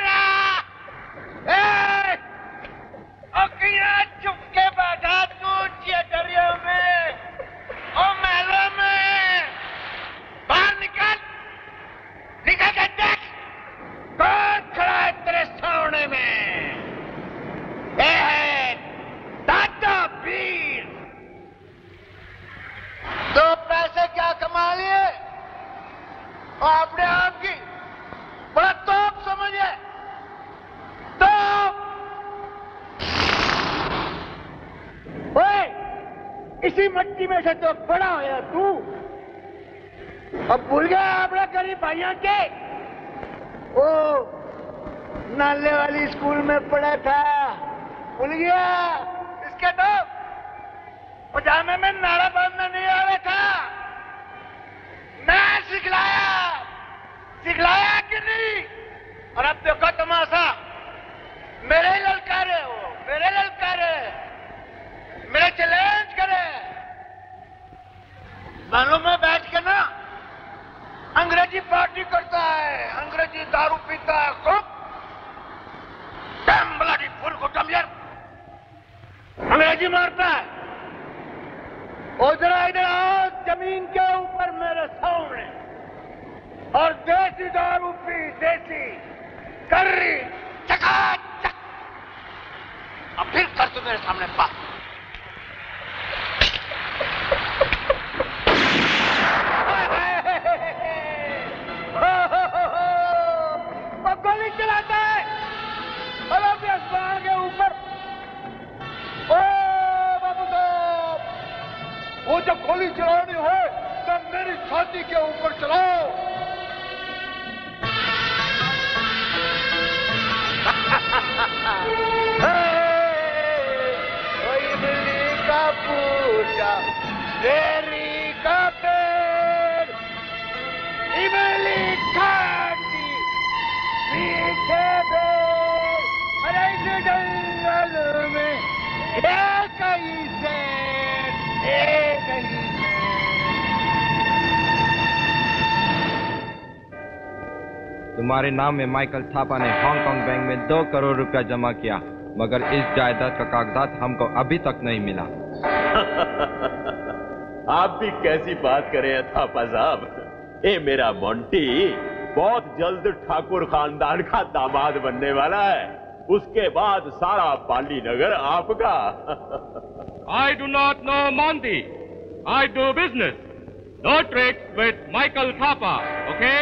चुपके बैठा तू थिएटरियों में और महलों में। बाहर निकल, निकल के देख कौन खड़ा है तेरे सामने में। ये है दादा वीर। दो पैसे क्या कमा लिए और अपने आप की बड़ा तोप समझे। तो ओए, इसी मट्टी में से तो बड़ा होया तू। अब भूल गया अपने गरीब भाइयों के? ओ नाले वाली स्कूल में पढ़ा था, भूल गया? इसके तो पजामे में नाड़ा बांधना नहीं आया था। मैं सिखलाया कि नहीं? और अब देखो तमाशा, मेरे ललकारे हो, मेरे चैलेंज करे। मालूम में बैठ के ना अंग्रेजी पार्टी करता है, अंग्रेजी दारू पीता है खूब। डैम ब्लडी फुल को यार, अंग्रेजी मारता है। इधर आओ जमीन के ऊपर मेरे सामने, और देसी दारू पी, देसी कर्री चकाचक। अब फिर कर तू मेरे सामने बात। अब गोली चलाता है आसमान के ऊपर। ओ बाबू साहब, वो जब गोली चलानी हो तब मेरी छाती के ऊपर चलाओ। कोई बिल्ली का पूजा, तेरी का पेड़, इमली खाती पीछे बेर। अरे इस जंगल में एक ही शेर, एक ही तुम्हारे नाम में माइकल थापा ने हांगकांग बैंक में 2 करोड़ रुपया जमा किया, मगर इस जायदाद का कागजात हमको अभी तक नहीं मिला। आप भी कैसी बात करें थापा साहब। ये मेरा मोंटी बहुत जल्द ठाकुर खानदान का दामाद बनने वाला है। उसके बाद सारा पाली नगर आपका। I do not know Monty. I do business. No tricks with Michael Thapa, okay?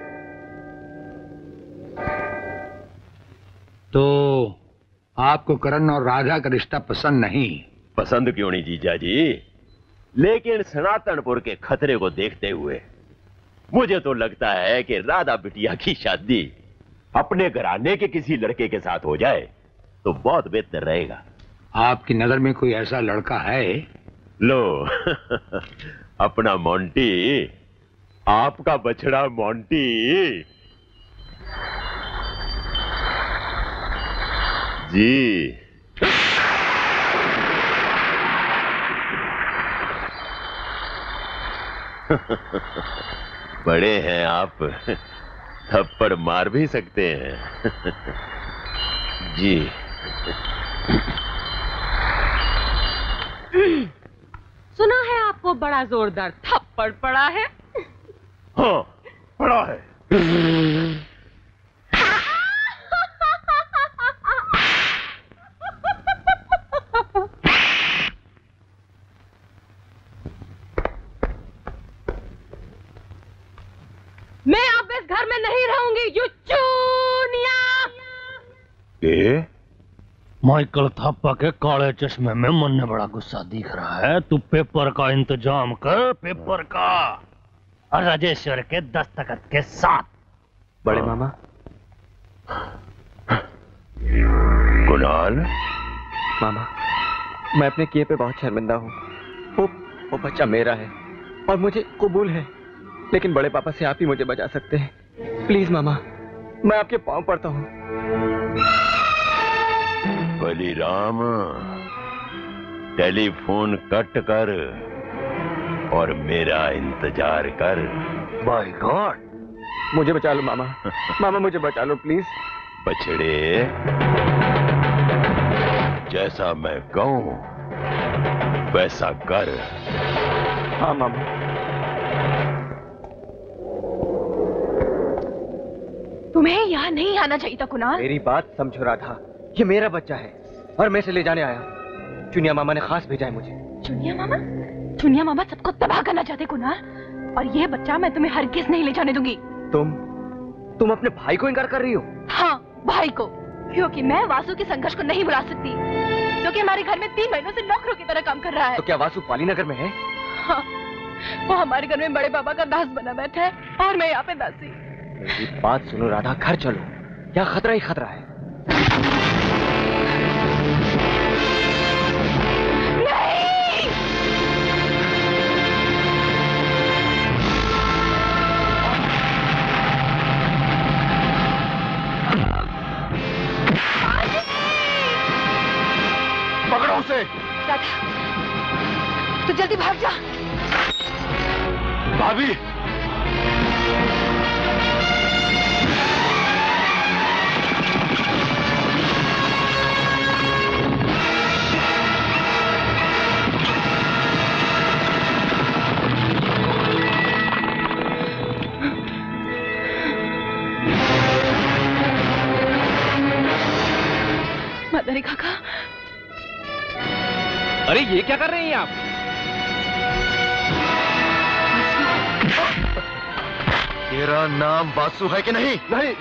तो आपको करण और राधा का रिश्ता पसंद नहीं? पसंद क्यों नहीं जीजा जी, लेकिन सनातनपुर के खतरे को देखते हुए मुझे तो लगता है कि राधा बिटिया की शादी अपने घराने के किसी लड़के के साथ हो जाए तो बहुत बेहतर रहेगा। आपकी नजर में कोई ऐसा लड़का है? लो अपना मोंटी, आपका बछड़ा मोंटी। जी बड़े हैं आप, थप्पड़ मार भी सकते हैं। जी सुना है आपको बड़ा जोरदार थप्पड़ पड़ा है? हाँ पड़ा है। मैं अब इस घर में नहीं रहूंगी, यू चूनिया। माइकल थापा के काले चश्मे में मन ने बड़ा गुस्सा दिख रहा है। तू पेपर का इंतजाम कर, पेपर का, और राजेश्वर के दस्तखत के साथ। बड़े मामा। कुणाल मामा, मैं अपने किए पे बहुत शर्मिंदा हूँ। वो बच्चा मेरा है और मुझे कबूल है, लेकिन बड़े पापा से आप ही मुझे बचा सकते हैं। प्लीज मामा, मैं आपके पांव पड़ता हूँ। बलिराम, टेलीफोन कट कर और मेरा इंतजार कर। माय गॉड, मुझे बचा लो मामा। मामा मुझे बचा लो प्लीज। बछड़े, जैसा मैं कहूं वैसा कर। हाँ मामा। तुम्हें यहाँ नहीं आना चाहिए था कुणाल। मेरी बात समझो राधा, ये मेरा बच्चा है और मैं इसे ले जाने आया। चुनिया मामा ने खास भेजा है मुझे। चुनिया मामा? चुनिया मामा सबको तबाह करना चाहते कुणाल, और ये बच्चा मैं तुम्हें हरगिज नहीं ले जाने दूंगी। तुम अपने भाई को इनकार कर रही हो? हाँ, भाई को, क्योंकि मैं वासु के संघर्ष को नहीं बुला सकती, क्योंकि हमारे घर में 3 महीनों से नौकरों की तरह काम कर रहा है। तो क्या वासु पाली नगर में है? हाँ, वो हमारे घर में बड़े बाबा का दास बना बैठा है और मैं यहाँ पे दासी। मेरी बात सुनो राधा, घर चलो, यहाँ खतरा ही खतरा है। नहीं! जल्दी भाग जा। भाभी, मदारी काका। अरे ये क्या कर रही हैं आप? तेरा नाम बासु है कि नहीं? नहीं।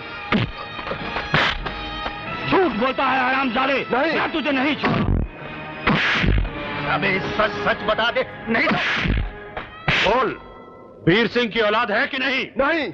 झूठ बोलता है हरामजादे। नहीं। मैं तुझे नहीं छोड़। अबे सच सच बता दे। नहीं तो बोल, वीर सिंह की औलाद है कि नहीं? नहीं।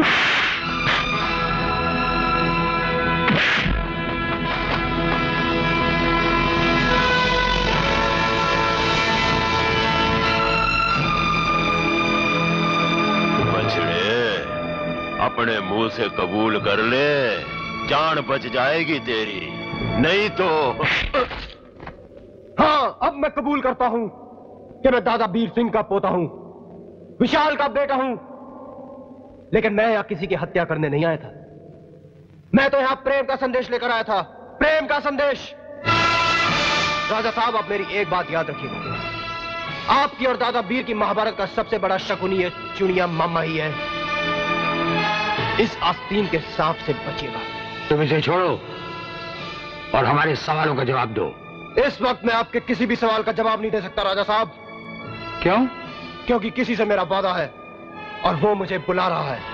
अपने मुंह से कबूल कर ले, जान बच जाएगी तेरी, नहीं तो। हाँ, अब मैं कबूल करता हूं कि मैं दादा वीर सिंह का पोता हूं, विशाल का बेटा हूं, लेकिन मैं यहां किसी की हत्या करने नहीं आया था। मैं तो यहां प्रेम का संदेश लेकर आया था, प्रेम का संदेश। राजा साहब, आप मेरी एक बात याद रखिएगा, आपकी और दादा वीर की महाभारत का सबसे बड़ा शकुनी है चुनिया मामा ही है। इस आस्तीन के सांप से बचेगा। तुम इसे छोड़ो और हमारे सवालों का जवाब दो। इस वक्त मैं आपके किसी भी सवाल का जवाब नहीं दे सकता राजा साहब। क्यों? क्योंकि किसी से मेरा वादा है और वो मुझे बुला रहा है।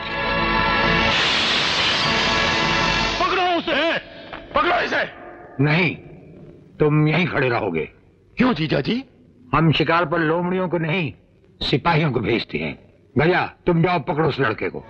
पकड़ो उसे, पकड़ो इसे। नहीं, तुम यहीं खड़े रहोगे। क्यों जीजा जी? हम शिकार पर लोमड़ियों को नहीं, सिपाहियों को भेजते हैं। गया, तुम जाओ, पकड़ो उस लड़के को।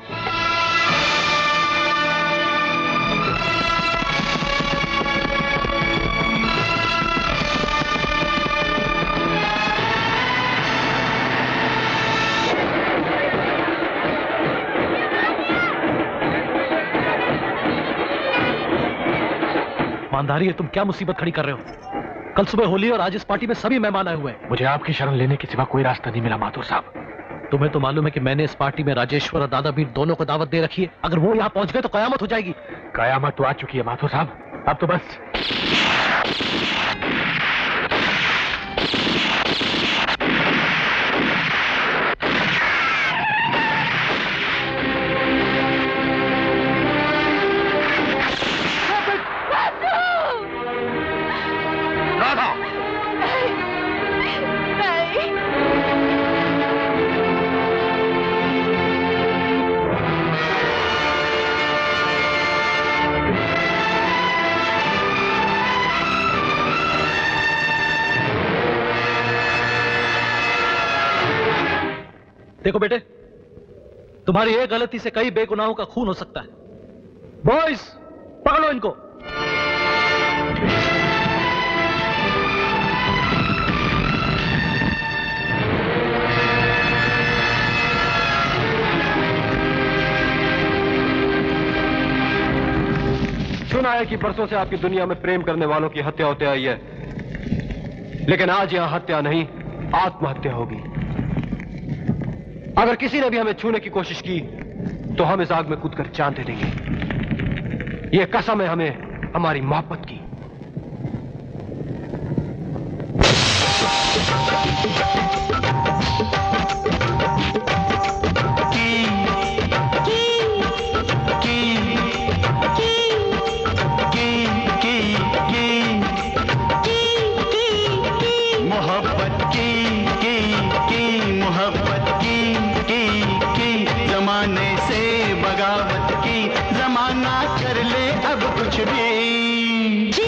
ईमानदारी है, तुम क्या मुसीबत खड़ी कर रहे हो? कल सुबह होली और आज इस पार्टी में सभी मेहमान आए हुए हैं। मुझे आपकी शरण लेने के सिवा कोई रास्ता नहीं मिला माथुर साहब। तुम्हें तो मालूम है कि मैंने इस पार्टी में राजेश्वर और दादा वीर दोनों को दावत दे रखी है। अगर वो यहाँ पहुंच गए तो कयामत हो जाएगी। कयामत तो आ चुकी है माथुर साहब, अब तो बस। देखो बेटे, तुम्हारी एक गलती से कई बेगुनाहों का खून हो सकता है। बॉयज, पकड़ो इनको। सुना है कि परसों से आपकी दुनिया में प्रेम करने वालों की हत्या होते आई है, लेकिन आज यहां हत्या नहीं, आत्महत्या होगी। अगर किसी ने भी हमें छूने की कोशिश की तो हम इस आग में कूदकर जान दे देंगे। यह कसम है हमें हमारी मोहब्बत की। मोहब्बत की मोहब्बत की जमाने से बगावत की, जमाना कर ले अब कुछ भी।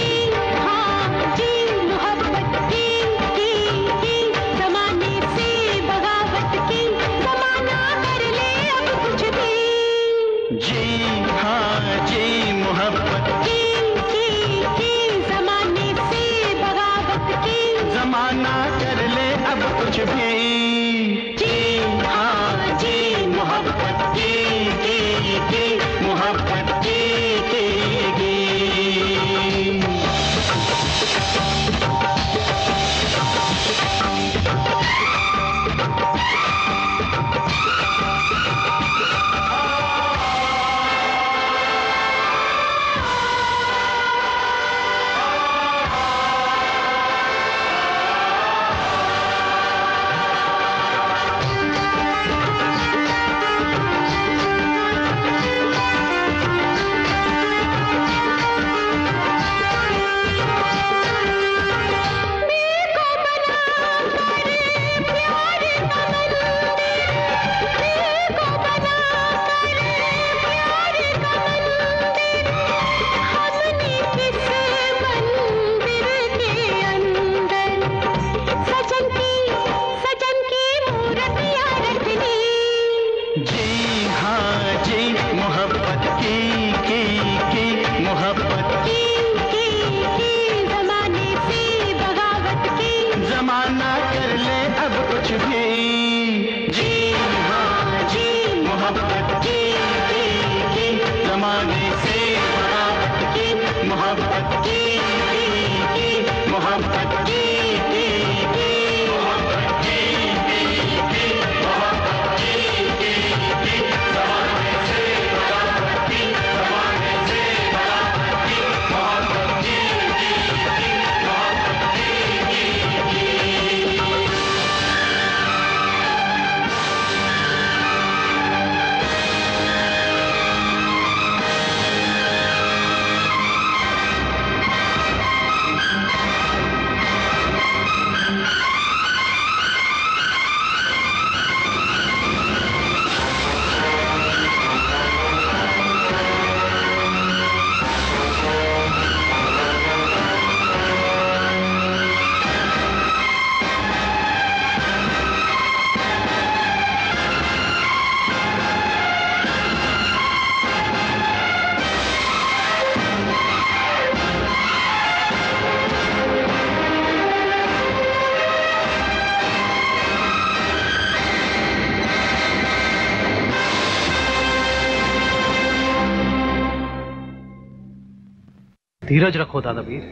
धीरज रखो दादावीर।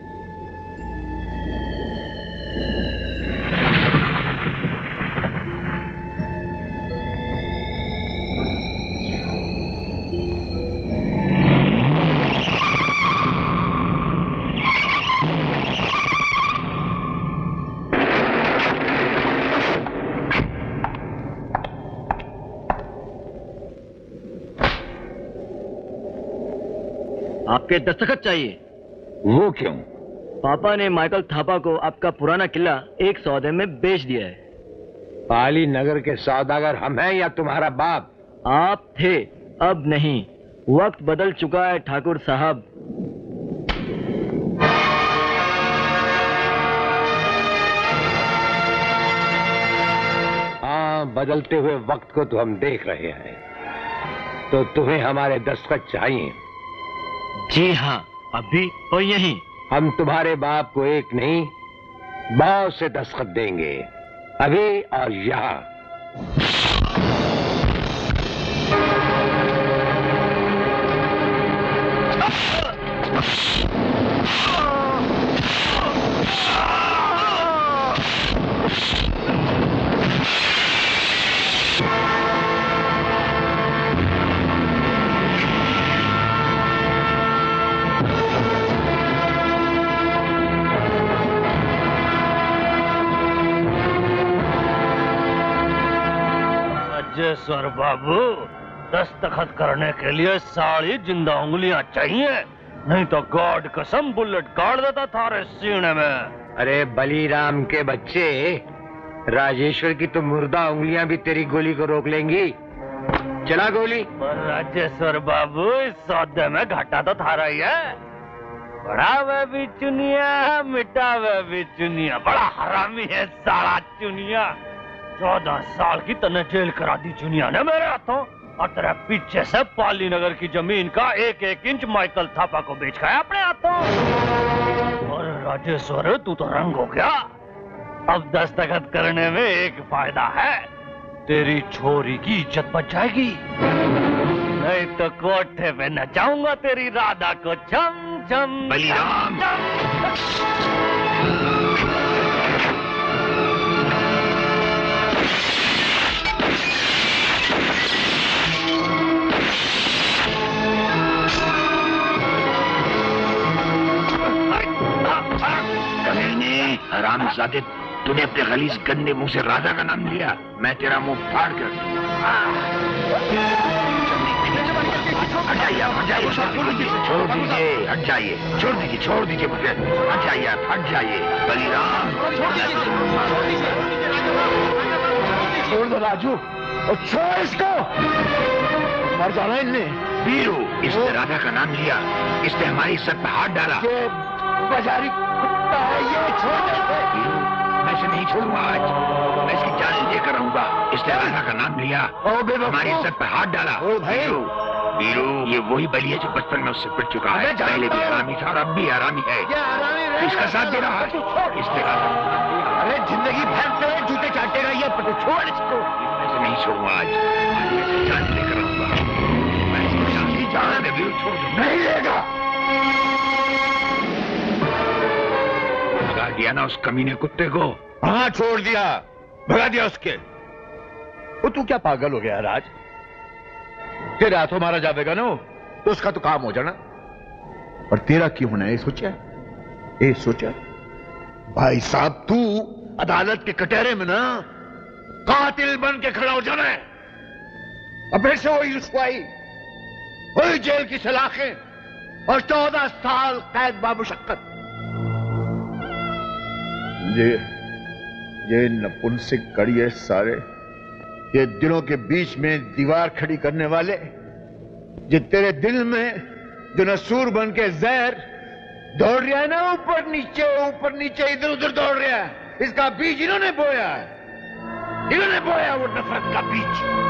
आपके दस्तखत चाहिए। वो क्यों? पापा ने माइकल थापा को आपका पुराना किला एक सौदे में बेच दिया है। पाली नगर के सौदागर हम हैं या तुम्हारा बाप? आप थे, अब नहीं। वक्त बदल चुका है ठाकुर साहब। हाँ, बदलते हुए वक्त को तो हम देख रहे हैं। तो तुम्हें हमारे दस्तखत चाहिए? जी हाँ, अभी और यहीं। हम तुम्हारे बाप को एक नहीं, बहुत से दस्तखत देंगे, अभी और यहाँ। राजेश्वर बाबू, दस्तखत करने के लिए सारी जिंदा उंगलियां चाहिए, नहीं तो गॉड कसम बुलेट काट देता थारे सीने में। अरे बलीराम के बच्चे, राजेश्वर की तो मुर्दा उंगलियां भी तेरी गोली को रोक लेंगी। चला गोली। पर राजेश्वर बाबू, इस सौदे में घाटा तो थारा ही है। बड़ा वे भी चुनिया, मिटा वे भी चुनिया, बड़ा हरामी है साला चुनिया। 14 साल की तने जेल करा दी चुनिया ने मेरे हाथों, और तेरे पीछे से पाली नगर की जमीन का 1-1 इंच माइकल थापा को बेच खाया अपने हाथों। और राजेश्वर, तू तो रंग हो गया। अब दस्तखत करने में एक फायदा है, तेरी छोरी की इज्जत बच जाएगी। नहीं तो कोठे पे नचाऊंगा तेरी राधा को छम छम। बलिराम, हरामजादे, तूने अपने गलीज गंदे मुंह से राधा का नाम लिया, मैं तेरा मुंह फाड़ कर। हट जाइए, हट जाइए, छोड़ दीजिए, हट जाइए, छोड़ दीजिए मुझे, हट जाइए, हट जाइए। बलिराम, छोड़ दो राजू, और छोड़ इसको, मर जाना इनने। वीरू, इसने राधा का नाम लिया, इसने हमारी सर पर हाथ डाला। बाजारी कुत्ता है ये, छोड़ दे। मैं इसे नहीं छोड़ूंगा आज, मैं इसकी जान लेकर रहूंगा। इसने राधा का नाम लिया, हमारी सर पर हाथ डाला। वीरू, ये वही बलि है जो बचपन में उससे पिट चुका है। पहले भी हरामी था और अब भी हरामी है। इसका साथ दे रहा है। इसने अरे जिंदगी भर तेरे जूते चाटेगा ये, छोड़ इसको। मैं इसे नहीं छोड़ूंगा आज, मैं इसकी जान लेकर रहूंगा। मैं इसकी जान है, वीरू छोड़ दूंगा। नहीं लेगा। भगा दिया ना उस कमीने कुत्ते को? हाँ, छोड़ दिया, भगा दिया उसके। वो तू क्या पागल हो गया राज? तेरे हाथों मारा जाएगा ना तो उसका तो काम हो जाना, और तेरा क्यों होना है ये सोचा? भाई साहब, तू अदालत के कटहरे में ना कातिल बन के खड़ा हो जाना है, और फिर से वही रुसवाई, वही जेल की सलाखें और 14 साल कैद बामुशक्कत। ये नपुंसक कड़िए सारे, ये दिलों के बीच में दीवार खड़ी करने वाले, जो तेरे दिल में जो नसूर बन के जहर दौड़ रहा है ना, ऊपर नीचे इधर उधर दौड़ रहा है, इसका बीज इन्होंने बोया है, इन्होंने बोया वो नफरत का बीज।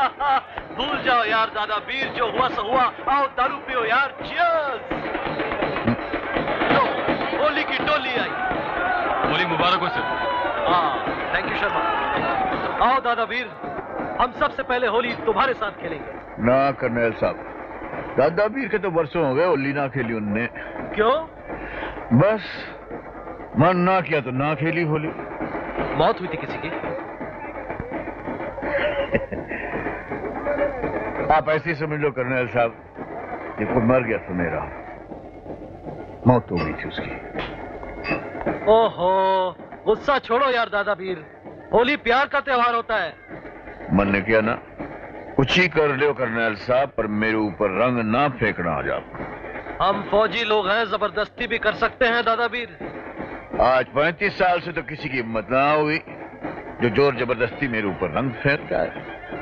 भूल जाओ यार दादा वीर, जो हुआ सो हुआ। आओ दारू पियो यार, चीयर्स। होली की टोली आई। होली मुबारक हो सर। हाँ थैंक यू शर्मा। आओ दादा वीर, हम सबसे पहले होली तुम्हारे साथ खेलेंगे। ना कर्नल साहब, दादा वीर के तो वर्षों हो गए होली ना खेली उनने। क्यों? बस मन ना किया तो ना खेली होली। मौत हुई थी किसी की? आप ऐसे ही समझ लो कर्नल साहब, ये कोई मर गया तो मेरा, मौत हो गई थी उसकी। ओहो, गुस्सा छोड़ो यार दादा वीर, होली प्यार का त्योहार होता है। मन ने किया ना, कुछ ही कर लो कर्नल साहब, पर मेरे ऊपर रंग ना फेंकना आज आप। हम फौजी लोग हैं, जबरदस्ती भी कर सकते हैं दादा वीर। आज 35 साल से तो किसी की हिम्मत ना हुई जो जोर जबरदस्ती मेरे ऊपर रंग फेंकता है।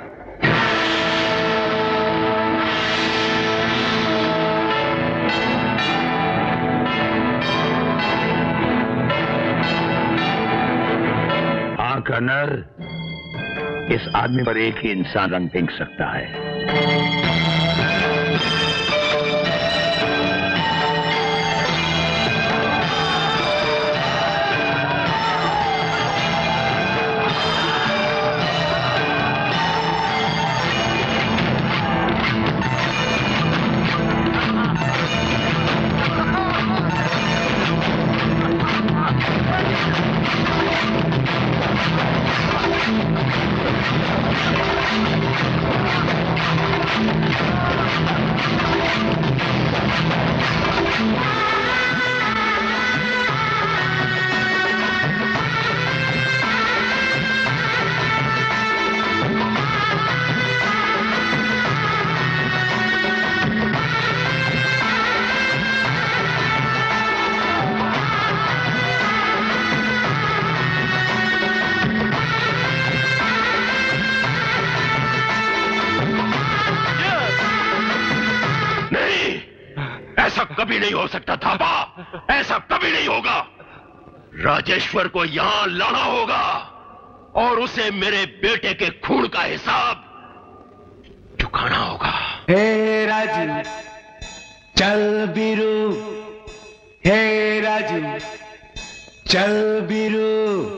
हाँ कर्नल, इस आदमी पर एक ही इंसान रंग फेंक सकता है। कभी नहीं हो सकता थापा, ऐसा कभी नहीं होगा। राजेश्वर को यहां लाना होगा और उसे मेरे बेटे के खून का हिसाब चुकाना होगा। हे राजू चल बीरू, हे राजू चल बीरू।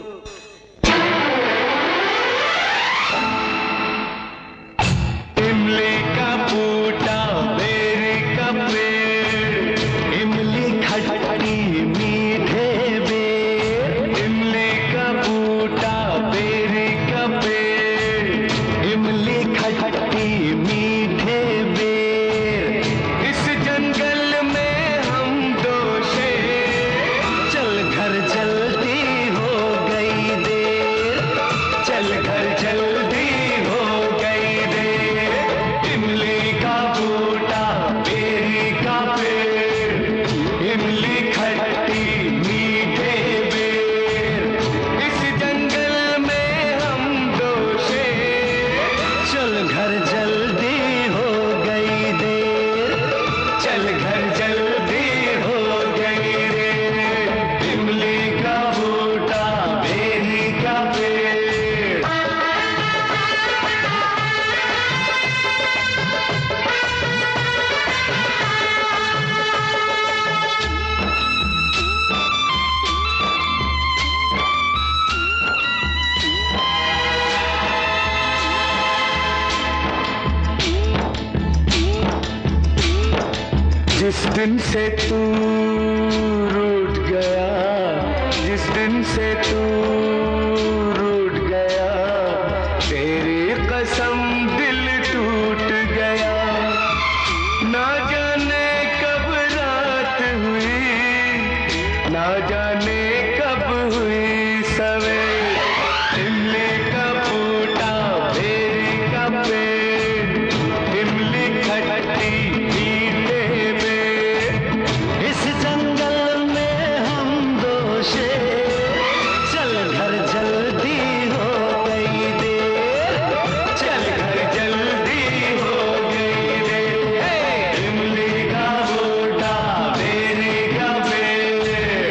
इमली का बूटा बेरी का पेड़, इमली खट्टी मीठे बेर। इमली का बूटा बेरी का पेड़, इमली खट्टी मीठे बेर। इस जंगल में हम दो शेर, चल घर जल्दी हो गई देर, चल घर जल्दी हो गई देर। इमली का बूटा बेरी का पेड़, इमली खट्टी मीठे बेर। इस जंगल में हम दो शेर, चल घर जल्दी हो गई देर, चल घर जल्दी हो गई देर। इमली का बूटा बेरी का पेड़। जिस दिन से तू रूठ गया, जिस दिन से तू रूठ गया, तेरी कसम दिल टूट गया। ना जाने कब रात हुई, ना जाने कब हुई सवेर। इमली का बूटा बेरी का पेड़, इमली खट्टी मीठे बेर। इस जंगल में हम दो शेर, चल घर जल्दी हो गई देर, चल घर जल्दी हो गई देर। इमली का बूटा बेरी का पेड़।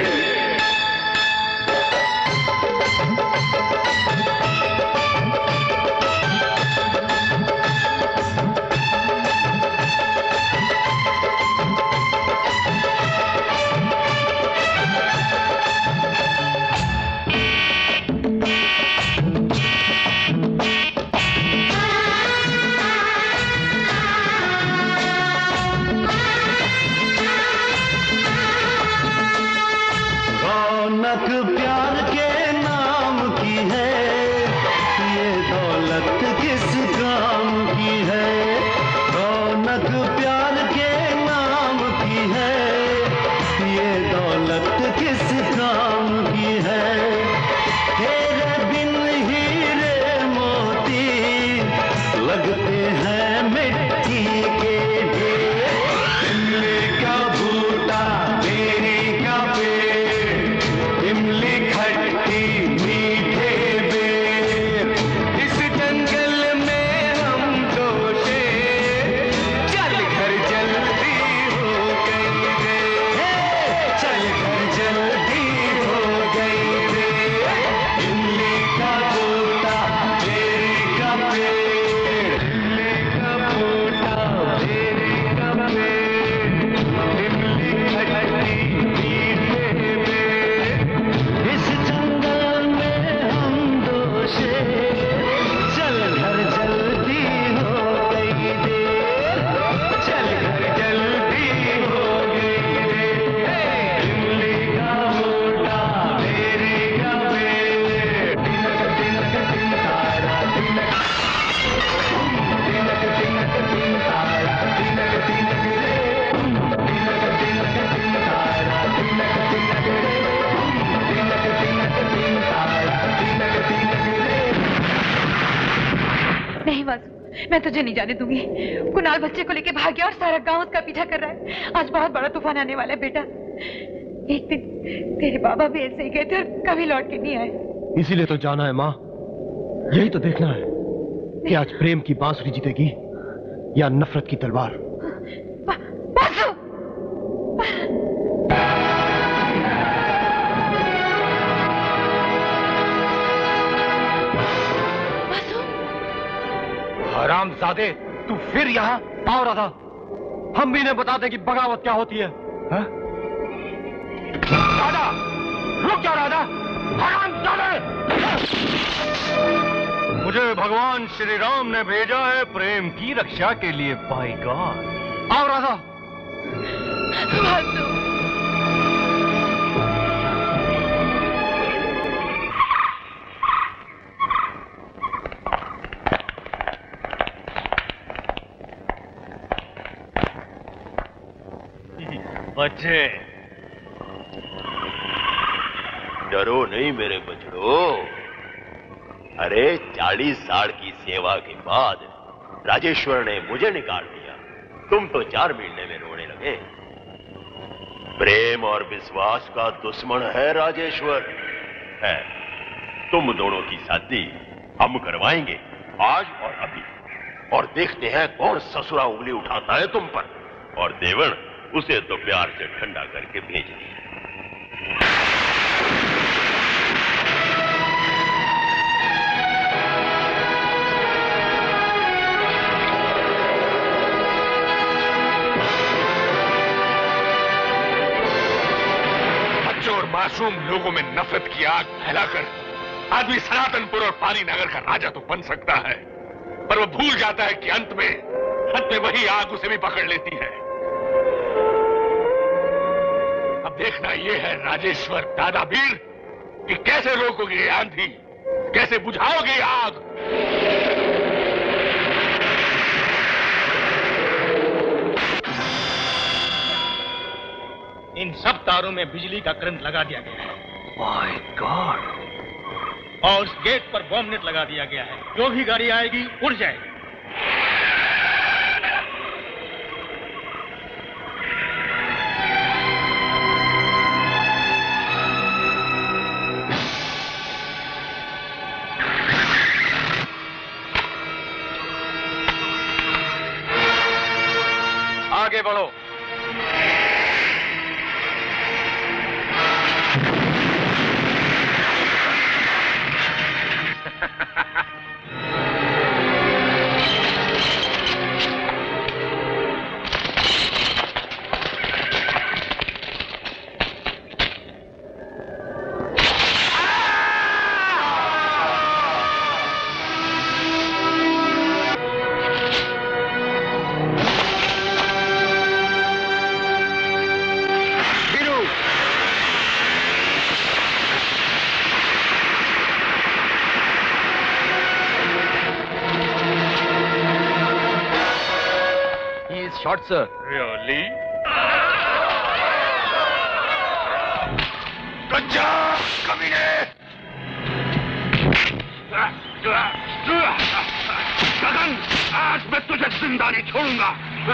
लगते हैं मिट्टी के ढेर। इमली का बूटा मेरी का पेड़, इमली खट्टी मीठे बेर, इस जंगल में हम दो शेर, चल घर जल्दी हो गई देर, चल घर जल्दी हो गई देर। इमली का बूटा मेरी का पेड़, इमली का बूटा मेरी का पेड़, इमली खट्टी मीठे बेर, इस जंगल में हम दो शेर, चल घर जल्दी हो गई देर, चल घर जल्दी हो गई देर। इमली का बूटा मेरी का पेड़, तिनक तिनक तिन तारा तिनक, तिनक तिनक तिन तारा तिनक तिनक रे, तिनक तिनक तिन तारा तिनक तिनक रे, तिनक तिनक तिन तारा तिनक तिनक रे। नहीं वासु, मैं तुझे नहीं जाने दूंगी। कुणाल बच्चे को लेके भाग गया और सारा गांव उसका पीछा कर रहा है। आज बहुत बड़ा तूफान आने वाला है बेटा। एक दिन तेरे बाबा भी ऐसे ही गए थे और कभी लौट के नहीं आए। इसीलिए तो जाना है माँ, यही तो देखना है कि आज प्रेम की बांसुरी जीतेगी या नफरत की तलवार। वासु! हरामजादे, तू फिर यहाँ आओ राधा, हम भी इन्हें बता दें कि बगावत क्या होती है। हा? राधा, रुक जाओ राधा, हरामजादे! मुझे भगवान श्री राम ने भेजा है प्रेम की रक्षा के लिए। बाय गॉड, आओ राधा। बच्चे, डरो नहीं मेरे बछड़ो। अरे 40 साल की सेवा के बाद राजेश्वर ने मुझे निकाल दिया, तुम तो 4 महीने में रोने लगे। प्रेम और विश्वास का दुश्मन है राजेश्वर है। तुम दोनों की शादी हम करवाएंगे आज और अभी, और देखते हैं कौन ससुरा उंगली उठाता है तुम पर। और देवण उसे तो प्यार से ठंडा करके भेज दिया। बच्चों और मासूम लोगों में नफरत की आग फैलाकर आदमी सनातनपुर और पानी नगर का राजा तो बन सकता है, पर वो भूल जाता है कि अंत में वही आग उसे भी पकड़ लेती है। अब देखना यह है राजेश्वर दादावीर कि कैसे रोकोगे ये आंधी, कैसे बुझाओगे आग। इन सब तारों में बिजली का करंट लगा दिया गया है। My god! और उस गेट पर बॉम्ब नेट लगा दिया गया है। जो भी गाड़ी आएगी उड़ जाएगी। आगे बढ़ो। Shot, sir. Really? कच्चा कमीने! गगन आज मैं तुझे जिंदा नहीं छोड़ूंगा।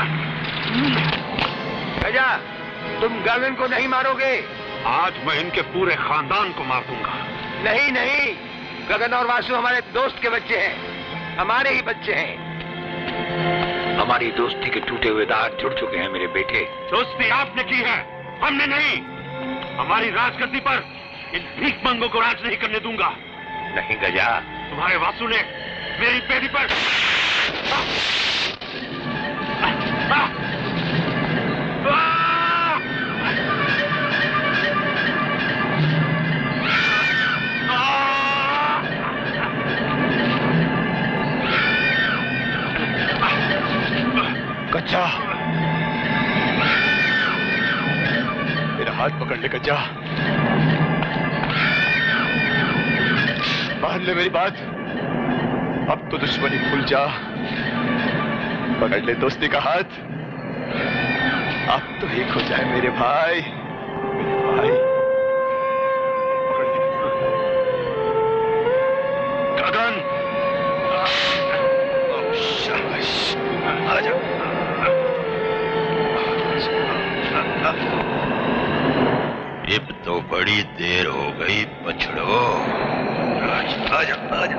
गजा, तुम गगन को नहीं मारोगे? आज मैं इनके पूरे खानदान को मार दूंगा। नहीं नहीं, गगन और वासु हमारे दोस्त के बच्चे हैं, हमारे ही बच्चे हैं। हमारी दोस्ती के टूटे हुए दाग जुड़ चुके हैं मेरे बेटे। दोस्ती आपने की है, हमने नहीं। हमारी राजगद्दी पर इन भीख मंगों को राज नहीं करने दूंगा। नहीं गजा, तुम्हारे वासु ने मेरी बेटी पर कच्चा, मेरा हाथ पकड़ ले कच्चा, मान ले मेरी बात। अब तो दुश्मनी भूल जा, पकड़ ले दोस्ती का हाथ। अब तो एक हो जाए मेरे भाई, मेरे भाई। पकड़ ले गगन, शाबाश, आजा। अब तो बड़ी देर हो गई बछड़ो। आजा आजा आजा।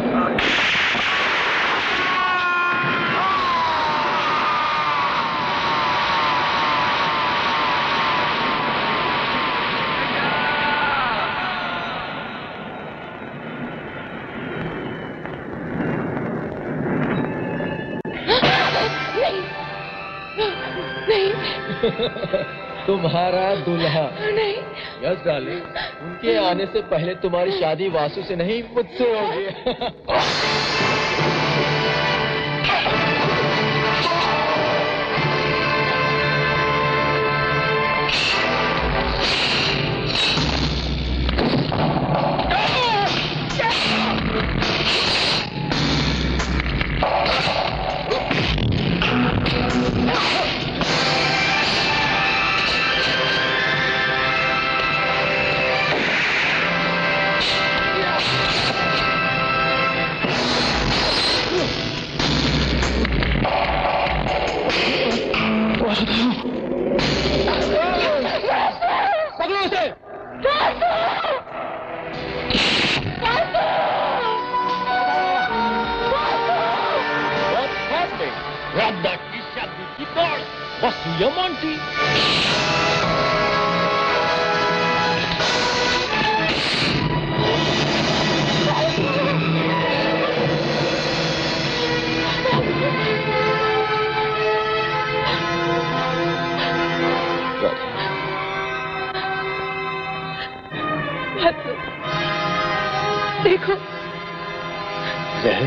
तुम्हारा दूल्हा। नहीं। यस डार्लिंग, उनके आने से पहले तुम्हारी शादी वासु से नहीं मुझसे होगी। पकड़ो उसे। Grab that शादी की दौड़, वसूया मोंटी। देखो, जहर,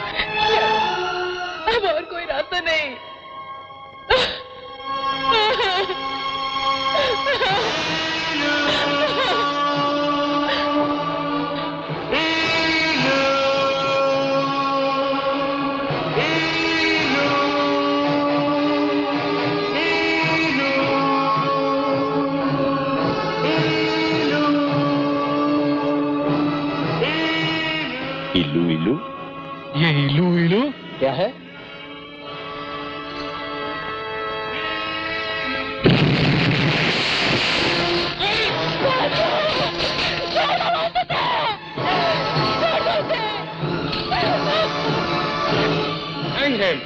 अब और कोई रास्ता नहीं। इलू इलू, ये इलू इलू क्या है? Hang him.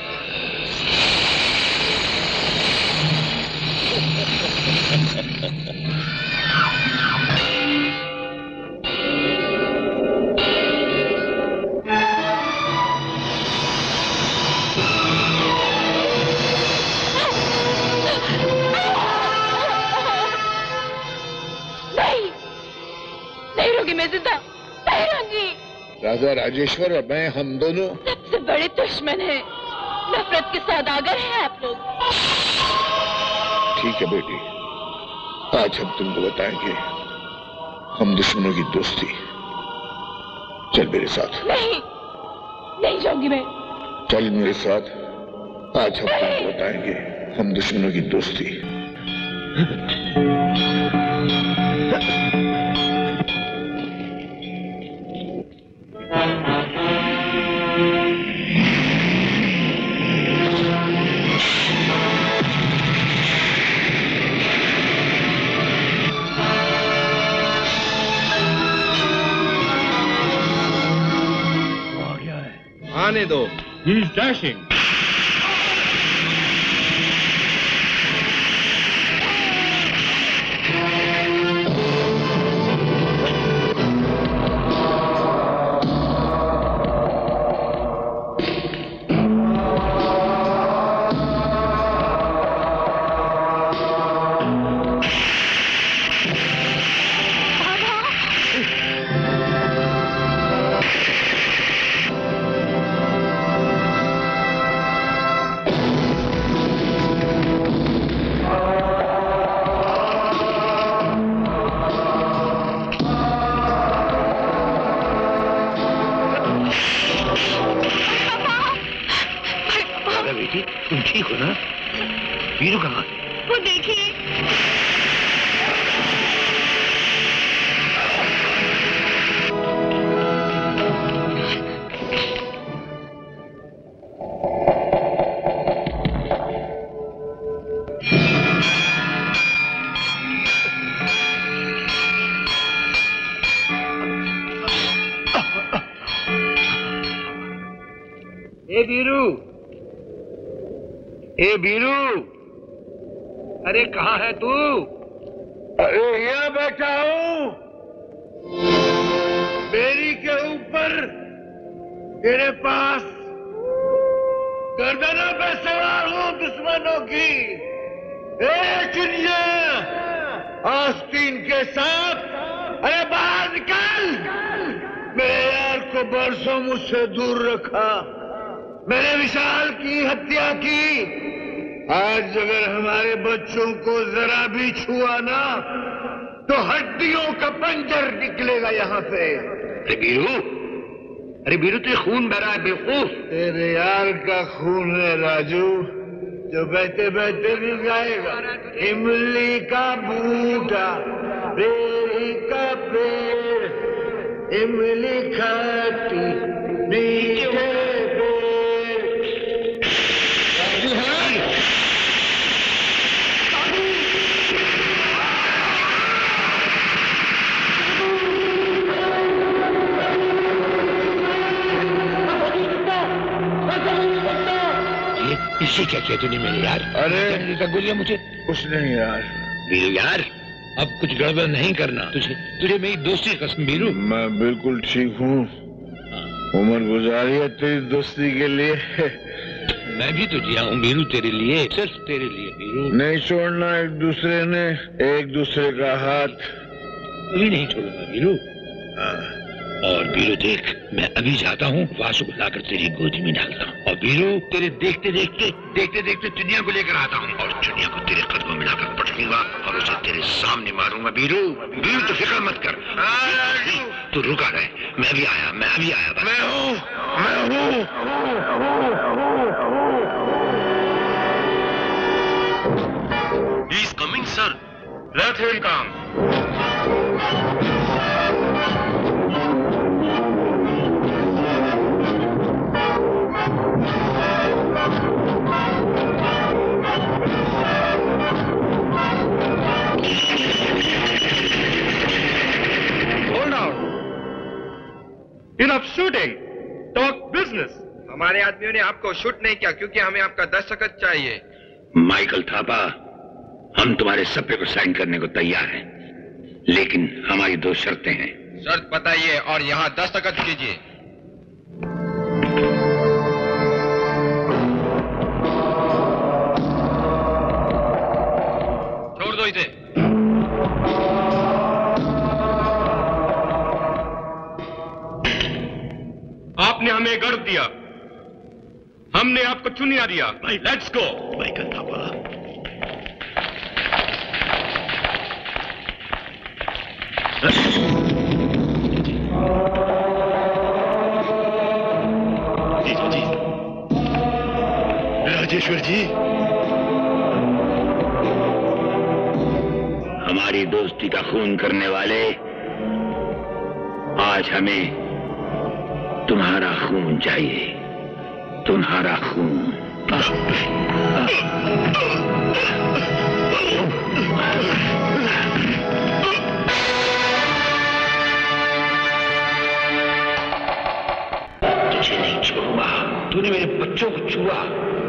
मैं जिंदा नहीं रहूंगी। राजा राजेश्वर और मैं, हम दोनों सबसे बड़े दुश्मन हैं, नफरत के सौदागर हैं आप लोग। ठीक है बेटी, आज हम तुमको बताएंगे हम दुश्मनों की दोस्ती। चल मेरे साथ। नहीं, नहीं जाऊंगी मैं। चल मेरे साथ, आज हम तुमको बताएंगे हम दुश्मनों की दोस्ती। जाने दो। He is dashing. तुम ठीक हो ना? वीरू कहाँ? वो देखिए। ए वीरू, ए वीरू, अरे कहाँ है तू? अरे यहाँ बैठा हूँ, बेरी के ऊपर, तेरे पास गर्दनों पे सवार हूँ दुश्मनों की। ए चिड़िया, आस्तीन के साथ, अरे बाहर निकल। मेरे यार को बरसों मुझसे दूर रखा, मैंने विशाल की हत्या की। आज अगर हमारे बच्चों को जरा भी छुआ ना तो हड्डियों का पंजर निकलेगा यहाँ से। अरे बीरू तुझे खून बह रहा है बेवकूफ। तेरे यार का खून है राजू, जो बहते बहते भी जाएगा। इमली का बूटा, बेरी का पेड़, इमली खाती मीठे इससे क्या किया तूने मेरे यार? अरे गोलियां मुझे। कुछ नहीं यार। वीरू यार, अब कुछ गड़बड़ नहीं करना। तुझे मेरी दोस्ती की कसम वीरू। मैं बिल्कुल ठीक हूँ, उम्र गुजारी है तेरी दोस्ती के लिए। मैं भी तो जिया हूँ वीरू तेरे लिए, सिर्फ तेरे लिए वीरू। नहीं छोड़ना एक दूसरे ने, एक दूसरे का हाथ। कभी नहीं छोड़ूंगा वीरू। और वीरू देख, मैं अभी जाता हूँ, वासु को लाकर तेरी गोदी में डालता हूँ। और वीरू तेरे देखते देखते चुनिया को लेकर आता हूँ और चुनिया को तेरे कदमों में लाकर पटकूंगा और उसे तेरे सामने मारूंगा। वीरू तो फिक्र मत कर, तू रुका रहे। मैं अभी आया। मैं हूँ। He is coming, sir. Let him come. Enough shooting. Talk business. हमारे आदमियों ने आपको शूट नहीं किया क्योंकि हमें आपका दस्तखत चाहिए। माइकल थापा, हम तुम्हारे सप्पे को साइन करने को तैयार हैं, लेकिन हमारी दो शर्तें हैं। शर्त बताइए और यहाँ दस्तखत कीजिए। छोड़ दो इसे। आपने हमें गर्व दिया, हमने आपको चुनिया दिया। Let's go. Michael Thapa, Rajeshwar ji, हमारी दोस्ती का खून करने वाले, आज हमें तुम्हारा खून चाहिए। तुम्हारा खून। तुझे नहीं छोड़ूंगा। तूने मेरे बच्चों को छुआ।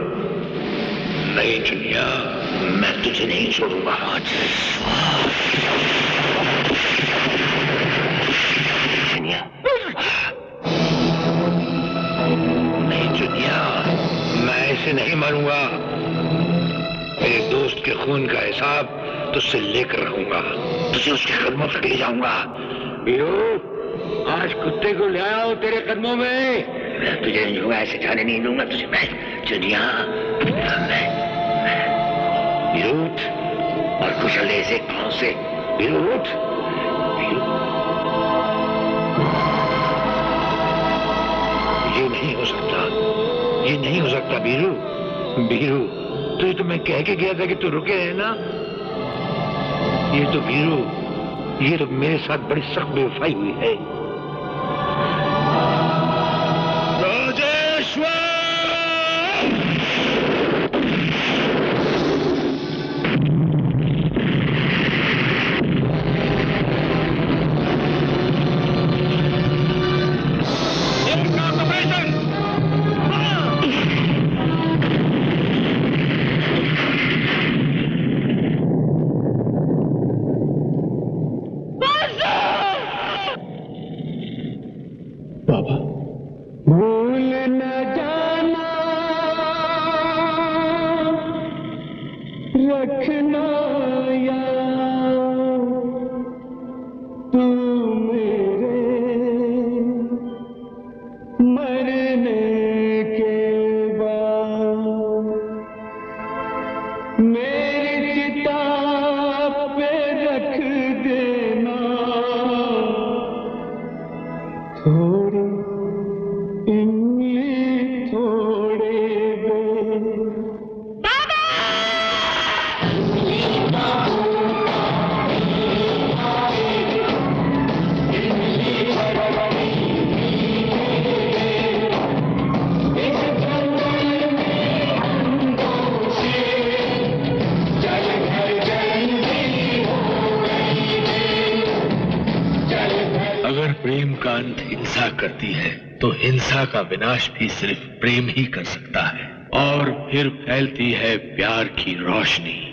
नहीं चुनिया, मैं तुझे नहीं छोड़ूंगा आज। चुनिया, नहीं चुनिया, मैं ऐसे नहीं मरूंगा। मेरे दोस्त के खून का हिसाब तुझसे लेकर रखूंगा, तुझे उसके कदमों तक ले जाऊंगा। वीरू, आज कुत्ते को ले आओ तेरे कदमों में। मैं तुझे नहीं दूंगा, ऐसे जाने नहीं दूंगा तुझे मैं। चुनिया, वीरू उठ और कुचल दे इसे पांव से। वीरू उठ, वीरू। ये नहीं हो सकता, ये नहीं हो सकता वीरू। वीरू, तुझे तो मैं कह के गया था कि तू रुके रहना। ये तो वीरू, ये तो मेरे साथ बड़ी सख्त बेवफाई हुई है। राजेश्वर! करती है तो हिंसा का विनाश भी सिर्फ प्रेम ही कर सकता है। और फिर फैलती है प्यार की रोशनी।